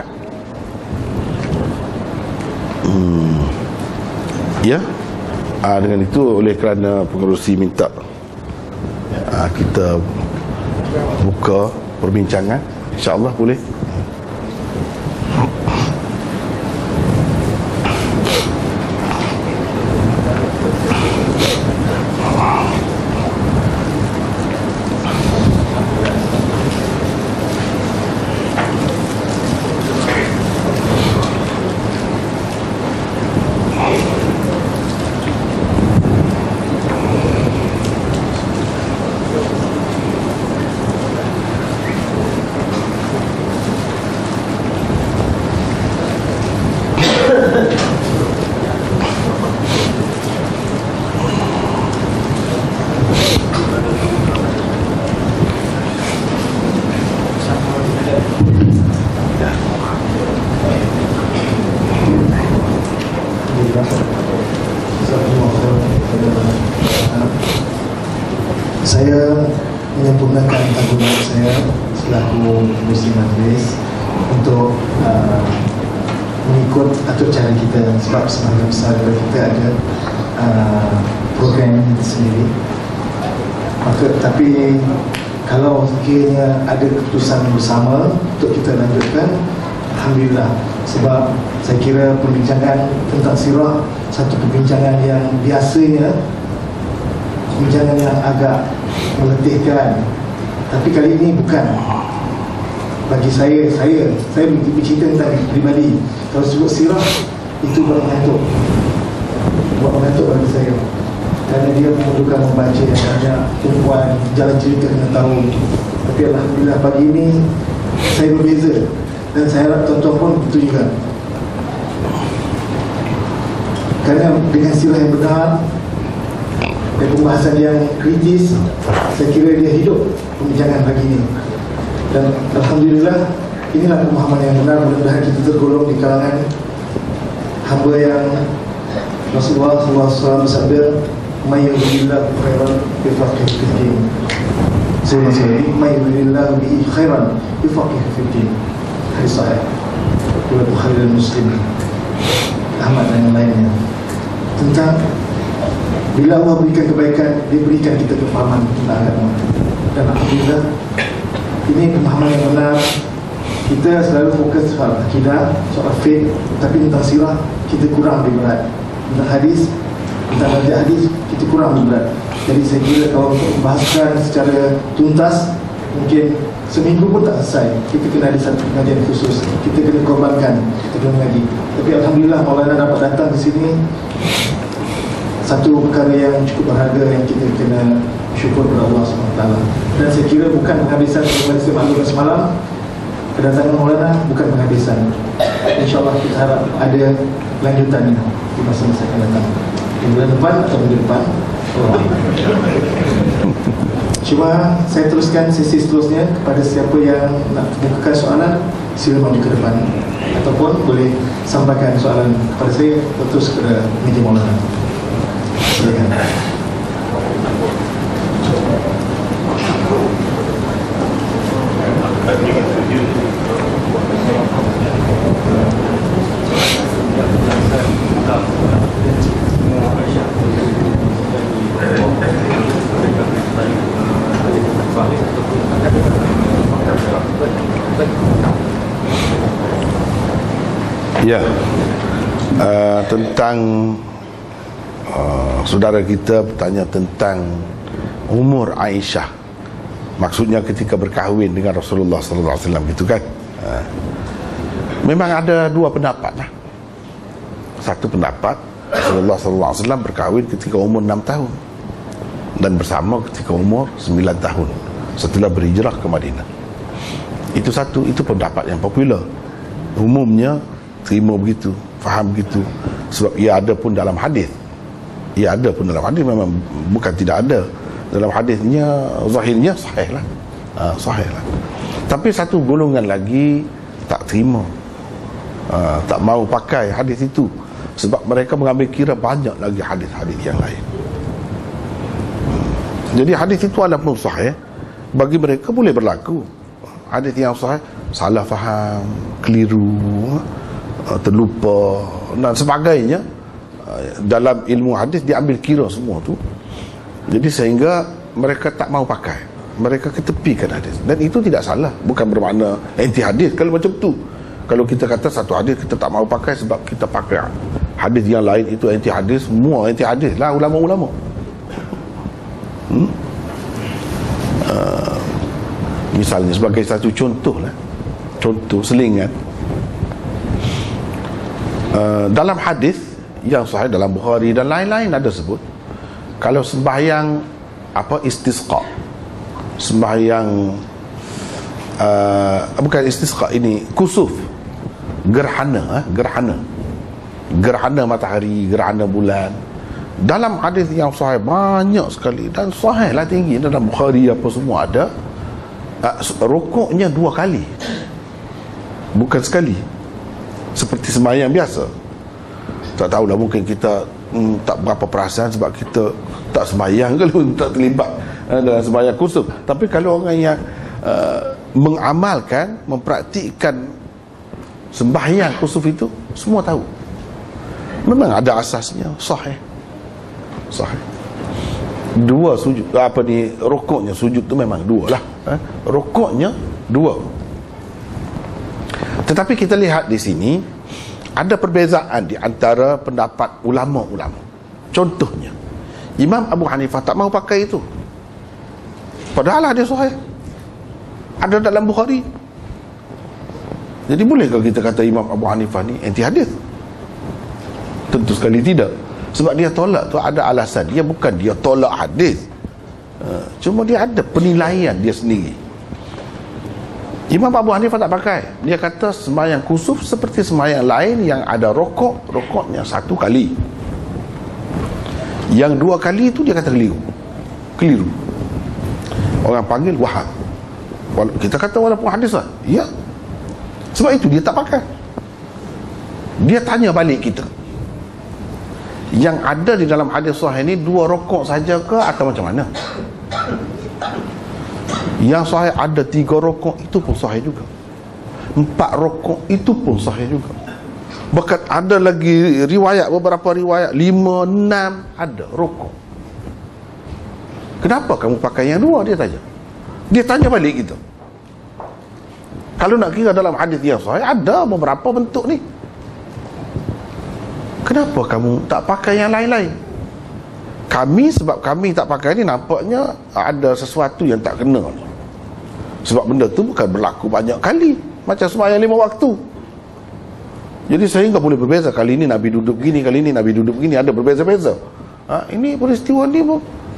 S2: hmm. Ya, ah, dengan itu, oleh kerana pengerusi minta ah, kita buka perbincangan, insya-Allah boleh.
S1: Saya menyempurnakan tanggungjawab saya selaku pengerusi majlis untuk uh, mengikut atur cara kita, sebab sebahagian besar dari kita ada uh, program sendiri. Maka tapi kalau sekiranya ada keputusan bersama untuk kita lanjutkan, Alhamdulillah. Sebab saya kira perbincangan tentang sirah satu perbincangan yang biasanya perbincangan yang agak meletihkan, tapi kali ini bukan. Bagi saya, saya saya bercerita tentang pribadi. Kalau sebut sirah, itu buat mengantuk, buat mengantuk bagi saya, kerana dia memerlukan membaca yang banyak, perempuan jalan cerita kena tahu. Tapi Alhamdulillah pagi ini saya berbeza, dan saya harap tuan-tuan pun begitu juga. Kerana dengan sirah yang benar dan pembahasan yang kritis, saya kira dia hidup pembincangan pagi ini. Dan Alhamdulillah, inilah pemahaman yang benar. Mudah-mudahan kita tergolong di kalangan hamba yang Rasulullah sallallahu alaihi wasallam bersabda, "May yuridillahu khairan yufaqihu fid din." Saya sendiri, "May yuridillahu bihi khairan yufaqihu fid din." Hadis sahih riwayat Bukhari dan Muslim, Ahmad dan yang lainnya, tentang bila Allah berikan kebaikan, dia berikan kita kefahaman tentang agama. Dan Alhamdulillah, ini pemahaman yang benar. Kita selalu fokus soal akidah, soal faith, tapi tentang sirah kita kurang lebih berat. Tentang hadis, tentang hadis kita kurang lebih berat. Jadi saya kira kalau untuk membahaskan secara tuntas, mungkin seminggu pun tak selesai. Kita kena ada satu pengajian khusus, kita kena korbankan, kita kena mengaji. Tapi Alhamdulillah, Maulana dapat datang ke sini, satu perkara yang cukup berharga yang kita kena syukur kepada Allah subhanahu wa taala. Dan saya kira bukan penghabisan majlis maklum semalam, kedatangan Maulana bukan penghabisan. InsyaAllah kita harap ada lanjutannya di masa-masa akan datang, di bulan depan atau minggu depan. Oh. Cuma saya teruskan sesi seterusnya kepada siapa yang nak bukakan soalan, sila maju ke depan ataupun boleh sampaikan soalan kepada saya terus ke meja Maulana. Silakan.
S2: Ya, uh, tentang uh, saudara kita bertanya tentang umur Aisyah, maksudnya ketika berkahwin dengan Rasulullah sallallahu alaihi wasallam gitu kan. Uh, memang ada dua pendapat lah. Satu pendapat, Rasulullah sallallahu alaihi wasallam berkahwin ketika umur enam tahun dan bersama ketika umur sembilan tahun setelah berhijrah ke Madinah. Itu satu, itu pendapat yang popular. Umumnya terima begitu, faham begitu, sebab ia ada pun dalam hadis. Ia ada pun dalam hadis, memang bukan tidak ada. Dalam hadisnya, zahirnya sahih lah, uh, sahih lah. Tapi satu golongan lagi tak terima, uh, tak mau pakai hadis itu, sebab mereka mengambil kira banyak lagi hadis-hadis yang lain. Hmm. Jadi hadis itu walaupun sahih, bagi mereka boleh berlaku. Hadis yang sahih, salah faham, keliru, terlupa dan sebagainya, dalam ilmu hadis diambil kira semua tu. Jadi sehingga mereka tak mau pakai, mereka ketepikan hadis, dan itu tidak salah, bukan bermakna anti hadis kalau macam tu. Kalau kita kata satu hadis kita tak mau pakai sebab kita pakai hadis yang lain, itu anti hadis, semua anti hadis lah ulama-ulama. hmm? uh, misalnya sebagai satu contoh lah, contoh selingan, Uh, dalam hadis yang sahih dalam Bukhari dan lain-lain ada sebut, kalau sembahyang apa istisqa, sembahyang uh, bukan istisqa, ini kusuf, gerhana, eh? gerhana gerhana matahari, gerhana bulan, dalam hadis yang sahih banyak sekali, dan sahih lah tinggi dalam Bukhari apa semua ada. uh, rukuknya dua kali, bukan sekali, seperti sembahyang biasa. Tak tahulah, mungkin kita hmm, tak berapa perasan sebab kita tak sembahyang kalau tak terlibat uh, dalam sembahyang kusuf. Tapi kalau orang yang uh, mengamalkan, mempraktikkan sembahyang kusuf itu, semua tahu memang ada asasnya, sahih. Sahih. Dua sujud, apa ni, rukuknya, sujud tu memang dua lah, eh? Rukuknya dua. Tetapi kita lihat di sini ada perbezaan di antara pendapat ulama-ulama. Contohnya, Imam Abu Hanifah tak mau pakai itu, padahal ada sahih, ada dalam Bukhari. Jadi bolehkah kita kata Imam Abu Hanifah ni anti hadis? Tentu sekali tidak. Sebab dia tolak tu ada alasan. Dia bukan dia tolak hadis, cuma dia ada penilaian dia sendiri. Imam Abu Hanifah tak pakai. Dia kata sembahyang kusuf seperti sembahyang lain yang ada rokok, rokoknya satu kali. Yang dua kali itu dia kata keliru. Keliru. Orang panggil waham. Kita kata walaupun hadis lah, ya. Sebab itu dia tak pakai. Dia tanya balik kita, yang ada di dalam hadis sahih ni dua rokok saja ke atau macam mana? Yang sahih ada tiga rokok, itu pun sahih juga. Empat rokok, itu pun sahih juga. Bahkan ada lagi riwayat, beberapa riwayat lima, enam ada rokok. Kenapa kamu pakai yang dua? Dia tanya. Dia tanya balik kita. Kalau nak kira dalam hadis yang sahih ada beberapa bentuk ni, kenapa kamu tak pakai yang lain-lain? Kami, sebab kami tak pakai ni, nampaknya ada sesuatu yang tak kena ni. Sebab benda tu bukan berlaku banyak kali, macam sembahyang lima waktu. Jadi sehingga boleh berbeza. Kali ini Nabi duduk gini, kali ini Nabi duduk gini, ada berbeza-beza. Ha, ini peristiwa ni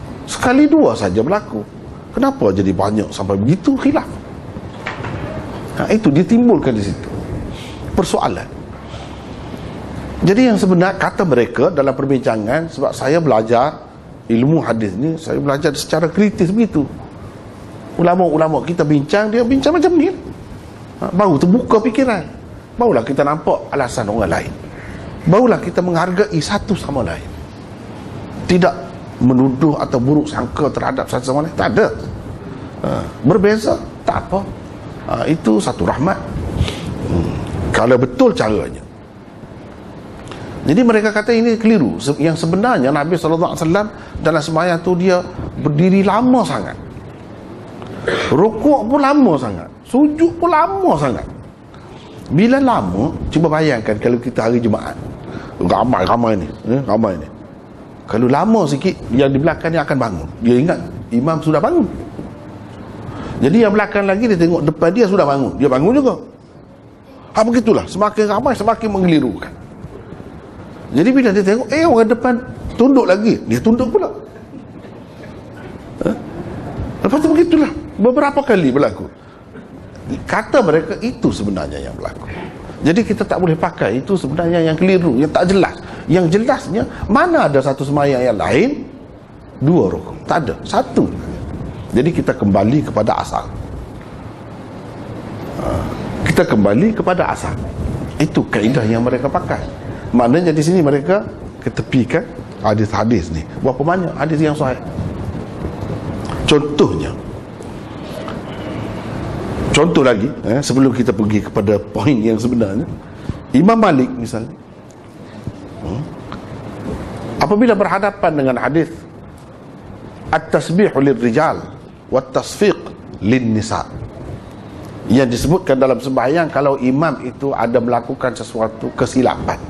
S2: sekali dua saja berlaku. Kenapa jadi banyak sampai begitu khilaf? Ha, itu ditimbulkan di situ persoalan. Jadi yang sebenar kata mereka dalam perbincangan, sebab saya belajar ilmu hadis ni, saya belajar secara kritis begitu. Ulama-ulama kita bincang, dia bincang macam ni. Ha, baru terbuka fikiran. Barulah kita nampak alasan orang lain. Barulah kita menghargai satu sama lain. Tidak menuduh atau buruk sangka terhadap satu sama lain. Tak ada. Ha, berbeza, tak apa. Ha, itu satu rahmat. Hmm. Kalau betul caranya. Jadi mereka kata ini keliru. Yang sebenarnya Nabi sallallahu alaihi wasallam dalam sembahyang tu dia berdiri lama sangat. Rukuk pun lama sangat. Sujud pun lama sangat. Bila lama, cuba bayangkan kalau kita hari Jumaat. Ramai-ramai ni. Eh, ramai ni. Kalau lama sikit, yang di belakang ni akan bangun. Dia ingat imam sudah bangun. Jadi yang belakang lagi dia tengok depan dia sudah bangun. Dia bangun juga. Ha, begitulah. Semakin ramai, semakin mengelirukan. Jadi bila dia tengok, eh orang depan tunduk lagi. Dia tunduk pula. Ha? Lepas tu begitulah. Beberapa kali berlaku. Kata mereka itu sebenarnya yang berlaku. Jadi kita tak boleh pakai itu sebenarnya yang keliru, yang tak jelas. Yang jelasnya, mana ada satu sembahyang yang lain dua rukuk? Tak ada, satu. Jadi kita kembali kepada asal. Kita kembali kepada asal. Itu kaedah yang mereka pakai. Maknanya di sini mereka ketepikan hadis-hadis ni. Berapa banyak hadis yang sahih? Contohnya, contoh lagi, eh, sebelum kita pergi kepada poin yang sebenarnya, Imam Malik misalnya, hmm, apabila berhadapan dengan hadis at-tasbih lirrijal wa tasfiq lin-nisa, yang disebutkan dalam sembahyang kalau imam itu ada melakukan sesuatu kesilapan,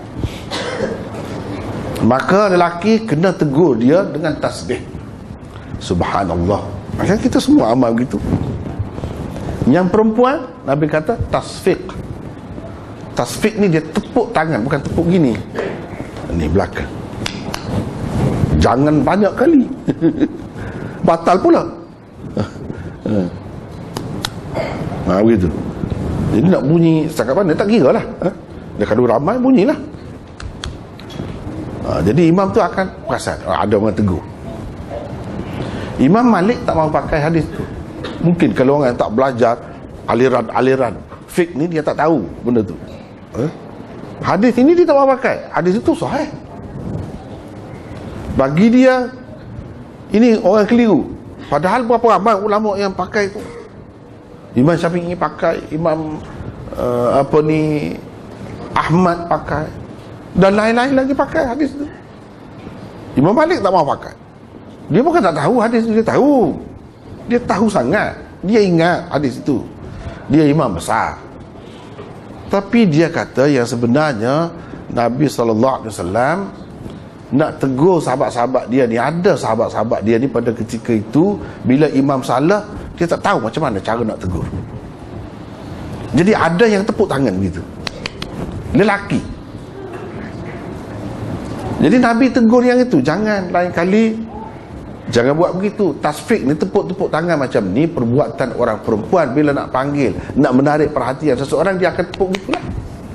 S2: maka lelaki kena tegur dia dengan tasbih. Subhanallah. Macam kita semua amal begitu. Yang perempuan, Nabi kata tasfiq. Tasfiq ni dia tepuk tangan, bukan tepuk gini. Ni belakang. Jangan banyak kali. Batal pula. Ha, begitu. Jadi nak bunyi setakat mana tak kira lah. Ha? Dia kalau ramai bunyilah. Ha, jadi imam tu akan perasan, ha, ada orang tegur. Imam Malik tak mahu pakai hadis tu. Mungkin kalau orang yang tak belajar aliran-aliran fiqh ni, dia tak tahu benda tu. Eh? Hadis ini dia tak mahu pakai. Hadis itu sahih. Bagi dia ini orang keliru. Padahal berapa ramai ulama yang pakai tu. Imam Syafi'i pakai, Imam uh, apa ni Ahmad pakai, dan lain-lain lagi pakai hadis tu. Imam Malik tak mahu pakai. Dia bukan tak tahu hadis itu, dia tahu. Dia tahu sangat. Dia ingat hadis itu. Dia imam besar. Tapi dia kata yang sebenarnya Nabi sallallahu alaihi wasallam nak tegur sahabat-sahabat dia ni. Ada sahabat-sahabat dia ni pada ketika itu, bila imam salah, dia tak tahu macam mana cara nak tegur. Jadi ada yang tepuk tangan begitu, lelaki. Jadi Nabi tegur yang itu, jangan lain kali, jangan buat begitu. Tasfiq ni, tepuk-tepuk tangan macam ni, perbuatan orang perempuan bila nak panggil, nak menarik perhatian seseorang, dia akan tepuk gitulah.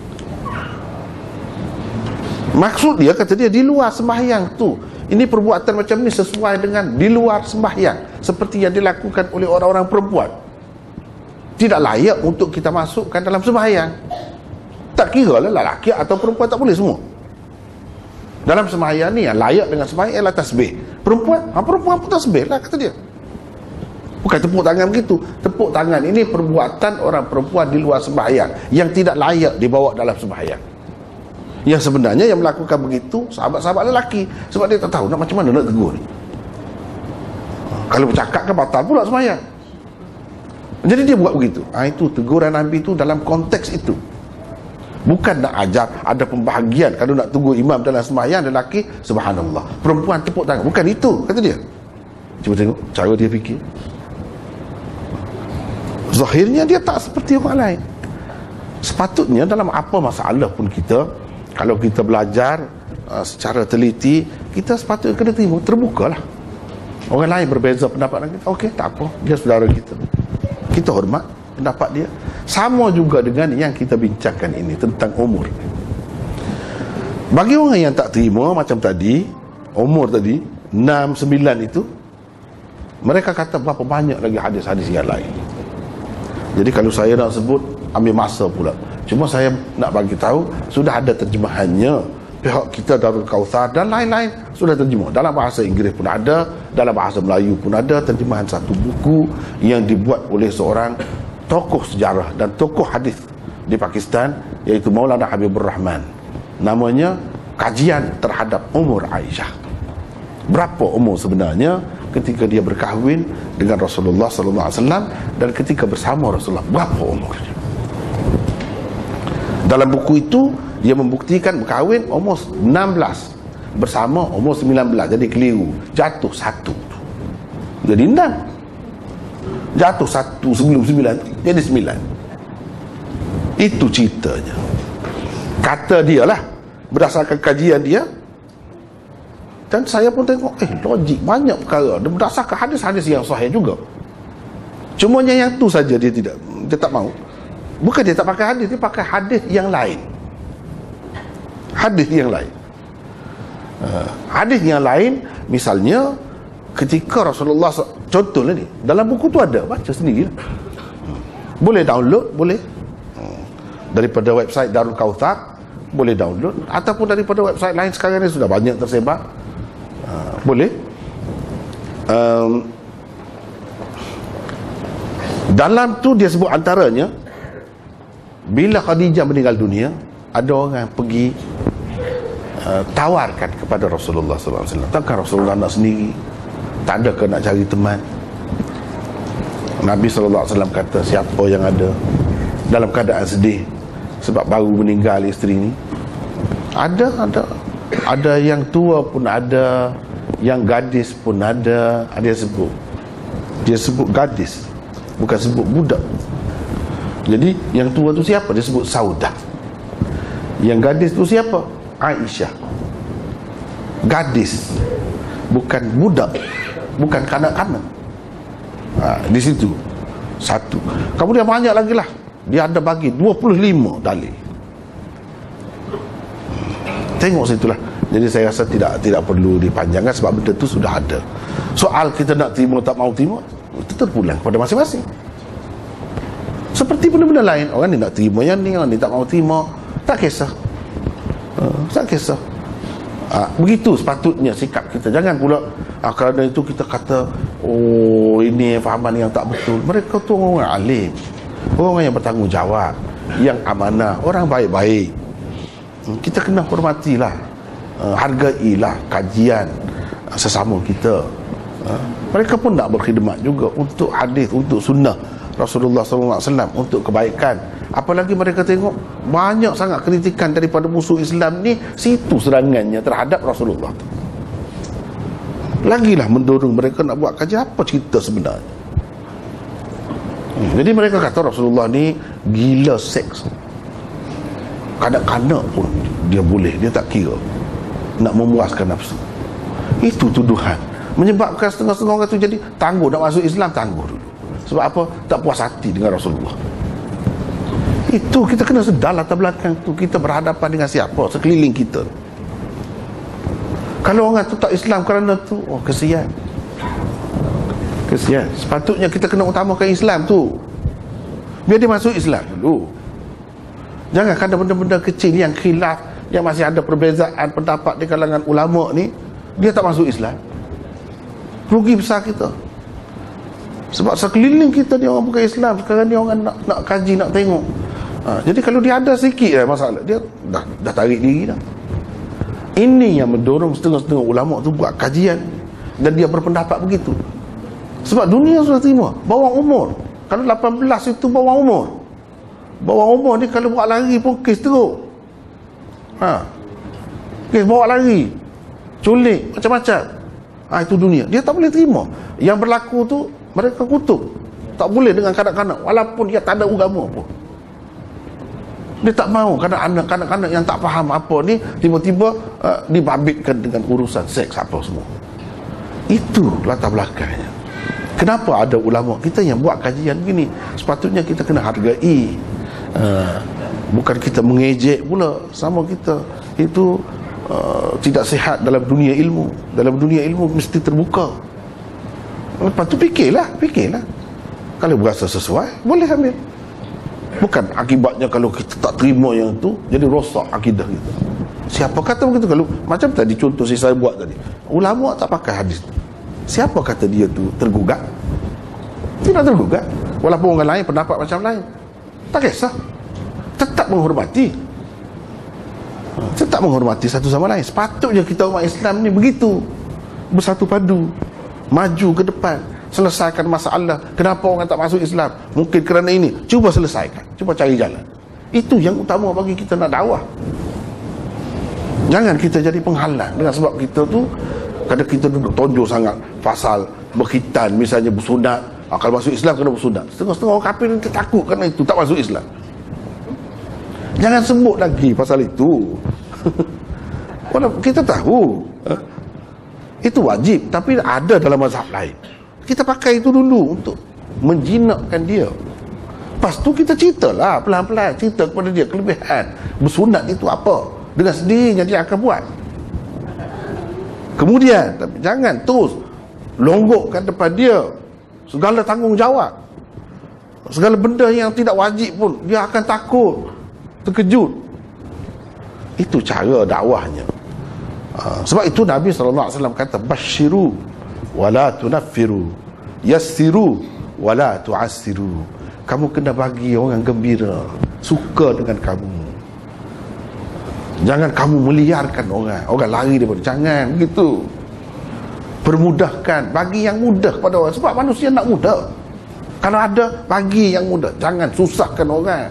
S2: Maksud dia, kata dia, di luar sembahyang tu, ini perbuatan macam ni sesuai dengan di luar sembahyang, seperti yang dilakukan oleh orang-orang perempuan. Tidak layak untuk kita masukkan dalam sembahyang. Tak kira lah lelaki atau perempuan, tak boleh semua. Dalam sembahyang ni yang layak dengan sembahyang ialah tasbih. Perempuan, ha, perempuan pun tasbih lah, kata dia. Bukan tepuk tangan begitu. Tepuk tangan ini perbuatan orang perempuan di luar sembahyang, yang tidak layak dibawa dalam sembahyang. Yang sebenarnya yang melakukan begitu sahabat-sahabat lelaki, sebab dia tak tahu nak macam mana nak tegur ni. Kalau bercakap kan batal pula sembahyang. Jadi dia buat begitu. Ha, itu teguran Nabi itu dalam konteks itu. Bukan nak ajar ada pembahagian kalau nak tegur imam dalam sembahyang lelaki, subhanallah, perempuan tepuk tangan. Bukan itu, kata dia. Cuba tengok cara dia fikir. Zahirnya dia tak seperti orang lain. Sepatutnya dalam apa masalah pun kita, kalau kita belajar uh, secara teliti, kita sepatutnya kena terima, terbukalah. Orang lain berbeza pendapat dengan kita, okey, tak apa, dia saudara kita, kita hormat pendapat dia. Sama juga dengan yang kita bincangkan ini tentang umur. Bagi orang yang tak terima macam tadi, umur tadi enam, sembilan itu, mereka kata berapa banyak lagi hadis-hadis yang lain. Jadi kalau saya nak sebut, ambil masa pula. Cuma saya nak bagi tahu, sudah ada terjemahannya. Pihak kita Darul Kautsar dan lain-lain sudah terjemah. Dalam bahasa Inggeris pun ada, dalam bahasa Melayu pun ada terjemahan satu buku yang dibuat oleh seorang tokoh sejarah dan tokoh hadis di Pakistan, iaitu Maulana Habibur Rahman. Namanya Kajian Terhadap Umur Aisyah. Berapa umur sebenarnya ketika dia berkahwin dengan Rasulullah sallallahu alaihi wasallam dan ketika bersama Rasulullah, berapa umurnya. Dalam buku itu dia membuktikan berkahwin umur enam belas, bersama umur sembilan belas. Jadi keliru, jatuh satu, jadi enam, jatuh satu sebelum sembilan, jadi sembilan. Itu ceritanya. Kata dia lah, berdasarkan kajian dia. Dan saya pun tengok, eh logik banyak perkara, dia berdasarkan hadis-hadis yang sahih juga. Cuma yang tu saja dia tidak, dia tak mau. Bukan dia tak pakai hadis, dia pakai hadis yang lain. Hadis yang lain. Uh, hadis yang lain, misalnya ketika Rasulullah, contohnya ni, dalam buku tu ada, baca sendiri lah. Boleh download, boleh. Daripada website Darul Kautsar, boleh download. Ataupun daripada website lain sekarang ni sudah banyak tersebar. Uh, boleh. Um, dalam tu dia sebut antaranya, bila Khadijah meninggal dunia, ada orang pergi uh, tawarkan kepada Rasulullah sallallahu alaihi wasallam. Takkan Rasulullah nak sendiri? Tak ada ke nak cari teman? Nabi sallallahu alaihi wasallam kata, siapa yang ada dalam keadaan sedih sebab baru meninggal isteri ni? Ada, ada. Ada yang tua pun ada, yang gadis pun ada. Ada yang sebut, dia sebut gadis, bukan sebut budak. Jadi yang tua tu siapa? Dia sebut Saudah. Yang gadis tu siapa? Aisyah. Gadis, bukan budak, bukan kanak-kanak. Ha, di situ satu. Kemudian banyak lagi lah. Dia ada bagi dua puluh lima dalil. Tengok situlah. Jadi saya rasa tidak tidak perlu dipanjangkan sebab benda tu sudah ada. Soal kita nak terima tak mau terima, itu terpulang kepada masing-masing. Seperti benda-benda lain, orang ni nak terima yang ni, orang ni tak mau terima, tak kisah. Uh, tak kisah. Uh, begitu sepatutnya sikap kita. Jangan pula uh, kerana itu kita kata, oh ini fahaman yang tak betul. Mereka tu orang alim, orang yang bertanggungjawab, yang amanah, orang baik-baik. Kita kena hormatilah, uh, hargailah kajian uh, sesama kita. uh, Mereka pun nak berkhidmat juga untuk hadis, untuk sunnah Rasulullah sallallahu alaihi wasallam, untuk kebaikan. Apalagi mereka tengok banyak sangat kritikan daripada musuh Islam ni, situ serangannya terhadap Rasulullah. Lagilah mendorong mereka nak buat kajian apa cerita sebenarnya. Jadi mereka kata Rasulullah ni gila seks. Kanak-kanak pun dia boleh, dia tak kira, nak memuaskan nafsu. Itu tuduhan, menyebabkan setengah-setengah orang tu jadi tangguh nak masuk Islam, tangguh dulu. Sebab apa? Tak puas hati dengan Rasulullah. Itu kita kena sedar latar belakang tu. Kita berhadapan dengan siapa sekeliling kita. Kalau orang tu tak Islam kerana tu, oh kesian, kesian. Sepatutnya kita kena utamakan Islam tu, biar dia masuk Islam dulu. Jangan kerana benda-benda kecil yang khilaf, yang masih ada perbezaan pendapat di kalangan ulama ni, dia tak masuk Islam. Rugi besar kita. Sebab sekeliling kita ni orang bukan Islam. Sekarang ni orang nak, nak kaji, nak tengok. Ha, jadi kalau dia ada sikit lah masalah, dia dah, dah tarik diri dah. Ini yang mendorong setengah-setengah ulama tu buat kajian, dan dia berpendapat begitu. Sebab dunia sudah terima bawang umur. Kalau lapan belas itu bawang umur. Bawang umur ni kalau buat lari pun kes teruk. Ha, kes bawa lari, culik, macam-macam. Ha, itu dunia. Dia tak boleh terima. Yang berlaku tu mereka kutuk. Tak boleh dengan kanak-kanak, walaupun dia tak ada agama pun. Dia tak mahu kerana anak-anak yang tak faham apa ni tiba-tiba uh, dibabitkan dengan urusan seks apa semua. Itu latar belakangnya. Kenapa ada ulama kita yang buat kajian begini? Sepatutnya kita kena hargai. uh, Bukan kita mengejek pula sama kita. Itu uh, tidak sihat dalam dunia ilmu. Dalam dunia ilmu mesti terbuka. Lepas tu fikirlah, fikirlah. Kalau berasa sesuai, boleh ambil. Bukan akibatnya kalau kita tak terima yang tu, jadi rosak akidah kita. Siapa kata begitu? Kalau macam tadi contoh si saya buat tadi, ulama tak pakai hadis. Siapa kata dia tu tergugat? Tidak tergugat. Walaupun orang lain pendapat macam lain, tak kisah. Tetap menghormati. Tetap menghormati satu sama lain. Sepatutnya kita umat Islam ni begitu, bersatu padu, maju ke depan, selesaikan masalah. Kenapa orang tak masuk Islam? Mungkin kerana ini. Cuba selesaikan, cuba cari jalan. Itu yang utama bagi kita nak dakwah. Jangan kita jadi penghalang. Dengan sebab kita tu kadang kita duduk tonjol sangat pasal berkhitan, misalnya bersunat. Ah, kalau masuk Islam kena bersunat. Setengah-setengah orang kafir nanti takut kerana itu, tak masuk Islam. Jangan sebut lagi pasal itu. Walaupun kita tahu eh, itu wajib, tapi ada dalam mazhab lain. Kita pakai itu dulu untuk menjinakkan dia. Lepas tu kita ceritalah pelan-pelan, cerita kepada dia kelebihan bersunat itu apa. Dengan sendirinya dia akan buat. Kemudian tapi jangan terus longgokkan depan dia segala tanggungjawab. Segala benda yang tidak wajib pun dia akan takut, terkejut. Itu cara dakwahnya. uh, Sebab itu Nabi sallallahu alaihi wasallam kata, basyiru wala tunaffiru, yassiru wala tu'assiru. Kamu kena bagi orang gembira, suka dengan kamu. Jangan kamu meliarkan orang, orang lari daripada. Jangan begitu. Permudahkan, bagi yang mudah kepada orang. Sebab manusia nak mudah. Kalau ada, bagi yang mudah. Jangan susahkan orang.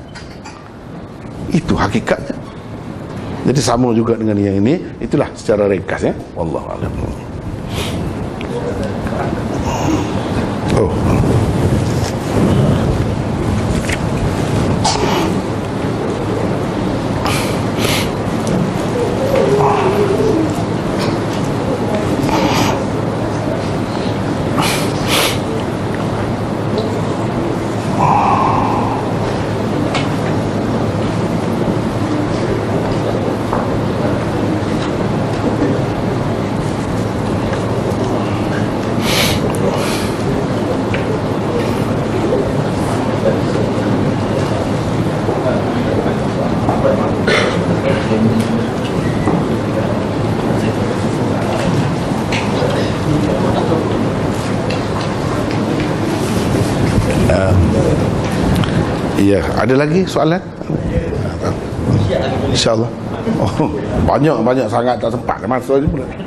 S2: Itu hakikatnya. Jadi sama juga dengan yang ini. Itulah secara ringkas ya. Wallahu a'lam. Oh. Ya, ada lagi soalan? InsyaAllah. Oh, banyak banyak sangat tak sempat masa ni pula.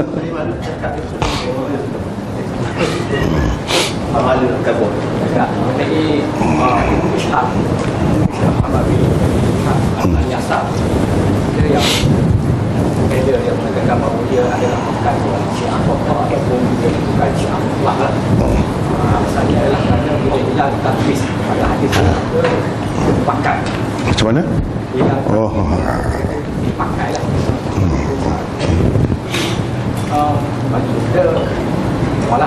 S3: Amal kabur. Tak, mengenai Ishaq, Amal Amal Yasar. Dia yang dia yang mengatakan bahawa dia adalah bukan Syiah Pokok ataupun dia bukan Syiah Mutlak lah. Masalahnya adalah kerana dia hilang taklis pada hadis dipakai.
S2: Macam mana?
S3: Hilang
S2: Oh,
S3: dipakai lah. Bagi kita sekolah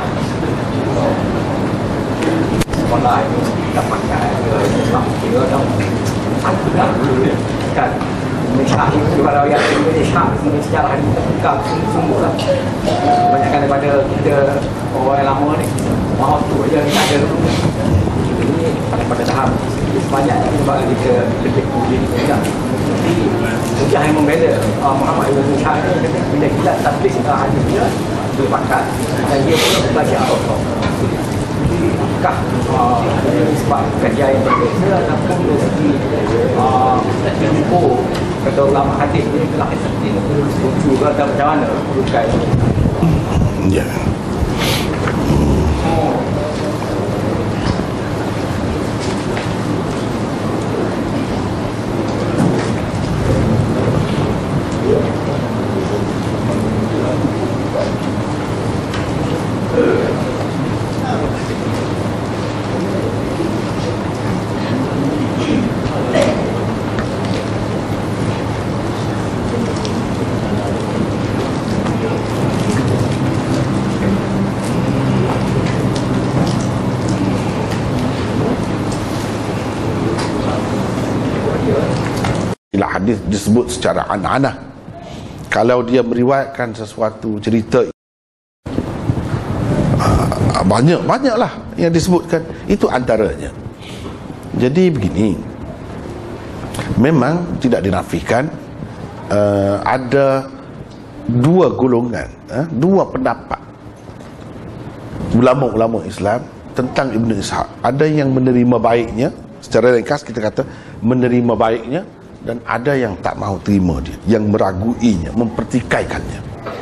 S3: sekolah itu kita pakai sebab kita dah satu dah dulu kan. Malaysia itu kalau yang Malaysia sejarah ini terbuka sungguh-sungguh lah. Kebanyakan daripada kita orang lama ni mahu tu je tak ada dulu. Ini pada tahap sebanyak sebab kita lebih kulit juga. Jadi Ujah yang membela Muhammad Ibn Ishaq ni bila kita tablis hadis dia boleh pakai dan dia pun belajar Allah. Apakah sebab kajian yang berbeza ataupun dari segi info kata ulama hadis ni telah lucu ke atau macam mana bukan?
S2: ya. hadis disebut secara an-anah. Kalau dia meriwayatkan sesuatu cerita, uh, banyak banyaklah yang disebutkan, itu antaranya. Jadi begini, memang tidak dinafikan uh, ada dua golongan, uh, dua pendapat ulama-ulama Islam tentang Ibnu Ishaq. Ada yang menerima baiknya, secara ringkas kita kata menerima baiknya, dan ada yang tak mahu terima dia, yang meraguinya, mempertikaikannya.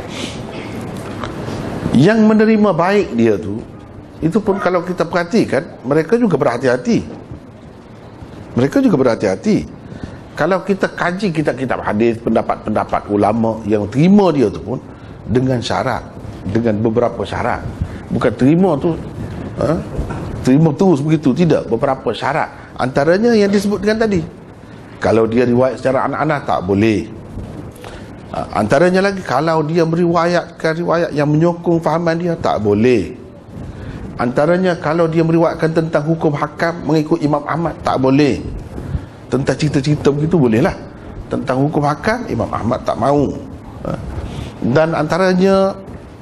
S2: Yang menerima baik dia tu, itu pun kalau kita perhatikan, mereka juga berhati-hati. Mereka juga berhati-hati. Kalau kita kaji kitab-kitab hadis, pendapat-pendapat ulama yang terima dia tu pun dengan syarat, dengan beberapa syarat. Bukan terima tu ha? terima terus begitu, tidak, beberapa syarat. Antaranya yang disebutkan tadi, kalau dia riwayat secara anak-anak tak boleh. Antaranya lagi, kalau dia meriwayatkan riwayat yang menyokong fahaman dia, tak boleh. Antaranya, kalau dia meriwayatkan tentang hukum hakam mengikut Imam Ahmad, tak boleh. Tentang cerita-cerita begitu bolehlah. Tentang hukum hakam, Imam Ahmad tak mahu. Dan antaranya,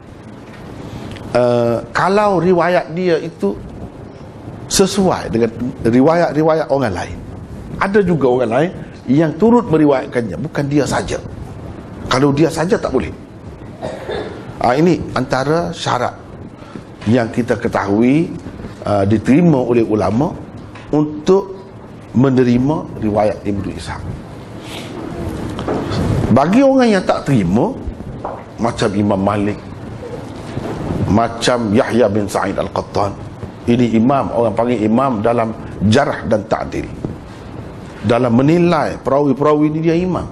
S2: Uh, kalau riwayat dia itu sesuai dengan riwayat-riwayat orang lain. Ada juga orang lain yang turut meriwayatkannya, bukan dia saja. Kalau dia saja tak boleh. uh, Ini antara syarat yang kita ketahui uh, diterima oleh ulama untuk menerima riwayat Ibnu Ishaq. Bagi orang yang tak terima, macam Imam Malik, macam Yahya bin Sa'id Al-Qattan, ini imam, orang panggil imam dalam jarh dan ta'dil, dalam menilai perawi-perawi ini dia imam.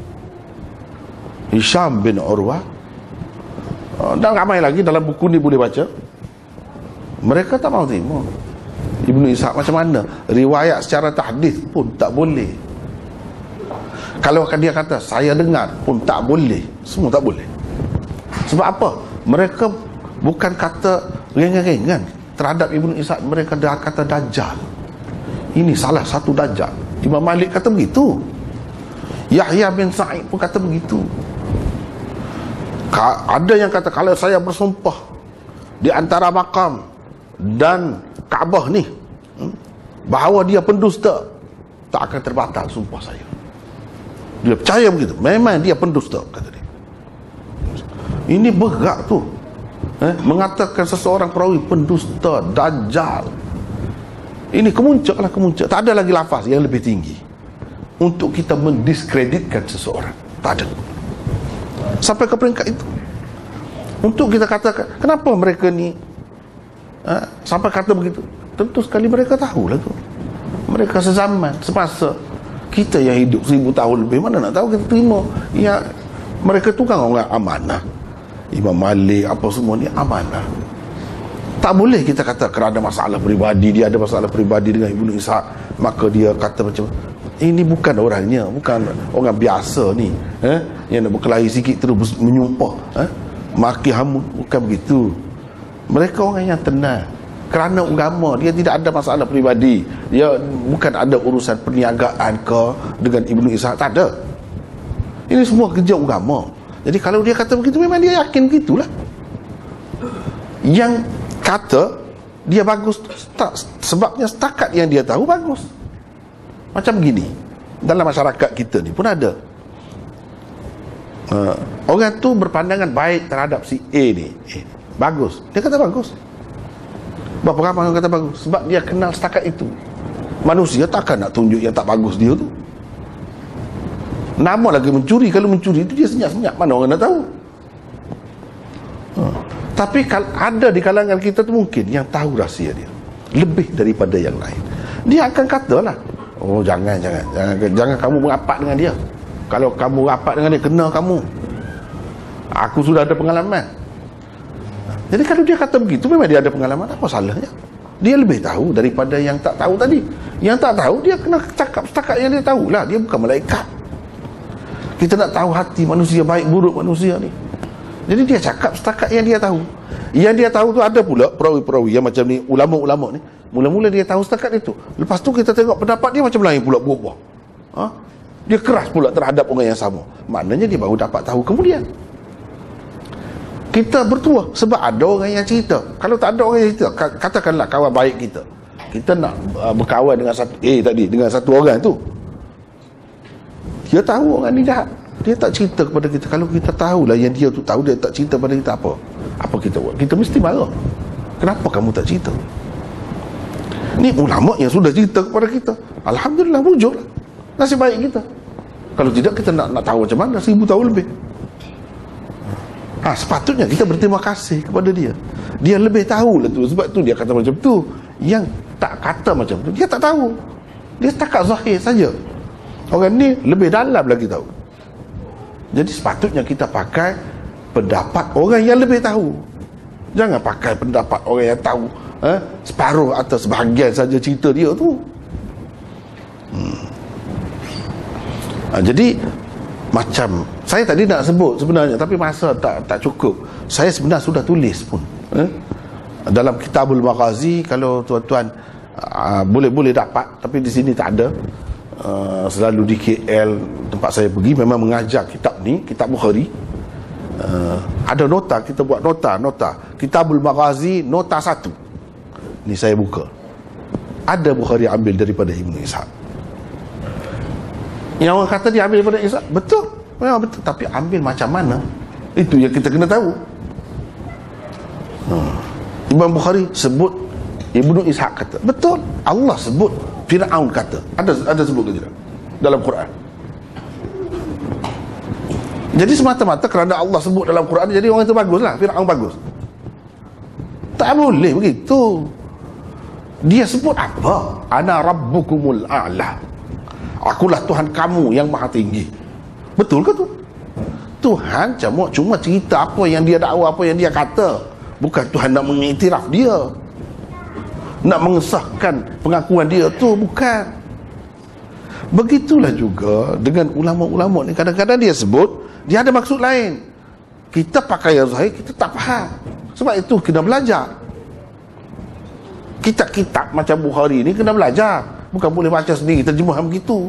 S2: Hisham bin Urwah, dan ramai lagi dalam buku ni boleh baca, mereka tak mahu terima Ibnu Ishaq. Macam mana riwayat secara tahdis pun tak boleh. Kalau dia kata saya dengar pun tak boleh, semua tak boleh. Sebab apa? Mereka bukan kata ringan-ringan terhadap Ibnu Ishaq. Mereka dah kata dajjal. Ini salah satu dajjal. Imam Malik kata begitu, Yahya bin Sa'id pun kata begitu. Ada yang kata kalau saya bersumpah di antara makam dan Kaabah ni bahawa dia pendusta, tak akan terbatal sumpah saya. Dia percaya begitu, memang dia pendusta, kata dia. Ini berat tu, eh, mengatakan seseorang perawi pendusta, dajjal. Ini kemuncak lah, kemuncak. Tak ada lagi lafaz yang lebih tinggi untuk kita mendiskreditkan seseorang. Tak ada. Sampai ke peringkat itu. Untuk kita katakan, kenapa mereka ni ha, sampai kata begitu? Tentu sekali mereka tahulah tu. Mereka sezaman, semasa. Kita yang hidup seribu tahun lebih, mana nak tahu kita terima. Ya, mereka tu kan orang amanah. Imam Malik apa semua ni amanah. Tak boleh kita kata kerana masalah peribadi, dia ada masalah peribadi dengan Ibnu Ishaq, maka dia kata macam ini. Bukan orangnya, bukan orang biasa ni, eh, yang nak berkelahi sikit terus menyumpah, eh, maki hamun. Bukan begitu. Mereka orang yang tenang. Kerana agama, dia tidak ada masalah peribadi. Dia bukan ada urusan perniagaan ke dengan Ibnu Ishaq, tak ada. Ini semua kerja agama. Jadi kalau dia kata begitu, memang dia yakin begitulah. Yang kata dia bagus tak, sebabnya setakat yang dia tahu bagus. Macam begini, dalam masyarakat kita ni pun ada uh, orang tu berpandangan baik terhadap si A ni, eh, bagus, dia kata bagus. Berapa ramai orang kata bagus? Sebab dia kenal setakat itu. Manusia takkan nak tunjuk yang tak bagus dia tu. Nama lagi mencuri. Kalau mencuri itu dia senyap-senyap, mana orang nak tahu. ha. Tapi kalau ada di kalangan kita tu mungkin yang tahu rahsia dia lebih daripada yang lain, dia akan katalah, oh jangan jangan jangan, jangan kamu merapat dengan dia. Kalau kamu rapat dengan dia, kena kamu. Aku sudah ada pengalaman. Jadi kalau dia kata begitu, memang dia ada pengalaman. Apa salahnya? Dia lebih tahu daripada yang tak tahu tadi. Yang tak tahu, dia kena cakap setakat yang dia tahulah. Dia bukan malaikat. Kita nak tahu hati manusia, baik buruk manusia ni. Jadi dia cakap setakat yang dia tahu. Yang dia tahu tu ada pula perawi-perawi yang macam ni, ulama-ulama ni. Mula-mula dia tahu setakat itu. Lepas tu kita tengok pendapat dia macam lain pula berubah. Ha? Dia keras pula terhadap orang yang sama. Maknanya dia baru dapat tahu kemudian. Kita bertuah sebab ada orang yang cerita. Kalau tak ada orang yang cerita, katakanlah kawan baik kita, kita nak uh, berkawan dengan satu A tadi, dengan satu orang tu, dia tahu orang ni jahat, dia tak cerita kepada kita. Kalau kita tahulah yang dia tu tahu, dia tak cerita kepada kita, apa apa kita buat? Kita mesti marah. Kenapa kamu tak cerita? Ni ulama yang sudah cerita kepada kita, alhamdulillah, wujudlah, nasib baik kita. Kalau tidak, kita nak nak tahu macam mana seribu tahun lebih. Ha, sepatutnya kita berterima kasih kepada dia. Dia lebih tahu lah tu. Sebab tu dia kata macam tu. Yang tak kata macam tu, dia tak tahu. Dia setakat zahir saja. Orang ni lebih dalam lagi tahu. Jadi sepatutnya kita pakai pendapat orang yang lebih tahu. Jangan pakai pendapat orang yang tahu eh, separuh atau sebahagian saja cerita dia tu. Hmm. Ha, jadi macam saya tadi nak sebut sebenarnya, tapi masa tak tak cukup. Saya sebenarnya sudah tulis pun eh? dalam Kitabul Maghazi. Kalau tuan-tuan uh, boleh-boleh dapat, tapi di sini tak ada. Uh, selalu di K L tempat saya pergi memang mengajar kitab ni, Kitab Bukhari. Uh, ada nota, kita buat nota, nota Kitabul Maghazi nota satu. Ni saya buka. Ada Bukhari ambil daripada Ibnu Ishaq. Yang orang kata dia ambil daripada Ishaq, betul, memang betul, tapi ambil macam mana, itu yang kita kena tahu. hmm. Imam Bukhari sebut Ibnu Ishaq kata, betul. Allah sebut, Fir'aun kata, ada ada sebut ke tidak dalam Quran? Jadi semata-mata kerana Allah sebut dalam Quran, jadi orang itu baguslah, Fir'aun bagus? Tak boleh begitu. Dia sebut apa? Ana rabbukumul a'la, akulah Tuhan kamu yang maha tinggi. Betul ke tu? Tuhan cuma, cuma cerita apa yang dia dakwa, apa yang dia kata. Bukan Tuhan nak mengiktiraf dia, nak mengesahkan pengakuan dia tu, bukan. Begitulah juga dengan ulama-ulama ni. Kadang-kadang dia sebut, dia ada maksud lain. Kita pakai yang zahir, kita tak faham. Sebab itu kena belajar. Kitab-kitab macam Bukhari ni kena belajar. Bukan boleh baca sendiri, terjemahan begitu.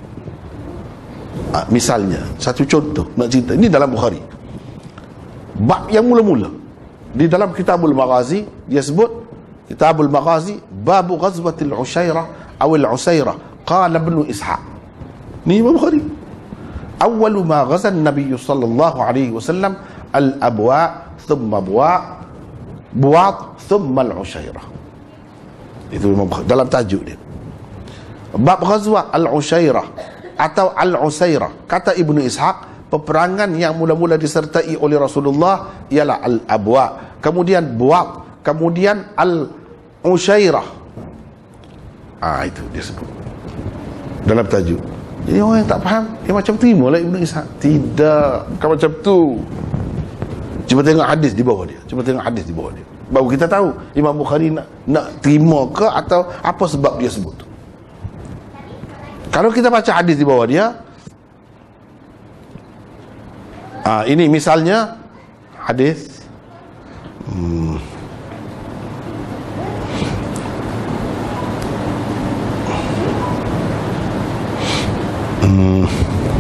S2: Ha, misalnya, satu contoh nak cerita, ini dalam Bukhari. Bab yang mula-mula di dalam Kitabul Maghazi, dia sebut Kitabul Maghazi, Babu Ghazwatil Ushairah awil Usairah, Qala Ibnu Ishaq. Ni Imam Bukhari. Awwalu ma ghazan Nabi sallallahu alaihi wasallam al-abwa, thumma buwa, buwat, thumma al-Ushairah. Itu Imam Bukhari dalam tajuk dia. Bab Ghazwah Al-Ushairah atau Al-Usairah, kata Ibnu Ishaq, peperangan yang mula-mula disertai oleh Rasulullah ialah Al-Abwa, kemudian Buat, kemudian Al-Ushairah. Ah, itu dia sebut dalam tajuk. Jadi orang yang tak faham, dia macam terima lah Ibnu Ishaq. Tidak, bukan macam tu. Cuba tengok hadis di bawah dia, cuba tengok hadis di bawah dia, baru kita tahu Imam Bukhari nak, nak terima ke atau apa sebab dia sebut tu. Kalau kita baca hadis di bawah dia, ah, ini misalnya hadis hmm, hmm,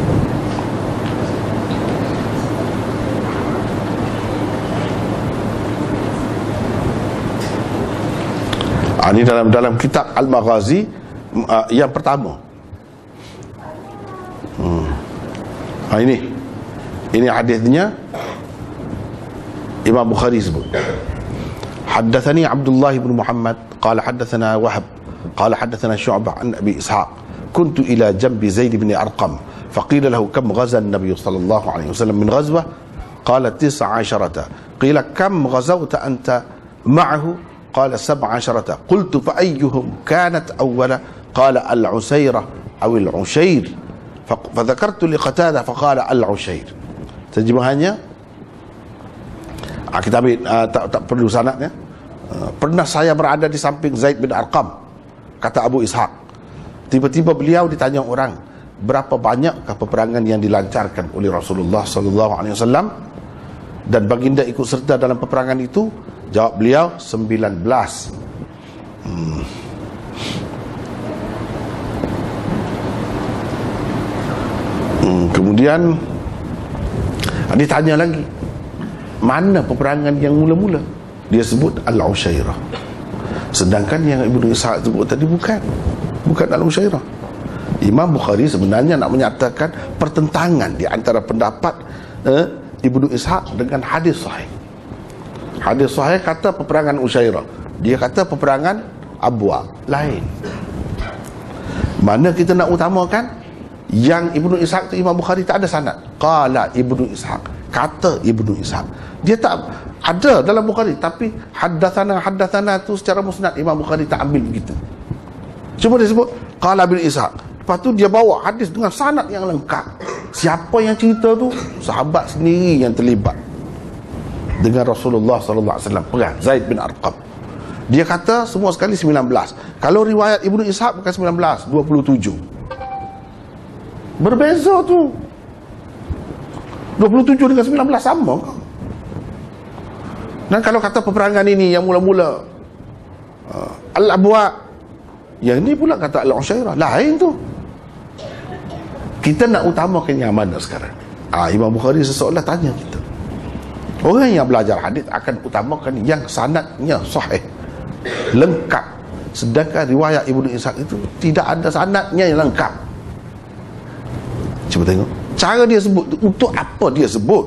S2: ah, ini dalam dalam kitab Al-Maghazi, ah, yang pertama. Hmm. Ha, ini ini hadisnya Imam Bukhari sebut. Haddathani Abdullah bin Muhammad qala haddathana Wahb qala haddathana Syu'bah an Abi Ishaq kuntu ila jambi Zaid bin Arqam faqila lahu kam ghaza an-nabiy sallallahu alaihi wasallam min ghazwah qala tis'a asharata qila kam ghazawta anta ma'ahu qala sab'a asharata qultu fa ayyuhum kanat awwala qala al-Usairah aw al-Ushair فذكرت لقتادة فقال العشير. Terjemahannya, ah, kita ambil, ah, tak, tak perlu sanadnya. Ah, pernah saya berada di samping Zaid bin Arqam, kata Abu Ishaq. Tiba-tiba beliau ditanya orang, berapa banyakkah peperangan yang dilancarkan oleh Rasulullah sallallahu alaihi wasallam dan baginda ikut serta dalam peperangan itu? Jawab beliau, sembilan belas. Hmm. hmm, kemudian dia tanya lagi, mana peperangan yang mula-mula? Dia sebut Al-Ushairah, sedangkan yang Ibnu Ishaq sebut tadi bukan bukan Al-Ushairah. Imam Bukhari sebenarnya nak menyatakan pertentangan di antara pendapat eh, Ibnu Ishaq dengan hadis sahih. Hadis sahih kata peperangan Ushairah, dia kata peperangan Abwa, lain. Mana kita nak utamakan? Yang Ibnu Ishaq tu Imam Bukhari tak ada sanad. Qala Ibnu Ishaq, kata Ibnu Ishaq. Dia tak ada dalam Bukhari, tapi haddatsana haddatsana tu secara musnad Imam Bukhari tak ambil begitu. Cuma dia sebut qala Ibnu Ishaq. Lepas tu dia bawa hadis dengan sanad yang lengkap. Siapa yang cerita tu? Sahabat sendiri yang terlibat dengan Rasulullah sallallahu alaihi wasallam, perang Zaid bin Arqam. Dia kata semua sekali sembilan belas. Kalau riwayat Ibnu Ishaq bukan sembilan belas, dua puluh tujuh. Berbeza tu. dua puluh tujuh dengan sembilan belas sama. Dan kalau kata peperangan ini yang mula-mula uh, Al-Abwa, yang ini pula kata Al-Ushairah, lain tu. Kita nak utamakan yang mana sekarang? Ah, Imam Bukhari seseolah tanya kita. Orang yang belajar hadis akan utamakan yang sanadnya sahih, lengkap. Sedangkan riwayat Ibnu Ishaq itu tidak ada sanadnya yang lengkap. Cuba tengok cara dia sebut tu, untuk apa dia sebut.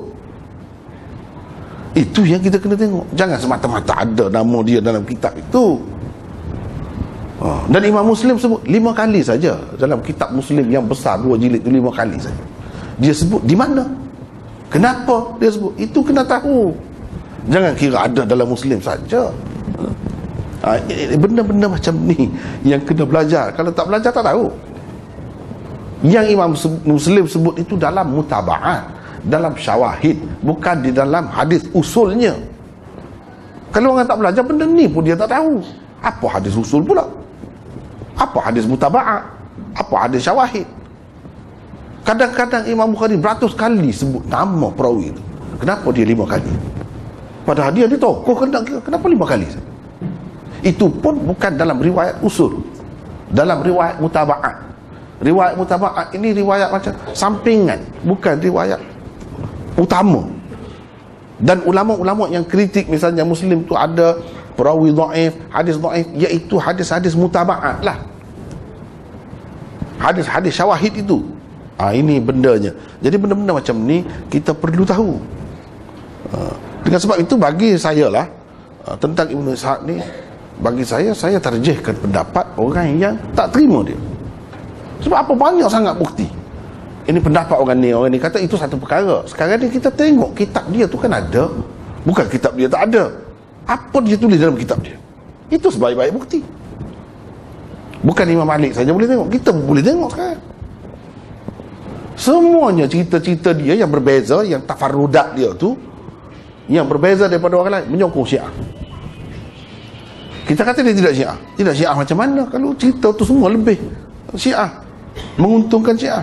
S2: Itu yang kita kena tengok. Jangan semata-mata ada nama dia dalam kitab itu. Dan Imam Muslim sebut lima kali saja dalam kitab Muslim yang besar, dua jilid itu, lima kali saja dia sebut. Di mana, kenapa dia sebut itu kena tahu. Jangan kira ada dalam Muslim saja. Benda-benda macam ni yang kena belajar. Kalau tak belajar tak tahu. Yang Imam Muslim sebut itu dalam mutaba'at, dalam syawahid, bukan di dalam hadis usulnya. Kalau orang tak belajar benda ni pun dia tak tahu. Apa hadis usul pula? Apa hadis mutaba'at? Apa hadis syawahid? Kadang-kadang Imam Bukhari beratus kali sebut nama perawi itu. Kenapa dia lima kali? Padahal dia ni tokoh, kenapa lima kali? Itu pun bukan dalam riwayat usul, dalam riwayat mutaba'at. Riwayat mutaba'at ini riwayat macam sampingan, bukan riwayat utama. Dan ulama-ulama yang kritik misalnya Muslim tu ada perawi dhaif, hadis dhaif, iaitu hadis-hadis mutaba'at lah, hadis-hadis syawahid itu. Ah, ini bendanya. Jadi benda-benda macam ni kita perlu tahu. Ah, dengan sebab itu bagi saya lah, ah, tentang Ibnu Ishaq ni, bagi saya, saya tarjihkan pendapat orang yang tak terima dia. Sebab apa? Banyak sangat bukti. Ini pendapat orang ni, orang ni kata itu satu perkara. Sekarang ni kita tengok kitab dia tu kan ada. Bukan kitab dia tak ada. Apa dia tulis dalam kitab dia? Itu sebaik-baik bukti. Bukan Imam Malik saja boleh tengok, kita boleh tengok sekarang. Semuanya cerita-cerita dia yang berbeza, yang tafarrudat dia tu, yang berbeza daripada orang lain, menyokong Syiah. Kita kata dia tidak Syiah. Tidak Syiah macam mana kalau cerita tu semua lebih Syiah, menguntungkan Syiah.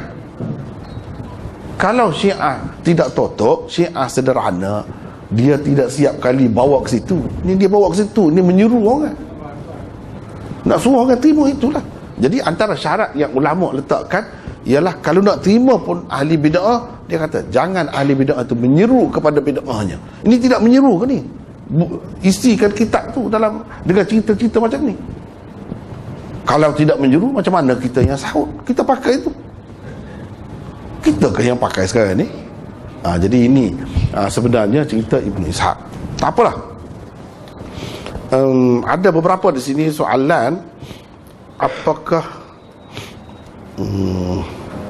S2: Kalau Syiah tidak totok, Syiah sederhana, dia tidak siap kali bawa ke situ. Ini dia bawa ke situ, ini menyuruh orang, nak suruh orang terima. Itulah. Jadi antara syarat yang ulama letakkan ialah kalau nak terima pun ahli bid'ah, dia kata jangan ahli bid'ah itu menyeru kepada bid'ahnya. Ini tidak menyeru ke ni? Isikan kitab tu dalam dengan cerita-cerita macam ni. Kalau tidak menyeru, macam mana kita yang sahut? Kita pakai itu. Kita ke yang pakai sekarang ni? Ha, jadi ini ha, sebenarnya cerita Ibnu Ishaq. Tak apalah. Um, ada beberapa di sini soalan. Apakah um,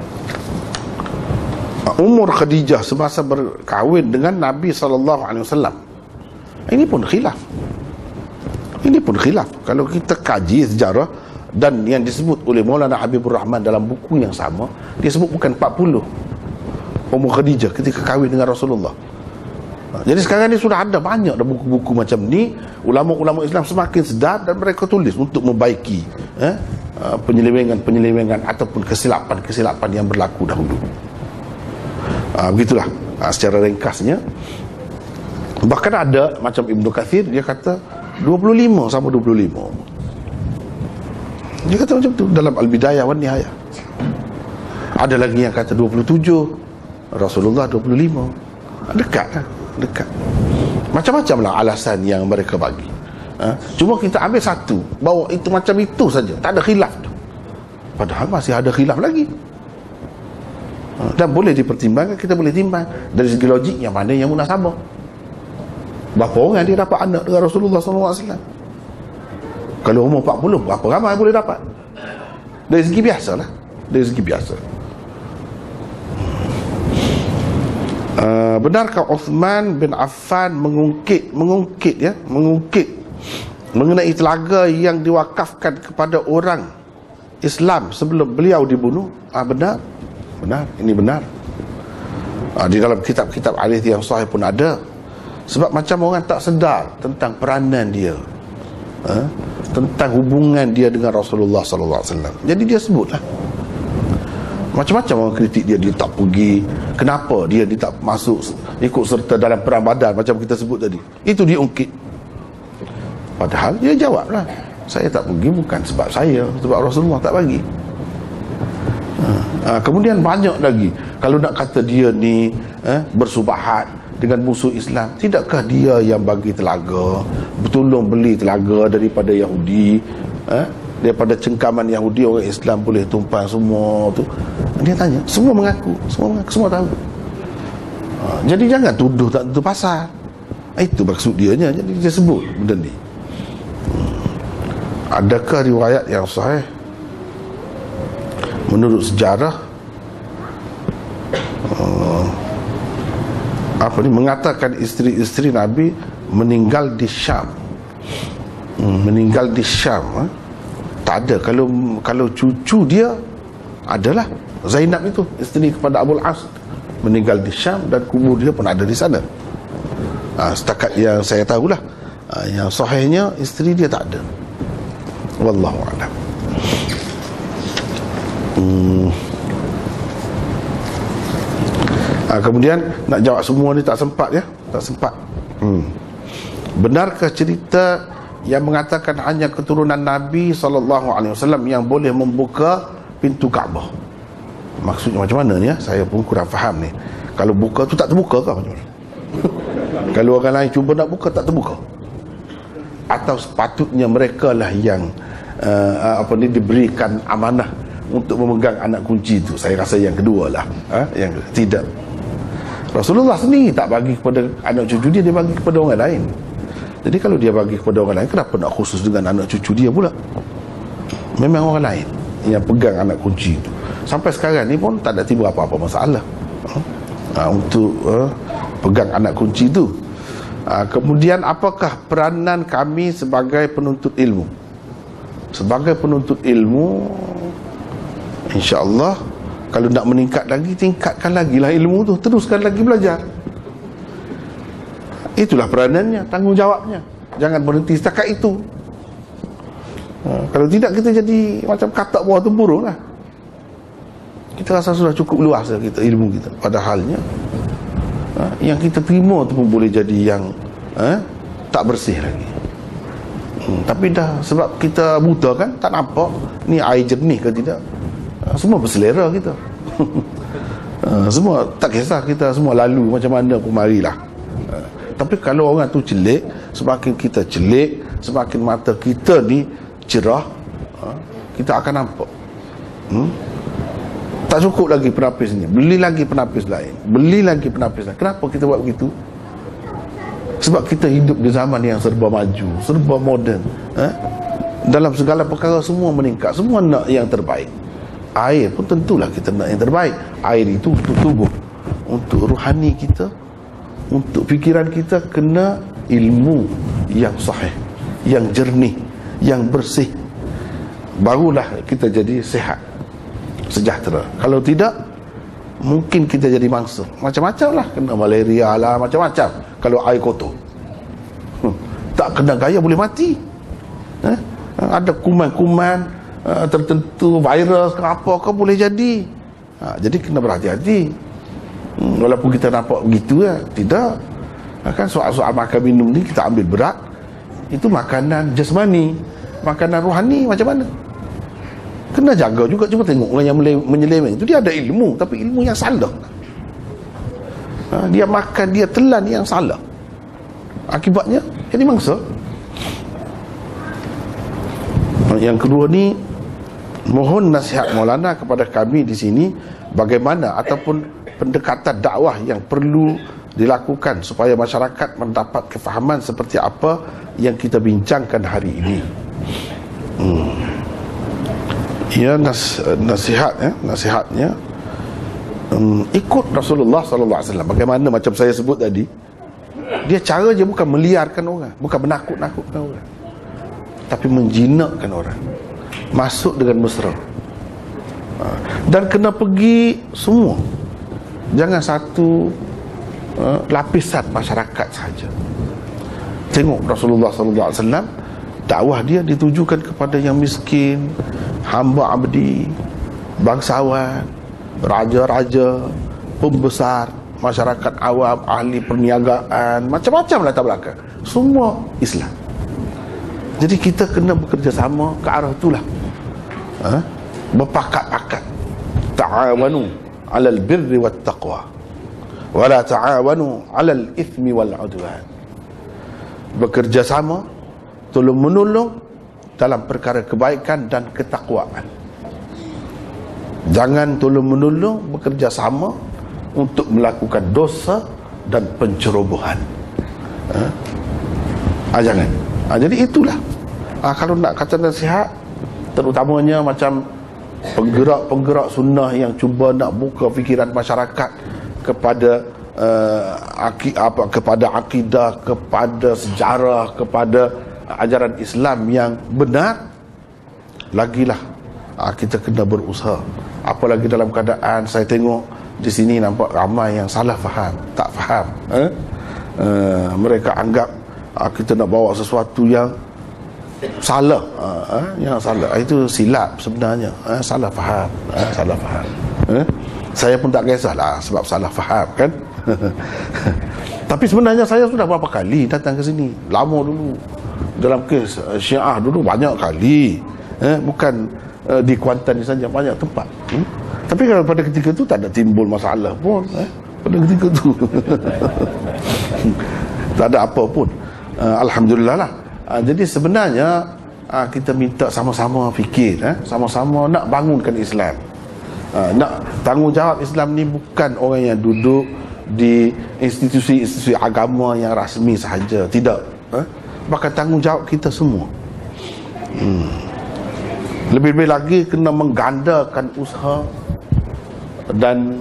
S2: umur Khadijah semasa berkahwin dengan Nabi sallallahu alaihi wasallam? Ini pun khilaf. Ini pun khilaf. Kalau kita kaji sejarah, dan yang disebut oleh Maulana Habibur Rahman dalam buku yang sama, dia sebut bukan empat puluh umur Khadijah ketika kahwin dengan Rasulullah. Jadi sekarang ni sudah ada banyak dah buku-buku macam ni. Ulama-ulama Islam semakin sedar dan mereka tulis untuk membaiki eh, penyelewengan-penyelewengan ataupun kesilapan-kesilapan yang berlaku dahulu. Ah, begitulah ah, secara ringkasnya. Bahkan ada macam Ibnu Katsir, dia kata dua puluh lima sama dua puluh lima. Dia kata macam tu dalam Al-Bidayah wan Nihayah. Ada lagi yang kata dua puluh tujuh, Rasulullah dua puluh lima. Dekat lah, dekat. Macam-macam lah alasan yang mereka bagi. Ha? Cuma kita ambil satu, bahawa itu macam itu saja, tak ada khilaf tu. Padahal masih ada khilaf lagi. Ha? Dan boleh dipertimbangkan, kita boleh timbang dari segi logik yang mana yang munasabah. Berapa orang dia dapat anak dengan Rasulullah sallallahu alaihi wasallam? Kalau umur empat puluh, berapa ramai boleh dapat? Dari segi biasa lah, dari segi biasa. Uh, benarkah Uthman bin Affan mengungkit mengungkit ya mengungkit mengenai telaga yang diwakafkan kepada orang Islam sebelum beliau dibunuh? Ah, benar, benar, ini benar. Ah, di dalam kitab-kitab hadis yang sahih pun ada. Sebab macam orang tak sedar tentang peranan dia, ha? tentang hubungan dia dengan Rasulullah sallallahu alaihi wasallam. Jadi dia sebutlah. Macam-macam orang kritik dia, dia tak pergi. Kenapa dia, dia tak masuk ikut serta dalam perang Badar macam kita sebut tadi? Itu dia ungkit. Padahal dia jawablah, saya tak pergi bukan sebab saya, sebab Rasulullah tak bagi. Ha. Ha, kemudian banyak lagi. Kalau nak kata dia ni eh, bersubahat dengan musuh Islam, tidakkah dia yang bagi telaga, bertolong beli telaga daripada Yahudi, eh? daripada cengkaman Yahudi, orang Islam boleh tumpang semua tu. Dia tanya, semua mengaku, semua mengaku, semua tahu. Ha, jadi jangan tuduh tak tentu pasal. Itu maksud dia nya. Jadi dia sebut benda ni. Hmm. Adakah riwayat yang sahih menurut sejarah uh, apa ni mengatakan isteri-isteri Nabi meninggal di Syam? Hmm, meninggal di Syam, ha? Tak ada. Kalau kalau cucu dia adalah Zainab itu, isteri kepada Abul As, meninggal di Syam dan kubur dia pun ada di sana. Ha, setakat yang saya tahulah. Ha, yang sahihnya isteri dia tak ada. Wallahu a'lam. Hmm. Ha, kemudian nak jawab semua ni tak sempat ya, tak sempat. Hmm. Benarkah cerita yang mengatakan hanya keturunan Nabi sallallahu alaihi wasallam yang boleh membuka pintu Kaabah? Maksudnya macam mana ni ya? Saya pun kurang faham ni. Kalau buka tu tak terbuka ke macam mana? Kalau orang lain cuba nak buka tak terbuka? Atau sepatutnya mereka lah yang uh, apa ni diberikan amanah untuk memegang anak kunci tu? Saya rasa yang kedua lah, ha? Yang tidak. Rasulullah sendiri tak bagi kepada anak cucu dia, dia bagi kepada orang lain. Jadi kalau dia bagi kepada orang lain, kenapa nak khusus dengan anak cucu dia pula? Memang orang lain yang pegang anak kunci itu. Sampai sekarang ni pun tak ada timbul apa-apa masalah ha, untuk uh, pegang anak kunci itu. Ha, kemudian apakah peranan kami sebagai penuntut ilmu? Sebagai penuntut ilmu, insya-Allah kalau nak meningkat lagi, tingkatkan lagi lah ilmu tu, teruskan lagi belajar. Itulah peranannya, tanggungjawabnya. Jangan berhenti setakat itu. Ha, kalau tidak kita jadi macam katak bawah tempurung lah. Kita rasa sudah cukup luas lah kita, ilmu kita. Padahalnya ha, yang kita terima tu pun boleh jadi yang ha, tak bersih lagi. Hmm, tapi dah sebab kita buta kan, tak nampak ni air jernih ke tidak. Ha, semua berselera kita. ha, Semua tak kisah kita semua lalu macam mana pun marilah. Ha, tapi kalau orang tu celik, semakin kita celik, semakin mata kita ni cerah, ha, kita akan nampak. Hmm? Tak cukup lagi penapis ni, beli lagi penapis lain, beli lagi penapis lain. Kenapa kita buat begitu? Sebab kita hidup di zaman yang serba maju, serba moden, ha? Dalam segala perkara semua meningkat, semua nak yang terbaik. Air pun tentulah kita nak yang terbaik. Air itu untuk tubuh, untuk rohani kita, untuk fikiran kita kena ilmu yang sahih, yang jernih, yang bersih. Barulah kita jadi sihat, sejahtera. Kalau tidak, mungkin kita jadi mangsa. Macam-macam lah, kena malaria lah, macam-macam. Kalau air kotor, hmm. tak kena gaya boleh mati. eh? Ada kuman-kuman uh, tertentu, virus ke apa ke boleh jadi. ha, Jadi kena berhati-hati. hmm, Walaupun kita nampak begitu ya, tidak. ha, Kan soal-soal makan minum ni kita ambil berat. Itu makanan jasmani. Makanan rohani macam mana? Kena jaga juga. Cuba tengok orang yang menyeleweng itu, dia ada ilmu tapi ilmu yang salah. Ha, dia makan, dia telan yang salah, akibatnya jadi mangsa. Yang kedua ni, mohon nasihat Maulana kepada kami di sini, bagaimana ataupun pendekatan dakwah yang perlu dilakukan supaya masyarakat mendapat kefahaman seperti apa yang kita bincangkan hari ini. Hmm. Ya, nas, nasihat ya, nasihatnya um, ikut Rasulullah sallallahu alaihi wasallam. Bagaimana macam saya sebut tadi, dia cara je bukan meliarkan orang, bukan menakut-nakutkan orang, tapi menjinakkan orang, masuk dengan mesra. Dan kena pergi semua, jangan satu uh, lapisan masyarakat saja. Tengok Rasulullah sallallahu alaihi wasallam, dakwah dia ditujukan kepada yang miskin, hamba abdi, bangsawan, raja-raja, pembesar, masyarakat awam, ahli perniagaan, macam-macam latar belakang, semua Islam. Jadi kita kena bekerjasama ke arah itulah. Ha? Berpakat-pakat. Ta'awanu 'alal birri wat taqwa wa la ta'awanu 'alal ithmi wal 'udwan. Bekerjasama, tolong menolong dalam perkara kebaikan dan ketakwaan. Jangan tolong menolong bekerjasama untuk melakukan dosa dan pencerobohan. Ha? Ha, jangan. Ha, jadi itulah. Ha, kalau nak kata nasihat, terutamanya macam penggerak-penggerak sunnah yang cuba nak buka fikiran masyarakat kepada uh, aki, apa, kepada akidah, kepada sejarah, kepada ajaran Islam yang benar, lagilah ha, kita kena berusaha. Apalagi dalam keadaan saya tengok di sini nampak ramai yang salah faham, tak faham. Eh? Uh, mereka anggap uh, kita nak bawa sesuatu yang salah, uh, uh, yang salah. Itu silap sebenarnya. Uh, salah faham, uh, salah faham. Uh? Saya pun tak kisahlah sebab salah faham kan. Tapi sebenarnya saya sudah berapa kali datang ke sini, lama dulu. Dalam kes uh, Syiah dulu banyak kali, eh? bukan uh, di Kuantan ni saja, banyak tempat. Hmm? Tapi kalau pada ketika itu tak ada timbul masalah pun, eh? pada ketika itu tak ada apa pun. uh, Alhamdulillah lah. uh, Jadi sebenarnya uh, kita minta sama-sama fikir, eh? sama-sama nak bangunkan Islam. uh, Nak tanggungjawab Islam ni bukan orang yang duduk di institusi-institusi agama yang rasmi sahaja, tidak. eh? Bahkan tanggungjawab kita semua. hmm. Lebih-lebih lagi kena menggandakan usaha dan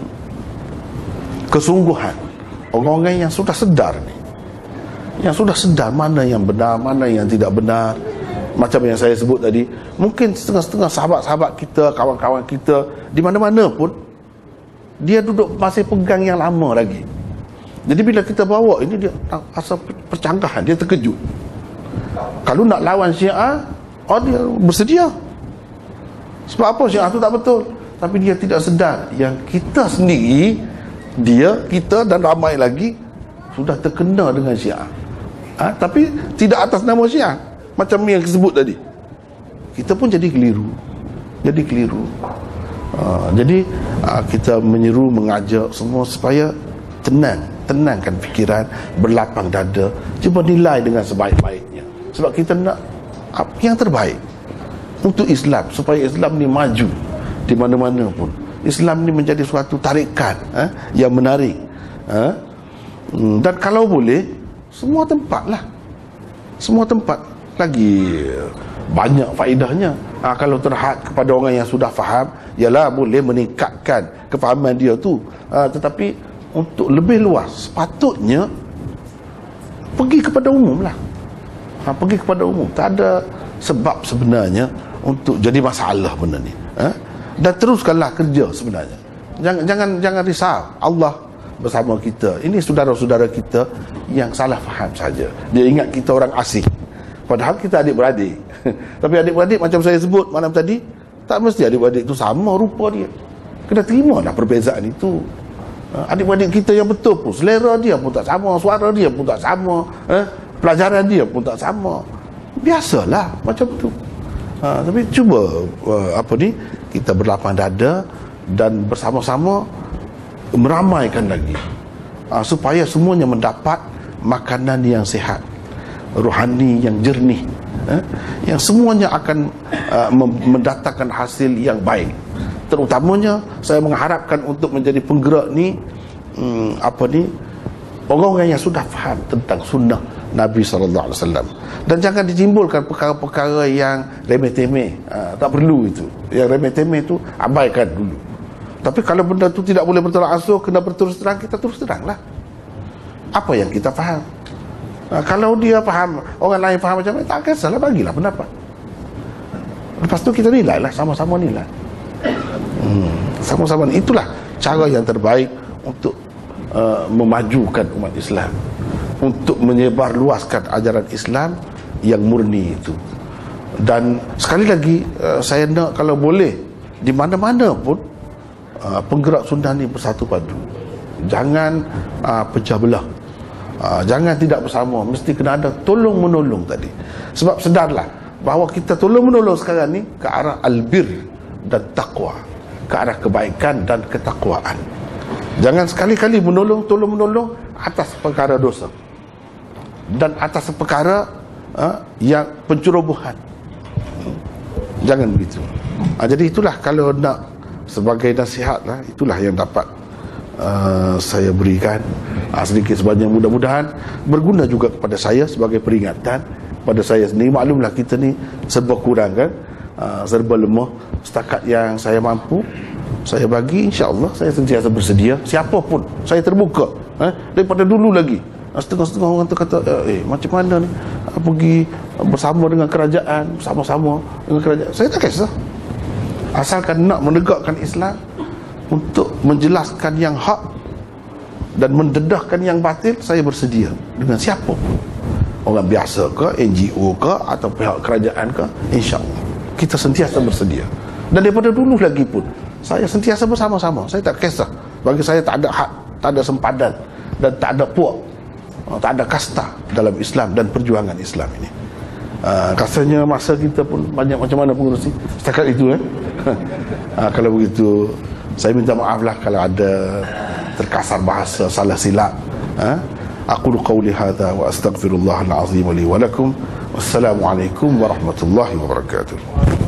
S2: kesungguhan orang-orang yang sudah sedar ni, yang sudah sedar mana yang benar, mana yang tidak benar. Macam yang saya sebut tadi, mungkin setengah-setengah sahabat-sahabat kita, kawan-kawan kita di mana-mana pun, dia duduk masih pegang yang lama lagi. Jadi bila kita bawa ini, dia rasa percanggahan, dia terkejut. Kalau nak lawan Syiah, oh dia bersedia. Sebab apa? Syiah tu tak betul. Tapi dia tidak sedar yang kita sendiri, dia, kita dan ramai lagi sudah terkena dengan Syiah. Ha? Tapi tidak atas nama Syiah, macam yang disebut tadi. Kita pun jadi keliru. Jadi keliru. Ha, jadi ha, kita menyeru, mengajak semua supaya tenang, tenangkan fikiran, berlapang dada, cuba nilai dengan sebaik-baiknya. Sebab kita nak yang terbaik untuk Islam, supaya Islam ni maju di mana-mana pun. Islam ni menjadi suatu tarikat eh, yang menarik. Eh? Dan kalau boleh, semua tempat lah. Semua tempat lagi banyak faedahnya. Ha, kalau terhad kepada orang yang sudah faham, ialah boleh meningkatkan kefahaman dia tu. Ha, tetapi untuk lebih luas, sepatutnya pergi kepada umum lah. Ha, pergi kepada umum. Tak ada sebab sebenarnya untuk jadi masalah benda ni. Ha? Dan teruskanlah kerja sebenarnya. Jangan jangan jangan risau. Allah bersama kita. Ini saudara-saudara kita yang salah faham saja. Dia ingat kita orang asing. Padahal kita adik-beradik. Tapi adik-beradik macam saya sebut malam tadi, tak mesti adik-beradik itu sama rupa dia. Kena terimalah perbezaan itu. Adik-beradik kita yang betul pun, selera dia pun tak sama, suara dia pun tak sama, eh? pelajaran dia pun tak sama. Biasalah macam tu. Ha, tapi cuba uh, apa ni, kita berlapang dada dan bersama-sama meramaikan lagi uh, supaya semuanya mendapat makanan yang sihat, rohani yang jernih, eh, yang semuanya akan uh, mendatangkan hasil yang baik. Terutamanya saya mengharapkan untuk menjadi penggerak ni um, apa ni orang-orang yang sudah faham tentang sunnah Nabi sallallahu alaihi wasallam, dan jangan ditimbulkan perkara-perkara yang remeh-temeh. Ha, tak perlu itu. Yang remeh-temeh itu abaikan dulu. Tapi kalau benda itu tidak boleh bertolak ansur, kena berterus terang, kita terus teranglah apa yang kita faham. Ha, kalau dia faham, orang lain faham macam mana, tak kisahlah, bagilah pendapat. Lepas tu kita nilai lah, sama-sama nilai. Hmm, sama-sama. Itulah cara yang terbaik untuk uh, memajukan umat Islam, untuk menyebarluaskan ajaran Islam yang murni itu. Dan sekali lagi uh, saya nak kalau boleh di mana-mana pun uh, penggerak sunnah ni bersatu padu. Jangan uh, pecah belah. Uh, jangan tidak bersama, mesti kena ada tolong menolong tadi. Sebab sedarlah bahawa kita tolong menolong sekarang ni ke arah albir dan taqwa, ke arah kebaikan dan ketakwaan. Jangan sekali-kali menolong, tolong menolong atas perkara dosa dan atas perkara uh, yang pencerobohan. Jangan begitu. uh, Jadi itulah kalau nak sebagai nasihat lah, itulah yang dapat uh, saya berikan uh, sedikit sebanyak. Mudah-mudahan berguna juga kepada saya sebagai peringatan pada saya sendiri. Maklumlah kita ni serba kurang kan, uh, serba lemah. Setakat yang saya mampu saya bagi, insya-Allah saya sentiasa bersedia. Siapapun saya terbuka, eh, daripada dulu lagi. Setengah-setengah orang tu kata, eh macam mana ni pergi bersama dengan kerajaan, bersama-sama dengan kerajaan. Saya tak kisah, asalkan nak menegakkan Islam, untuk menjelaskan yang hak dan mendedahkan yang batil, saya bersedia dengan siapa pun, orang biasa ke, N G O ke, atau pihak kerajaan ke, insya-Allah kita sentiasa bersedia. Dan daripada dulu lagi pun saya sentiasa bersama-sama. Saya tak kisah, bagi saya tak ada hak, tak ada sempadan, dan tak ada puak, tak ada kasta dalam Islam dan perjuangan Islam ini. Uh, rasanya masa kita pun banyak macam mana pengurusi setakat itu, eh? uh, kalau begitu saya minta maaf lah kalau ada terkasar bahasa, salah silap. uh, Aqulu qawli hadha wa astaghfirullahal azim li wa lakum. Wassalamualaikum warahmatullahi wabarakatuh.